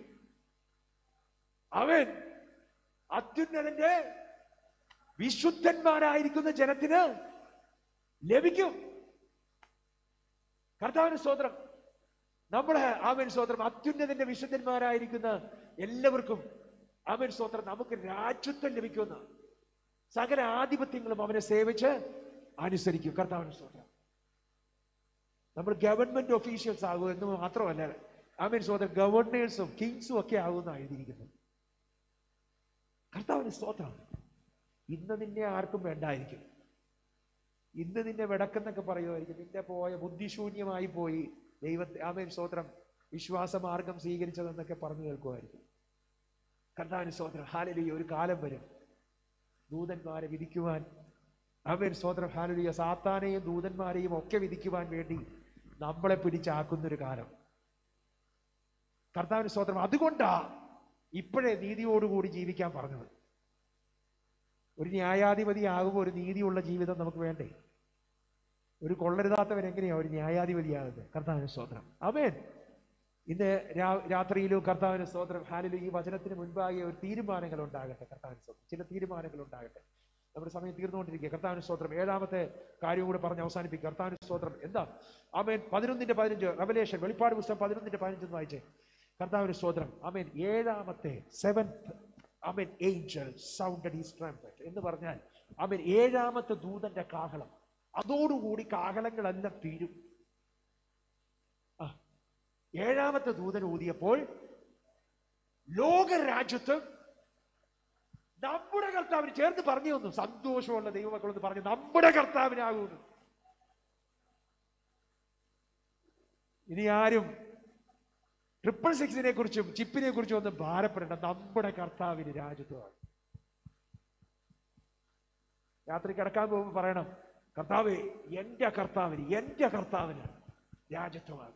[SPEAKER 2] അവൻ അത്യുന്നതന്റെ വിശുദ്ധന്മാരായിരിക്കുന്ന ജനത്തിന് ലഭിക്കും. കർത്താവിന് സ്തോത്രം. നമ്മുടെ ആമേൻ സ്തോത്രം അത്യുന്നതന്റെ വിശുദ്ധന്മാരായിരിക്കുന്ന എല്ലാവർക്കും ആമേൻ സ്തോത്രം നമുക്ക് രാജ്യത്വം ലഭിക്കുന്ന സകല ആധിപത്യങ്ങളും അവനെ സേവിച്ച് അനുസരിക്കും. കർത്താവിന് സ്തോത്രം. നമ്മൾ ഗവൺമെന്റ് ഒഫീഷ്യൽസ് ആകും എന്ന് മാത്രമല്ല, ആമേൻ സ്തോത്രം ഗവർണേഴ്സും കിങ്സും ഒക്കെ ആകുമെന്ന് എഴുതിയിരിക്കുന്നത്. കർത്താവിന് സ്തോത്രം. ഇന്ന് നിന്നെ ആർക്കും വേണ്ടായിരിക്കും. ഇന്ന് നിന്നെ വിടക്കെന്നൊക്കെ പറയുമായിരിക്കും. നിന്റെ പോയ ബുദ്ധിശൂന്യമായി പോയി ദൈവത്തെ ആമേൻ സ്തോത്രം വിശ്വാസമാർഗം സ്വീകരിച്ചതെന്നൊക്കെ പറഞ്ഞു കേൾക്കുമായിരിക്കും. കർത്താവിന് സ്തോത്രം. ഹല്ലേലൂയ. ഒരു കാലം വരും ദൂതന്മാരെ വിധിക്കുവാൻ. ആമേൻ സ്തോത്രം. ഹല്ലേലൂയ. സാത്താനെയും ദൂതന്മാരെയും ഒക്കെ വിധിക്കുവാൻ വേണ്ടി നമ്മളെ പിടിച്ചാക്കുന്നൊരു കാലം. കർത്താവിന് സ്തോത്രം. അതുകൊണ്ടാ ഇപ്പോഴേ നീതിയോടുകൂടി ജീവിക്കാൻ പറഞ്ഞത്. ഒരു ന്യായാധിപതി ആകുമ്പോൾ ഒരു നീതിയുള്ള ജീവിതം നമുക്ക് വേണ്ടേ? ഒരു കൊള്ളരുതാത്തവൻ എങ്ങനെയാ ഒരു ന്യായാധിപതിയാകുന്നത്? കർത്താവിന് സ്തോത്രം. ആമേൻ. ഇന്ന് രാത്രിയിലും കർത്താവിന് സ്തോത്രം ഹല്ലേലൂയ. ഈ വചനത്തിന് മുൻപാകെ ഒരു തീരുമാനങ്ങൾ ഉണ്ടാകട്ടെ. കർത്താവിന് സ്തോത്രം. ചില തീരുമാനങ്ങൾ ഉണ്ടാകട്ടെ. നമ്മുടെ സമയം തീർന്നുകൊണ്ടിരിക്കുക. കർത്താവിന് സ്തോത്രം. 7-ാമത്തെ കാര്യം കൂടെ പറഞ്ഞ് അവസാനിപ്പിക്കുക. കർത്താവിന് സ്തോത്രം. എന്താ? ആമേൻ. 11:15 റെവലേഷൻ വെളിപ്പാട് പുസ്തകം 11:15 വായിച്ചേ. കർത്താവിന് സ്തോത്രം. ആമേൻ. 7-ാമത്തെ seventh amen angel sounded his trumpet എന്ന് പറഞ്ഞാൽ ആമേൻ 7-ാമത്തെ ദൂതന്റെ കാഹളം. അതോടുകൂടി കാഹളങ്ങളെല്ലാം തീരും. 7-ാമത്തെ ദൂതൻ ഊതിയപ്പോൾ ലോകരാജ്യത്വം നമ്മുടെ കർത്താവിന് ചേർന്ന് പറഞ്ഞു വന്നു. സന്തോഷമുള്ള ദൈവമക്കളെന്ന് പറഞ്ഞു നമ്മുടെ കർത്താവിനാകുന്നു. ഇനി ആരും 666 കുറിച്ചും ചിപ്പിനെ കുറിച്ചും ഒന്നും ഭാരപ്പെടേണ്ട. നമ്മുടെ കർത്താവിന് രാജ്യത്വമാണ്. രാത്രി കിടക്കാൻ പോകുമ്പോൾ പറയണം, കർത്താവേ എന്റെ കർത്താവിന് രാജ്യത്വമാണ്.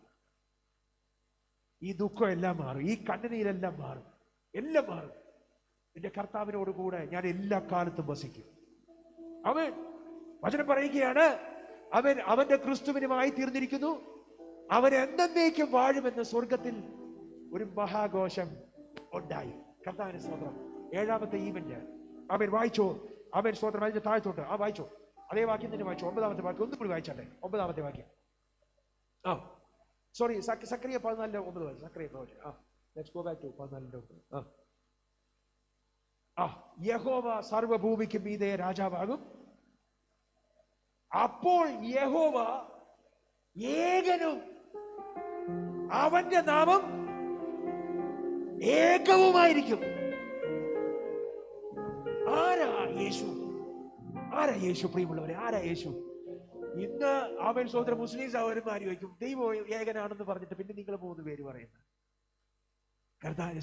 [SPEAKER 2] ഈ ദുഃഖം എല്ലാം മാറും, ഈ കണ്ണുനീരെല്ലാം മാറും, എല്ലാം മാറും. എന്റെ കർത്താവിനോട് കൂടെ ഞാൻ എല്ലാ കാലത്തും വസിക്കും. അവൻ വചനം പറയുകയാണ്, അവന്റെ ക്രിസ്തുവിനുമായി തീർന്നിരിക്കുന്നു, അവൻ എന്നേക്കും വാഴുമെന്ന് സ്വർഗത്തിൽ ഒരു മഹാഘോഷം ഉണ്ടായി. കർത്താവിന്റെ സ്തോത്രം. 7-ാമത്തെ ഈവന്റ് അവൻ വായിച്ചോ. അവൻ സ്തോത്രം അതിന്റെ താഴത്തോട്ട് വായിച്ചോ. അതേ വാക്യം തന്നെ വായിച്ചോ. 9-ാമത്തെ വാക്യം ഒന്നും കൂടി വായിച്ചാട്ടെ. 9-ാമത്തെ വാക്യം. സോറി, സക്രിയ 14:9. സക്രിയ പ്രവചനം. Let's go back to 14:9. യഹോവ സർവഭൂമിക്ക് മീതെ രാജാവാകും. അപ്പോൾ യഹോവ ഏകനും അവന്റെ നാമം ഏകവുമായിരിക്കും. ആരാ യേശു? പ്രിയമുള്ളവരെ, ആരാ യേശു? ഇന്ന് അവൻ സ്വന്തം മുസ്ലിം സഹോദരന്മാര് വയ്ക്കും ദൈവം ഏകനാണെന്ന് പറഞ്ഞിട്ട് പിന്നെ നിങ്ങൾ 3 പേര് പറയുന്നത്. കർത്താവിന്റെ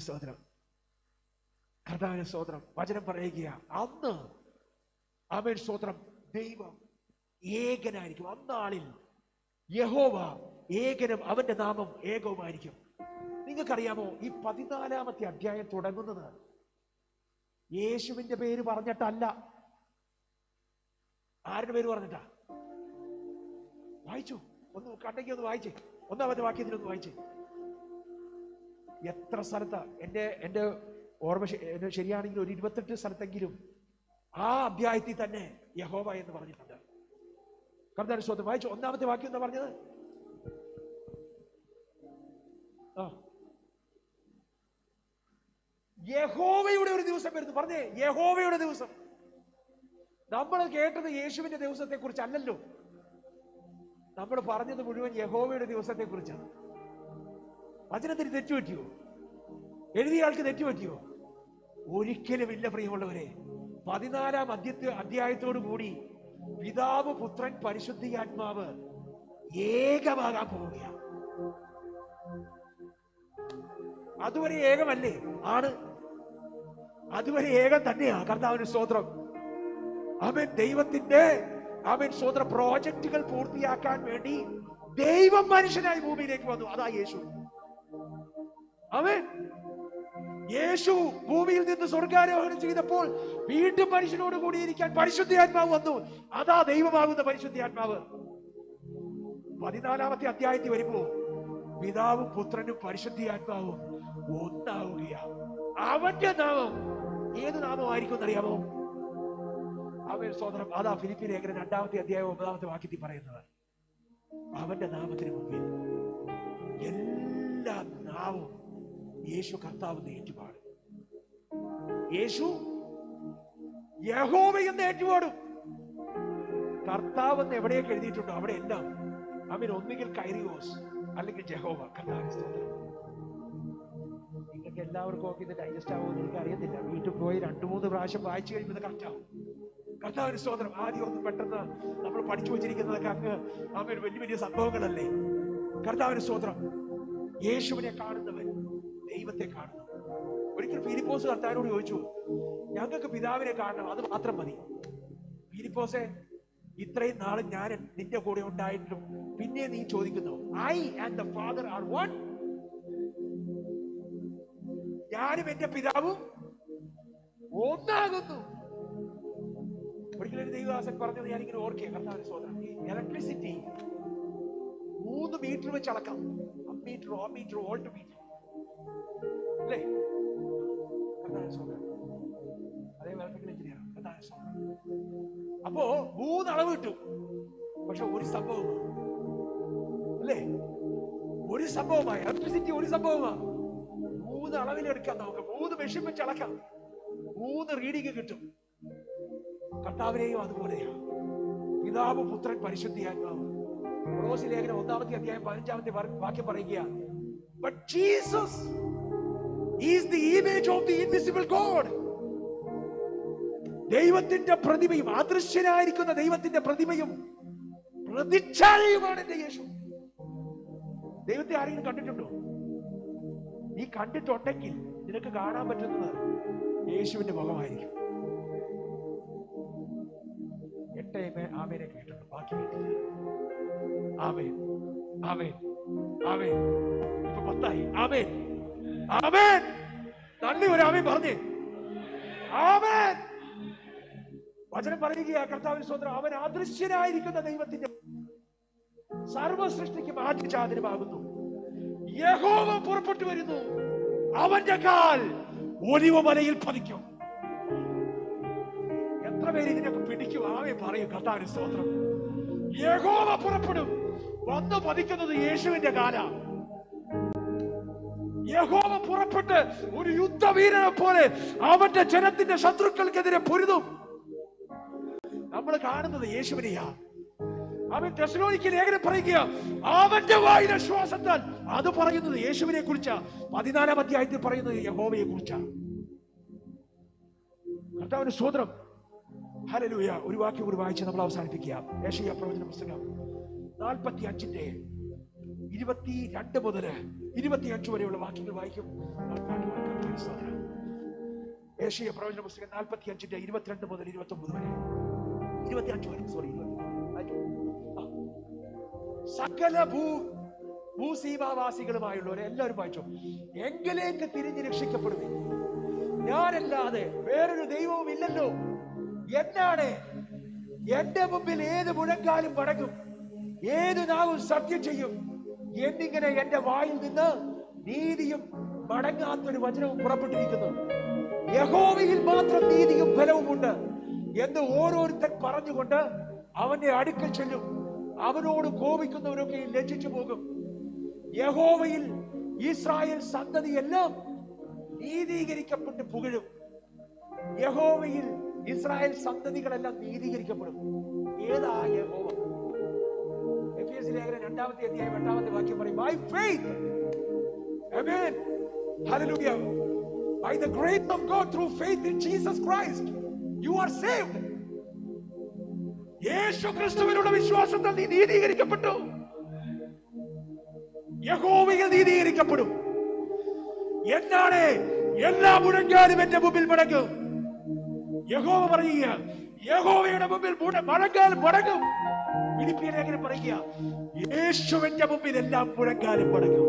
[SPEAKER 2] സ്തോത്രം. വചനം പറയുക, അന്ന് അവൻ സ്തോത്രം ദൈവം ഏകനായിരിക്കും. അന്നാളിൽ യഹോവ ഏകനും അവന്റെ നാമം ഏകവുമായിരിക്കും. നിങ്ങൾക്കറിയാമോ, ഈ 14-ാമത്തെ അധ്യായം തുടങ്ങുന്നത് യേശുവിന്റെ പേര് പറഞ്ഞിട്ടല്ല. ആരുടെ പേര് പറഞ്ഞിട്ടാ? വായിച്ചു. ഒന്ന് കണ്ടെങ്കിൽ ഒന്ന് വായിച്ചേ. 1-ാമത്തെ വാക്യത്തിലൊന്ന് വായിച്ചേ. എത്ര സ്ഥലത്താ എന്റെ ഓർമ്മ ശരിയാണെങ്കിൽ ഒരു 28 സ്ഥലത്തെങ്കിലും ആ അധ്യായത്തിൽ തന്നെ യഹോവ എന്ന് പറഞ്ഞിട്ടുണ്ട്. കർത്താവിന്റെ സ്തോത്രം. വായിച്ചു. 1-ാമത്തെ വാക്യം എന്താ പറഞ്ഞത്? യഹോവയുടെ ഒരു ദിവസം വരുന്നു. പറഞ്ഞേ, യഹോവയുടെ ദിവസം. നമ്മൾ കേട്ടത് യേശുവിന്റെ ദിവസത്തെ കുറിച്ചല്ലല്ലോ, നമ്മൾ പറഞ്ഞത് മുഴുവൻ യഹോവയുടെ ദിവസത്തെ കുറിച്ചാണ്. വചനത്തിന് തെറ്റുപറ്റിയോ? എഴുതിയ ആൾക്ക് തെറ്റുപറ്റിയോ? ഒരിക്കലുമില്ല പ്രിയമുള്ളവരെ. 14-ാം അധ്യായത്തോടു കൂടി പിതാവ്, പുത്രൻ, പരിശുദ്ധാത്മാവ് ഏകമാകാൻ പോവുകയാണ്. അതുവരെ ഏകമല്ലേ? ആണ്. അതുവരെ ഏകം തന്നെയാണ്. കർത്താവിന് സ്തോത്രം. അവൻ ദൈവത്തിന്റെ സ്വന്തം പ്രോജക്റ്റുകൾ പൂർത്തിയാക്കാൻ വേണ്ടി ദൈവം മനുഷ്യനായി ഭൂമിയിലേക്ക് വന്നു. അതാ യേശു. യേശു ഭൂമിയിൽ നിന്ന് സ്വർഗാരോഹണം ചെയ്തപ്പോൾ വീണ്ടും മനുഷ്യനോട് കൂടിയിരിക്കാൻ പരിശുദ്ധാത്മാവ് വന്നു. അതാ ദൈവമാകുന്ന പരിശുദ്ധാത്മാവ്. 14-ാമത്തെ അധ്യായത്തിൽ വരുമ്പോ പിതാവും പുത്രനും പരിശുദ്ധാത്മാവും ഒന്നാവുകയാണ്. അവന്റെ നാമം ഏത് നാമമായിരിക്കും എന്നറിയാമോ? അവൻ സ്വതന്ത്രം. അതാ ഫിലിപ്പി ലേഖനം 2-ാമത്തെ അധ്യായം 9-ാമത്തെ വാക്യത്തിൽ പറയുന്നത്. അവന്റെ നാമത്തിന് മുമ്പിൽ എല്ലാ നാവും യേശു കർത്താവ് ഏറ്റുപാടും. യേശു യഹോവ എന്ന് ഏറ്റുപാടും. കർത്താവ് എന്ന് എവിടെയൊക്കെ എഴുതിയിട്ടുണ്ടോ അവിടെ എല്ലാം ഒന്നുകിൽ കൈറിയോസ് അല്ലെങ്കിൽ ജഹോവ. കർത്താവിന് സ്തോത്രം. നിങ്ങൾക്ക് എല്ലാവർക്കും ഒക്കെ ഇത് ഡൈജസ്റ്റ് ആവുമെന്ന് എനിക്ക് അറിയത്തില്ല. വീട്ടിൽ പോയി 2-3 പ്രാവശ്യം വായിച്ചു കഴിയുമ്പോൾ ഇത് കറക്റ്റ് ആവും. കർത്താവിന് സ്തോത്രം. ആദ്യം ഒന്ന് പെട്ടെന്ന് നമ്മൾ പഠിച്ചു വെച്ചിരിക്കുന്നതൊക്കെ അങ്ങ് വലിയ വലിയ സംഭവങ്ങളല്ലേ. കർത്താവിന് സ്തോത്രം. യേശുവിനെ കാണുന്നവൻ ദൈവത്തെ കാണുന്നു. ഒരിക്കൽ ഫിലിപ്പോസ് കർത്താവിനോട് ചോദിച്ചു, ഞങ്ങൾക്ക് പിതാവിനെ കാണണം, അത് മാത്രം മതി. ഫിലിപ്പോസെ, ഇത്രയും നാളും ഞാൻ നിന്റെ കൂടെ ഉണ്ടായിട്ടും പിന്നെ നീ ചോദിക്കുന്നു, I and the father are one? ഞാനും എന്റെ പിതാവും ഒന്നാകുന്നു. ഒരിക്കലും ദൈവദാസൻ പറഞ്ഞത് ഞാനിങ്ങനെ ഓർക്കുക. കർത്താവിന്റെ സ്തോത്രം. ഇലക്ട്രിസിറ്റി 3 മീറ്റർ വെച്ച് അളക്കാം. അമ്മീറ്റർ, ഓമീറ്റർ, വോൾട്ട് മീറ്റർ അല്ലേ? കർത്താവിന്റെ സ്തോത്രം. അതേ ഇലക്ട്രിക്കൽ എഞ്ചിനീയർ. കർത്താവിന്റെ സ്തോത്രം. അപ്പോ 3 അളവ് കിട്ടും. പക്ഷെ ഒരു സംഭവമാണ് അല്ലേ? ഒരു സംഭവമായി ഇലക്ട്രിസിറ്റി ഒരു സംഭവമാണ്. 3 അളവിലെടുക്കാം. നമുക്ക് 3 മെഷീൻ വെച്ച് അളക്കാം. 3 റീഡിങ് കിട്ടും. കർത്താവിനെയും അതുപോലെയാണ്. പിതാവ്, പുത്രൻ, പരിശുദ്ധാത്മാവ്. കൊളോസ്യ ലേഖനം 1-ാമത്തെ അധ്യായം 15-ാമത്തെ വാക്യം പറയുക, but Jesus is the image of the invisible God. ദൈവത്തിന്റെ പ്രതിമയും, അദൃശ്യനായിരിക്കുന്ന ദൈവത്തിന്റെ പ്രതിമയും പ്രതിച്ഛായയുമാണ് എന്റെ യേശു. ദൈവത്തെ ആരെങ്കിലും കണ്ടിട്ടുണ്ടോ? നീ കണ്ടിട്ടുണ്ടെങ്കിൽ നിനക്ക് കാണാൻ പറ്റുന്നത് യേശുവിന്റെ മുഖമായിരിക്കും. 8 ആമേനെ കേട്ടിട്ടുണ്ട്, ബാക്കി കേട്ടില്ല. ആമേൻ, ആമേൻ, ആമേൻ. ഇപ്പൊ 10ആയി. ആമേൻ, ആമേൻ. നന്ദി. ഒരു ആമേൻ പറഞ്ഞേ. ആമേൻ. വചനം പറയുക, കർത്താവിന്റെ സ്വന്തം. അവൻ അദൃശ്യനായിരിക്കുന്ന ദൈവത്തിന്റെ സർവ്വ സൃഷ്ടിക്കും ആദ്യജാതനുമാകുന്നു. യഹോവ പുറപ്പെട്ടു വരുന്നു. അവന്റെ കാൽ ഒലിവമലയിൽ പതിക്കും. എത്ര പേര് ഇതിനൊക്കെ പിടിക്കും? ആമേൻ പറയും. കർത്താവിന്റെ സ്തോത്രം. യഹോവ പുറപ്പെടും. വന്നു പതിക്കുന്നത് യേശുവിന്റെ കാലാണ്. യഹോവ പുറപ്പെട്ട് ഒരു യുദ്ധവീരനെ പോലെ അവന്റെ ജനത്തിന്റെ ശത്രുക്കൾക്കെതിരെ പൊരുതും. നമ്മൾ കാണുന്നത് യേശുവിനെയാ. അവൻ തെസ്സലോനിക്ക ലേഖനം പറയുക, അവന്റെ വായിലെ ശ്വാസത്താൽ. അത് പറയുന്നത് യേശുവിനെ കുറിച്ചാ. 14-ാം അധ്യായത്തിൽ പറയുന്നത് യഹോവയെ കുറിച്ചാ. കർത്താവിന്റെ സ്തോത്രം. ഹല്ലേലൂയ. ഒരു വാക്യം കൂടി വായിച്ച് നമ്മൾ അവസാനിപ്പിക്കാം. യെശയ്യാ പ്രവചന പുസ്തകം 45-ന്റെ 22 മുതൽ 25 വരെയുള്ള വാക്യങ്ങൾ വായിക്കും. യെശയ്യാ പ്രവചന പുസ്തകം 45-ന്റെ 22 മുതൽ 29 വരെ. 25 വരെ. സോറി, സകല ഭൂസീമാവാസികളുമായുള്ളവരെ എല്ലാവരും വായിച്ചോ. എങ്കിലേക്ക് തിരിഞ്ഞ് രക്ഷിക്കപ്പെടുവേ. ഞാനല്ലാതെ വേറൊരു ദൈവവും ഇല്ലല്ലോ. എന്നാണ് എന്റെ മുമ്പിൽ ഏത് മുഴങ്കാലും മടങ്ങും, ഏത് നാവും സത്യം ചെയ്യും എന്നിങ്ങനെ എന്റെ വായിൽ നിന്ന് നീതിയും മടങ്ങാത്തൊരു വചനവും പുറപ്പെട്ടിരിക്കുന്നു. യഹോവയിൽ മാത്രം നീതിയും ഫലവുമുണ്ട് എന്ന് ഓരോരുത്തൻ പറഞ്ഞുകൊണ്ട് അവന്റെ അടുക്കൽ ചെല്ലും. അവനോട് കോപിക്കുന്നവരൊക്കെ ലജ്ജിച്ചു പോകും. യഹോവയിൽ ഇസ്രായേൽ സന്തതിയെല്ലാം നീതീകരിക്കപ്പെട്ട് പുകഴും. യഹോവയിൽ ഇസ്രായേൽ സന്തതികളെല്ലാം നീതീകരിക്കപ്പെടും. ഏതാ യഹോവ? എഫെസ്യർ ലേഖനം 2-ാമത്തെ അധ്യായം 8-ാമത്തെ വാക്യം പറയും, by faith, amen, hallelujah, by the grace of God through faith in Jesus Christ you are saved. യേശു ക്രിസ്തുവിലുള്ള വിശ്വാസത്താൽ നീ നീതീകരിക്കപ്പെട്ടു. യഹോവയിൽ നീതീകരിക്കപ്പെടും. എന്നാണ് എല്ലാ മുഴങ്കാലും എന്റെ മുമ്പിൽ മടങ്ങും. യഹോവ പറയുക, യഹോവയുടെ മുമ്പിൽ മുഴങ്കാൽ മടങ്ങും. ഫിലിപ്പിയർ ലേഖനം പറയുക, യേശുവിന്റെ മുമ്പിൽ എല്ലാം മുഴങ്കാലും മടങ്ങും.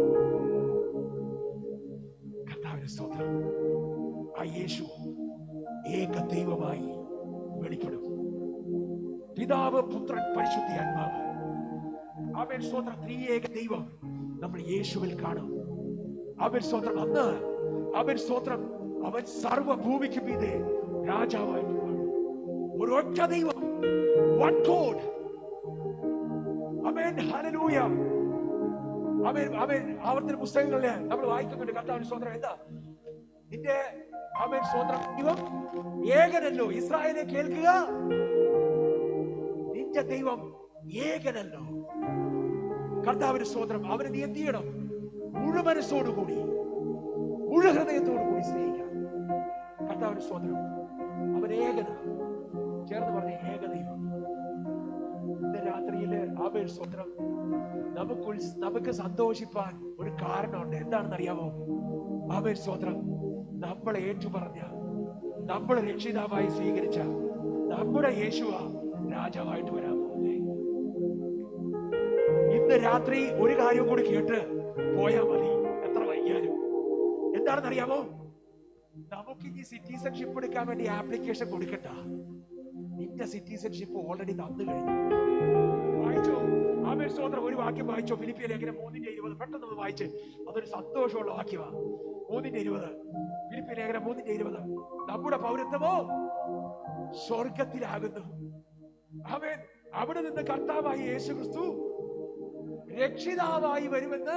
[SPEAKER 2] കർത്താവിന്റെ സ്തോത്രം. ആ യേശു ഏക ദൈവമായി വെളിപ്പെടും. പിതാവ്, പുത്രൻ, പരിശുദ്ധാത്മാവ്. അവൻ സ്തോത്രം ത്രിയേക ദൈവം നമ്മൾ യേശുവിൽ കാണും. അവൻ സ്തോത്രം അന്ന് അവൻ സ്തോത്രം അവൻ സർവഭൂമിക്ക് മീതെ രാജാവായിട്ട് വാഴും. ഒരൊറ്റ ദൈവം, one God. Amen, hallelujah. Amen, amen. ആവർത്തന പുസ്തകങ്ങളില് നമ്മൾ വായിക്കുന്നുണ്ട് കർത്താവിന്റെ സ്തോത്രം എന്താ? നിന്റെ ആമേൻ സ്തോത്രം ദൈവം ഏകനല്ലോ. ഇസ്രായേലെ കേൾക്കുക, നിന്റെ ദൈവം ഏകനല്ലോ. കർത്താവിന്റെ സ്തോത്രം. അവനെ നീ എന്ത് ചെയ്യണം? മുഴുമനസ്സോടുകൂടി മുഴു ഹൃദയത്തോടുകൂടി സ്നേഹിക്കണം. കർത്താവിന്റെ സ്തോത്രം. അവൻ ഏകന. ചേർന്ന് പറഞ്ഞ ഏകദൈവം. ഇന്ന് രാത്രിയില് അവൻ സ്തോത്രം നമുക്ക് സന്തോഷിപ്പാൻ ഒരു കാരണമുണ്ട്. എന്താണെന്ന് അറിയാമോ? അവൻ സ്തോത്രം നമ്മളെ ഏറ്റുപറഞ്ഞ, നമ്മളെ രക്ഷിതാവായി സ്വീകരിച്ച നമ്മുടെ യേശുവ രാജാവായിട്ട് വരാൻ പോകുന്നേ. ഇന്ന് രാത്രി ഒരു കാര്യം കൂടി കേട്ട് പോയാൽ മതി, എത്ര വൈകിയാലും. എന്താണെന്ന് അറിയാമോ? നമുക്ക് ഇനി സിറ്റിസൺഷിപ്പ് എടുക്കാൻ വേണ്ടി ആപ്ലിക്കേഷൻ കൊടുക്കണ്ട. നിന്റെ സിറ്റിസൺഷിപ്പ് ഓൾറെഡി തന്നു കഴിഞ്ഞു. വായിച്ചോ? ആമേൻ സ്തോത്രം. ഒരു വാക്യം വായിച്ചോ? ഫിലിപ്പിയർ ലേഖനം 3:20. പെട്ടെന്ന് വായിച്ച്, അതൊരു സന്തോഷമുള്ള വാക്യമാണ്. 3:20. ഫിലിപ്പിയർ ലേഖനം 3:20. നമ്മുടെ പൗരത്വമോ സ്വർഗത്തിലാകുന്നു. ആമേൻ. അവിടെ നിന്ന് കർത്താവായ യേശു ക്രിസ്തു രക്ഷിതാവായി വരുമെന്ന്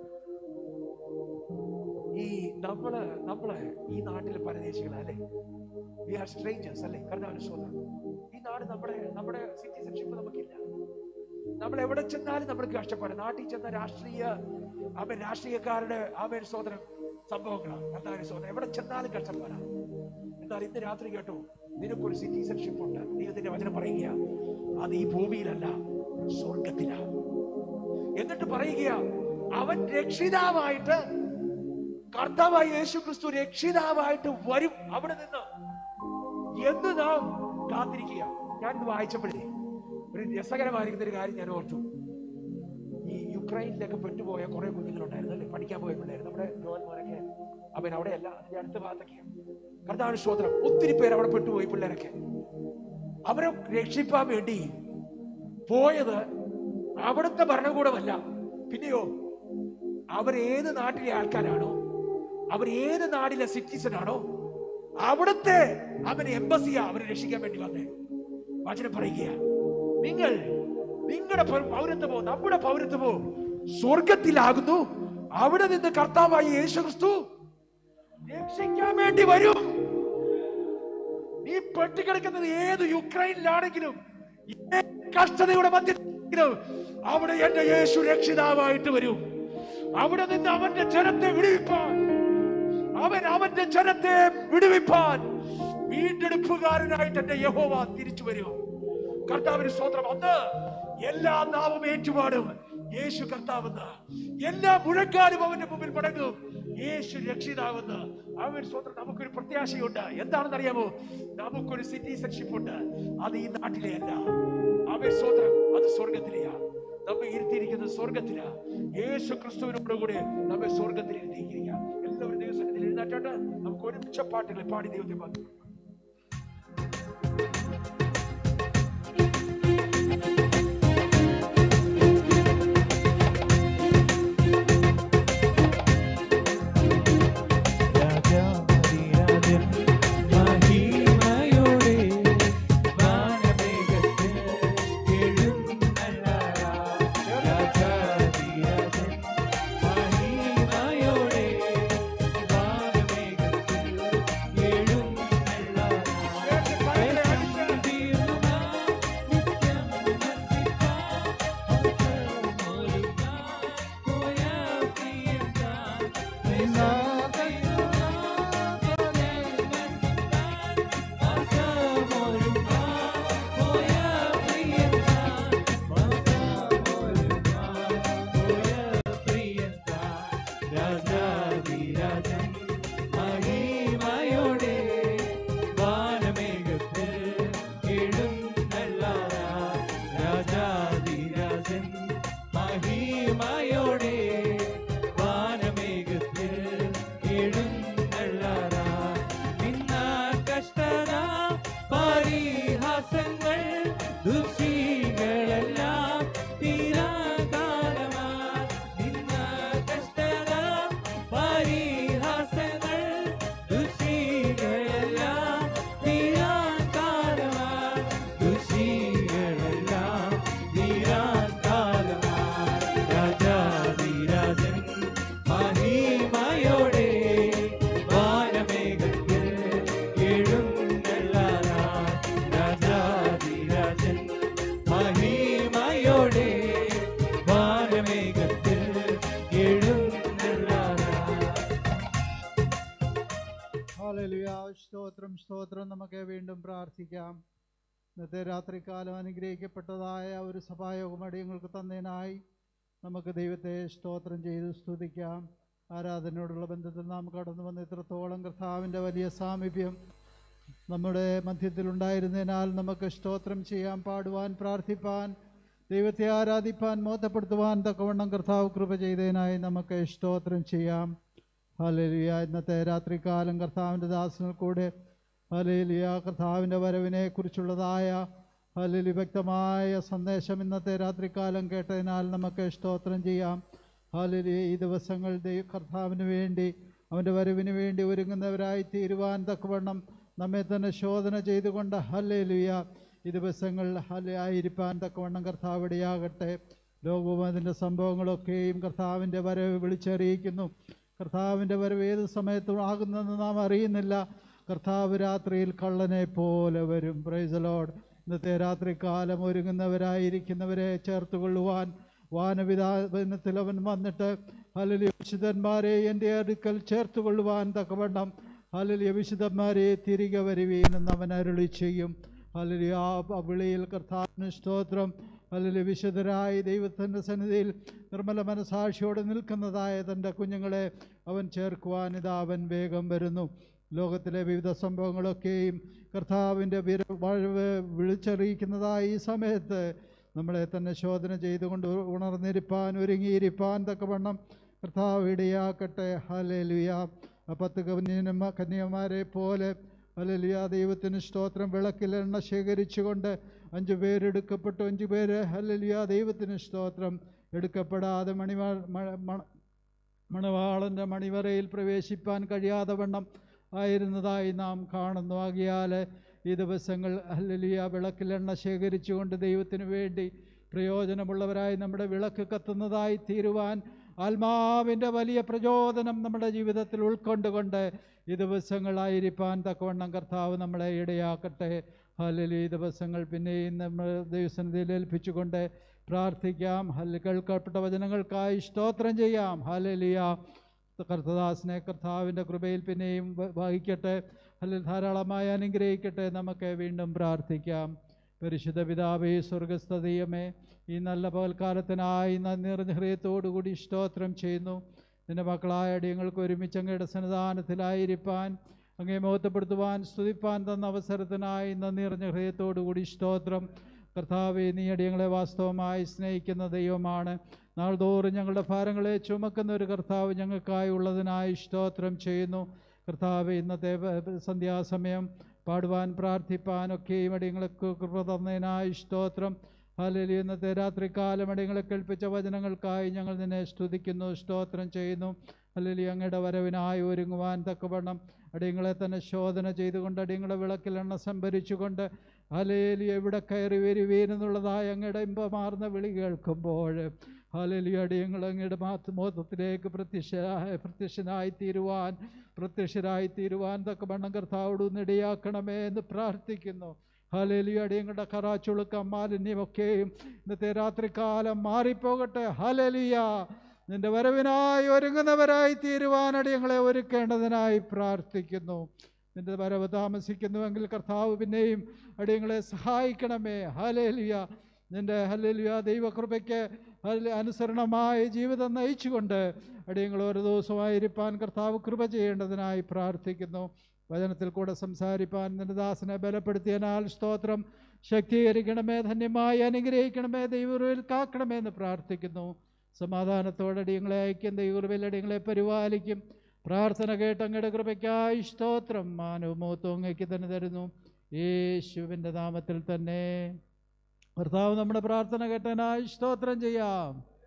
[SPEAKER 2] ഈ നമ്മള് ഈ നാട്ടിലെ പരദേശികളല്ലേ, വി ആർ സ്ട്രേഞ്ചേഴ്സ് അല്ലേ? കർത്താവിന്റെ സ്തോത്രം. ഈ നാട് നമ്മുടെ സിറ്റിസൺഷിപ്പ് നമുക്കില്ല. നമ്മൾ എവിടെ ചെന്നാലും നമ്മൾക്ക് കഷ്ടപ്പാട്. നാട്ടിൽ ചെന്ന രാഷ്ട്രീയക്കാരുടെ ആമേൻ സ്തോത്രം സംഭവങ്ങളാണ്. കർത്താവിന്റെ സ്തോത്രം. എവിടെ ചെന്നാലും കഷ്ടപ്പാടാണ്. എന്നാൽ ഇന്ന് രാത്രി കേട്ടോ, നിനക്കൊരു സിറ്റിസൺഷിപ്പ് ഉണ്ട്. ദൈവത്തിന്റെ വചനം പറയുക, അത് ഈ ഭൂമിയിലല്ല, സ്വർഗത്തിലാണ്. എന്നിട്ട് പറയുക, അവൻ രക്ഷിതാവായിട്ട്, കർത്താവായ യേശു ക്രിസ്തു രക്ഷിതാവായിട്ട് വരും അവിടെ നിന്ന് എന്ന് നാം കാത്തിരിക്കുക. ഞാനിത് വായിച്ചപ്പോഴേ ഒരു രസകരമായിരിക്കുന്ന ഒരു കാര്യം ഞാൻ ഓർത്തു. ഈ യുക്രൈനിലൊക്കെ പെട്ടുപോയ കുറെ കുഞ്ഞുങ്ങളുണ്ടായിരുന്നു അല്ലേ, പഠിക്കാൻ പോയ പിള്ളേർ. നമ്മുടെ ജോന്മാരൊക്കെ അവൻ അവിടെയല്ല, അതിന്റെ അടുത്ത ഭാഗത്തൊക്കെയാണ്. കർത്താവിന്റെ സ്തോത്രം. ഒത്തിരി പേര് അവിടെ പെട്ടുപോയി പിള്ളേരൊക്കെ. അവരെ രക്ഷിപ്പാൻ വേണ്ടി പോയത് അവിടുത്തെ ഭരണകൂടമല്ല. പിന്നെയോ അവരേത് നാട്ടിലെ ആൾക്കാരാണോ, അവരേത് നാടിലെ സിറ്റിസൺ ആണോ, അവിടുത്തെ അവൻ എംബസിയാ അവരെ രക്ഷിക്കാൻ വേണ്ടി വന്നേ. വചനം പറയുക, നിങ്ങളുടെ പൗരത്വമോ നമ്മുടെ പൗരത്വമോ സ്വർഗത്തിലാകുന്നു. അവിടെ നിന്ന് കർത്താവായ യേശു ക്രിസ്തു രക്ഷിക്കാൻ വേണ്ടി വരും. നീ പെട്ടുകിടക്കുന്നത് ഏത് യുക്രൈനിലാണെങ്കിലും, കഷ്ടതയുടെ മധ്യത്തിലും, അവിടെ എന്റെ യേശു രക്ഷിതാവായിട്ട് വരും. അവിടെ നിന്ന് അവന്റെ ജനത്തെ വിടുവിപ്പാൻ, അവന്റെ ജനത്തെ വിടുവിപ്പാൻ വീണ്ടെടുപ്പുകാരനായിട്ട് എന്റെ യഹോവ തിരിച്ചു വരും. കർത്താവിന് സ്തോത്രം. അന്ന് എല്ലാ നാവും ഏറ്റുപാടും യേശു കർത്താവെന്ന്, എല്ലാ മുഴങ്കാലും അവന്റെ മുമ്പിൽ മടങ്ങും യേശു രക്ഷിതാവെന്ന്. അവൻ സ്തോത്രം. നമുക്കൊരു പ്രത്യാശയുണ്ട്. എന്താണെന്ന് അറിയാമോ? നമുക്കൊരു സിറ്റിസൺഷിപ്പ് ഉണ്ട്. അത് ഈ നാട്ടിലെ അല്ല. അവൻ സ്തോത്രം, അത് സ്വർഗത്തിലെയാ. നമ്മെ ഇരുത്തിയിരിക്കുന്നത് സ്വർഗത്തിലാ. യേശു ക്രിസ്തുവിനോട് കൂടെ നമ്മെ സ്വർഗത്തിൽ ഇരുത്തിയിരിക്കുക. എല്ലാവരും ദൈവസന്നിധിയിൽ എഴുന്നേറ്റ് നമുക്ക് ഒരുമിച്ച പാട്ടുകൾ പാടി ദൈവത്തെ പാടും.
[SPEAKER 4] നമുക്ക് വീണ്ടും പ്രാർത്ഥിക്കാം. ഇന്നത്തെ രാത്രികാലം അനുഗ്രഹിക്കപ്പെട്ടതായ ഒരു സഭായോഗം അടിയങ്ങൾക്ക് തന്നതിനായി നമുക്ക് ദൈവത്തെ സ്തോത്രം ചെയ്ത് സ്തുതിക്കാം. ആരാധനയോടുള്ള ബന്ധത്തിൽ നാം കടന്നു വന്ന ഇത്രത്തോളം കർത്താവിൻ്റെ വലിയ സാമീപ്യം നമ്മുടെ മധ്യത്തിലുണ്ടായിരുന്നതിനാൽ നമുക്ക് സ്തോത്രം ചെയ്യാൻ, പാടുവാൻ, പ്രാർത്ഥിപ്പാൻ, ദൈവത്തെ ആരാധിപ്പാൻ, മോത്തപ്പെടുത്തുവാൻ തക്കവണ്ണം കർത്താവ് കൃപ ചെയ്തതിനായി നമുക്ക് സ്തോത്രം ചെയ്യാം. ഹല്ലേലൂയ. ഇന്നത്തെ രാത്രികാലം കർത്താവിൻ്റെ ദാസനിൽ കൂടെ ഹല്ലേലൂയ കർത്താവിൻ്റെ വരവിനെ കുറിച്ചുള്ളതായ ഹല്ലേലൂയ വ്യക്തമായ സന്ദേശം ഇന്നത്തെ രാത്രികാലം കേട്ടതിനാൽ നമുക്ക് സ്തോത്രം ചെയ്യാം. ഹല്ലേലൂയ. ഈ ദിവസങ്ങൾ കർത്താവിന് വേണ്ടി, അവൻ്റെ വരവിന് വേണ്ടി ഒരുങ്ങുന്നവരായി തീരുവാൻ തക്കവണ്ണം നമ്മെ തന്നെ ശോധന ചെയ്തുകൊണ്ട് ഹല്ലേലൂയ ഈ ദിവസങ്ങൾ ആയിരിക്കാൻ തക്കവണ്ണം കർത്താവ് ഇടയാകട്ടെ. ലോകവും അതിൻ്റെ സംഭവങ്ങളൊക്കെയും കർത്താവിൻ്റെ വരവ് വിളിച്ചറിയിക്കുന്നു. കർത്താവിൻ്റെ വരവ് ഏത് സമയത്തും ആകുന്നെന്ന് നാം അറിയുന്നില്ല. കർത്താവ് രാത്രിയിൽ കള്ളനെ പോലെ വരും. Praise the Lord. ഇന്നത്തെ രാത്രികാലം ഒരുങ്ങുന്നവരായിരിക്കുന്നവരെ ചേർത്തുകൊള്ളുവാൻ വാനവിധാനത്തിൽ അവൻ വന്നിട്ട് ഹല്ലേലൂയ വിശുദ്ധന്മാരെ എൻ്റെ അടുക്കൽ ചേർത്തുകൊള്ളുവാൻ തക്കവണ്ണം ഹല്ലേലൂയ വിശുദ്ധന്മാരെ തിരികെ വരുവീൻ എന്ന് അവൻ അരുളി ചെയ്യും. ഹല്ലേലൂയ. ആ വിളിയിൽ കർത്താവിന് സ്തോത്രം. ഹല്ലേലൂയ. വിശുദ്ധരായി ദൈവത്തിൻ്റെ സന്നിധിയിൽ നിർമ്മല മനസാക്ഷിയോടെ നിൽക്കുന്നതായ തൻ്റെ കുഞ്ഞുങ്ങളെ അവൻ ചേർക്കുവാൻ ഇതാ അവൻ വേഗം വരുന്നു. ലോകത്തിലെ വിവിധ സംഭവങ്ങളൊക്കെയും കർത്താവിൻ്റെ വിളിച്ചറിയിക്കുന്നതായ ഈ സമയത്ത് നമ്മളെ തന്നെ ശോധന ചെയ്തുകൊണ്ട് ഉണർന്നിരിപ്പാൻ, ഒരുങ്ങിയിരിപ്പാൻ തക്കവണ്ണം കർത്താവ് ഇടയാക്കട്ടെ. ഹല്ലേലൂയ. 10 കന്യകമാരെ പോലെ ഹല്ലേലൂയ ദൈവത്തിന് സ്തോത്രം. വിളക്കിൽ എണ്ണ ശേഖരിച്ചുകൊണ്ട് 5 പേരെടുക്കപ്പെട്ടു. 5 പേര് ഹല്ലേലൂയ ദൈവത്തിന് സ്തോത്രം എടുക്കപ്പെടാതെ മണവാളൻ്റെ മണിവറയിൽ പ്രവേശിപ്പാൻ കഴിയാതെ വണ്ണം ആയിരുന്നതായി നാം കാണുന്നു. ആകിയാൽ ഈ ദിവസങ്ങൾ ഹല്ലേലൂയ വിളക്കിൽ എണ്ണ ശേഖരിച്ചുകൊണ്ട് ദൈവത്തിന് വേണ്ടി പ്രയോജനമുള്ളവരായി നമ്മുടെ വിളക്ക് കത്തുന്നതായി തീരുവാൻ ആത്മാവിൻ്റെ വലിയ പ്രചോദനം നമ്മുടെ ജീവിതത്തിൽ ഉൾക്കൊണ്ടുകൊണ്ട് ഈ ദിവസങ്ങളായിരിക്കാൻ തക്കവണ്ണം കർത്താവ് നമ്മളെ ഇടയാക്കട്ടെ. ഹല്ലേലൂയ. ഈ ദിവസങ്ങൾ പിന്നെയും നമ്മൾ ദൈവസന്നിധിയിൽ ഏൽപ്പിച്ചുകൊണ്ട് പ്രാർത്ഥിക്കാം. കേൾക്കപ്പെട്ട വചനങ്ങൾക്കായി സ്തോത്രം ചെയ്യാം. ഹല്ലേലൂയ. കർത്തദാസനെ കർത്താവിൻ്റെ കൃപയിൽ പിന്നെയും വഹിക്കട്ടെ. ഹല്ലേലൂയ. ധാരാളമായി അനുഗ്രഹിക്കട്ടെ. നമുക്ക് വീണ്ടും പ്രാർത്ഥിക്കാം. പരിശുദ്ധ പിതാവേ, സ്വർഗ്ഗസ്ഥ ദൈവമേ, ഈ നല്ല പകൽക്കാലത്തിനായി നന്ദി നിറഞ്ഞ ഹൃദയത്തോടുകൂടി സ്തോത്രം ചെയ്യുന്നു. നിന്റെ മക്കളായ അടിയങ്ങൾക്ക് ഒരുമിച്ച് അങ്ങയുടെ സന്നിധാനത്തിലായിരിക്കാൻ, അങ്ങയെ മഹത്വപ്പെടുത്തുവാൻ, സ്തുതിപ്പാൻ തന്ന അവസരത്തിനായി നന്ദി നിറഞ്ഞ ഹൃദയത്തോടുകൂടി സ്തോത്രം. കർത്താവേ, നീ അടിയങ്ങളെ വാസ്തവമായി സ്നേഹിക്കുന്ന ദൈവമാണ്. നാൾതോറും ഞങ്ങളുടെ ഭാരങ്ങളെ ചുമക്കുന്ന ഒരു കർത്താവ് ഞങ്ങൾക്കായി ഉള്ളതിനായി സ്തോത്രം ചെയ്യുന്നു. കർത്താവേ, ഇന്നത്തെ സന്ധ്യാസമയം പാടുവാൻ, പ്രാർത്ഥിപ്പാനൊക്കെയും അടിയങ്ങൾക്ക് കൃപ തന്നതിനായി സ്തോത്രം. ഹല്ലേലൂയ. ഇന്നത്തെ രാത്രികാലം അടിയങ്ങളെ കേൾപ്പിച്ച വചനങ്ങൾക്കായി ഞങ്ങൾ നിന്നെ സ്തുതിക്കുന്നു, സ്തോത്രം ചെയ്യുന്നു. ഹല്ലേലൂയ. അങ്ങയുടെ വരവിനായി ഒരുങ്ങുവാൻ തക്കവണ്ണം അടിയങ്ങളെ തന്നെ ശോധന ചെയ്തുകൊണ്ട് അടിയങ്ങളെ വിളക്കിൽ എണ്ണ സംഭരിച്ചുകൊണ്ട് ഹല്ലേലൂയ എവിടെ കയറി വരുവീനെന്നുള്ളതായ അങ്ങയുടെ ഇമ്പമാർന്ന വിളി കേൾക്കുമ്പോൾ ഹല്ലേലൂയ അടിയങ്ങൾ അങ്ങയുടെ മോത്തത്തിലേക്ക് പ്രത്യക്ഷരായി തീരുവാൻ തക്കവണ്ണം കർത്താവോട് ഇടയാക്കണമേ എന്ന് പ്രാർത്ഥിക്കുന്നു. ഹല്ലേലൂയ. അടിയങ്ങളുടെ കറാച്ചുളുക്കം, മാലിന്യമൊക്കെയും ഇന്നത്തെ രാത്രികാലം മാറിപ്പോകട്ടെ. ഹല്ലേലൂയ. നിന്റെ വരവിനായി ഒരുങ്ങുന്നവരായി തീരുവാൻ അടിയങ്ങളെ ഒരുക്കേണ്ടതിനായി പ്രാർത്ഥിക്കുന്നു. നിന്റെ വരവ് താമസിക്കുന്നുവെങ്കിൽ കർത്താവ് പിന്നെയും അടിയങ്ങളെ സഹായിക്കണമേ. ഹല്ലേലൂയ. നിന്റെ ഹല്ലേലൂയ ദൈവകൃപയ്ക്ക് അനുസരണമായ ജീവിതം നയിച്ചുകൊണ്ട് അടിയങ്ങൾ ഓരോ ദിവസമായിരിക്കാൻ കർത്താവ് കൃപ ചെയ്യേണ്ടതിനായി പ്രാർത്ഥിക്കുന്നു. വചനത്തിൽ കൂടെ സംസാരിപ്പാൻ നിന്റെ ദാസനെ ബലപ്പെടുത്തിയതിനാൽ സ്തോത്രം. ശക്തീകരിക്കണമേ, ധന്യമായി അനുഗ്രഹിക്കണമേ, ദൈവകൃപയിൽ കാക്കണമേ എന്ന് പ്രാർത്ഥിക്കുന്നു. സമാധാനത്തോടെ അടിയങ്ങളെ ഐക്യം, ദൈവകൃപയിൽ അടിയങ്ങളെ പരിപാലിക്കും. പ്രാർത്ഥന കേട്ട് അങ്ങയുടെ കൃപയ്ക്കായി സ്തോത്രം. മാനവും മഹത്വവും അങ്ങയ്ക്ക് തന്നെ തരുന്നു, യേശുവിൻ്റെ നാമത്തിൽ തന്നെ. കർത്താവ് നമ്മുടെ പ്രാർത്ഥന കേട്ടതിനായി സ്തോത്രം ചെയ്യാം.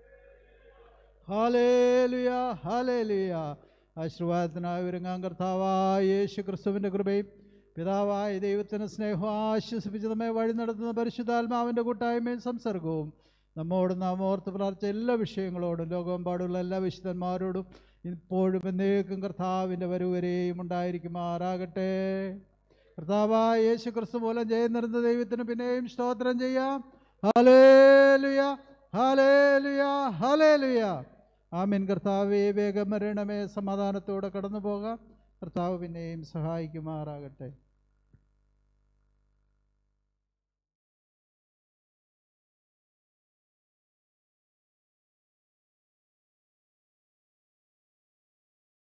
[SPEAKER 4] Hallelujah, hallelujah. ആശീർവാദത്തിനായി ഒരുങ്ങാൻ കർത്താവായ യേശു ക്രിസ്തുവിൻ്റെ കൃപയും പിതാവായ ദൈവത്തിൻ്റെ സ്നേഹവും ആശ്വസിപ്പിച്ച് നമ്മെ വഴി നടത്തുന്ന പരിശുദ്ധാത്മാവിൻ്റെ കൂട്ടായ്മയും സംസർഗവും നമ്മോടും നാം ഓർത്ത് പ്രാർത്ഥിച്ച എല്ലാ വിഷയങ്ങളോടും ലോകമെമ്പാടുള്ള എല്ലാ വിശുദ്ധന്മാരോടും ഇപ്പോഴും എന്നേക്കും കർത്താവിൻ്റെ വരവുവരെയും ഉണ്ടായിരിക്കുമാറാകട്ടെ. കർത്താവായ യേശു ക്രിസ്തു മൂലം ജയം നിറഞ്ഞ ദൈവത്തിന് പിന്നെയും സ്തോത്രം ചെയ്യാം. Hallelujah, hallelujah, hallelujah. ആമീൻ. കർത്താവേ, വേഗം വരണമേ. സമാധാനത്തോടെ കടന്നു പോകാം. കർത്താവ് പിന്നെയും സഹായിക്കുമാറാകട്ടെ.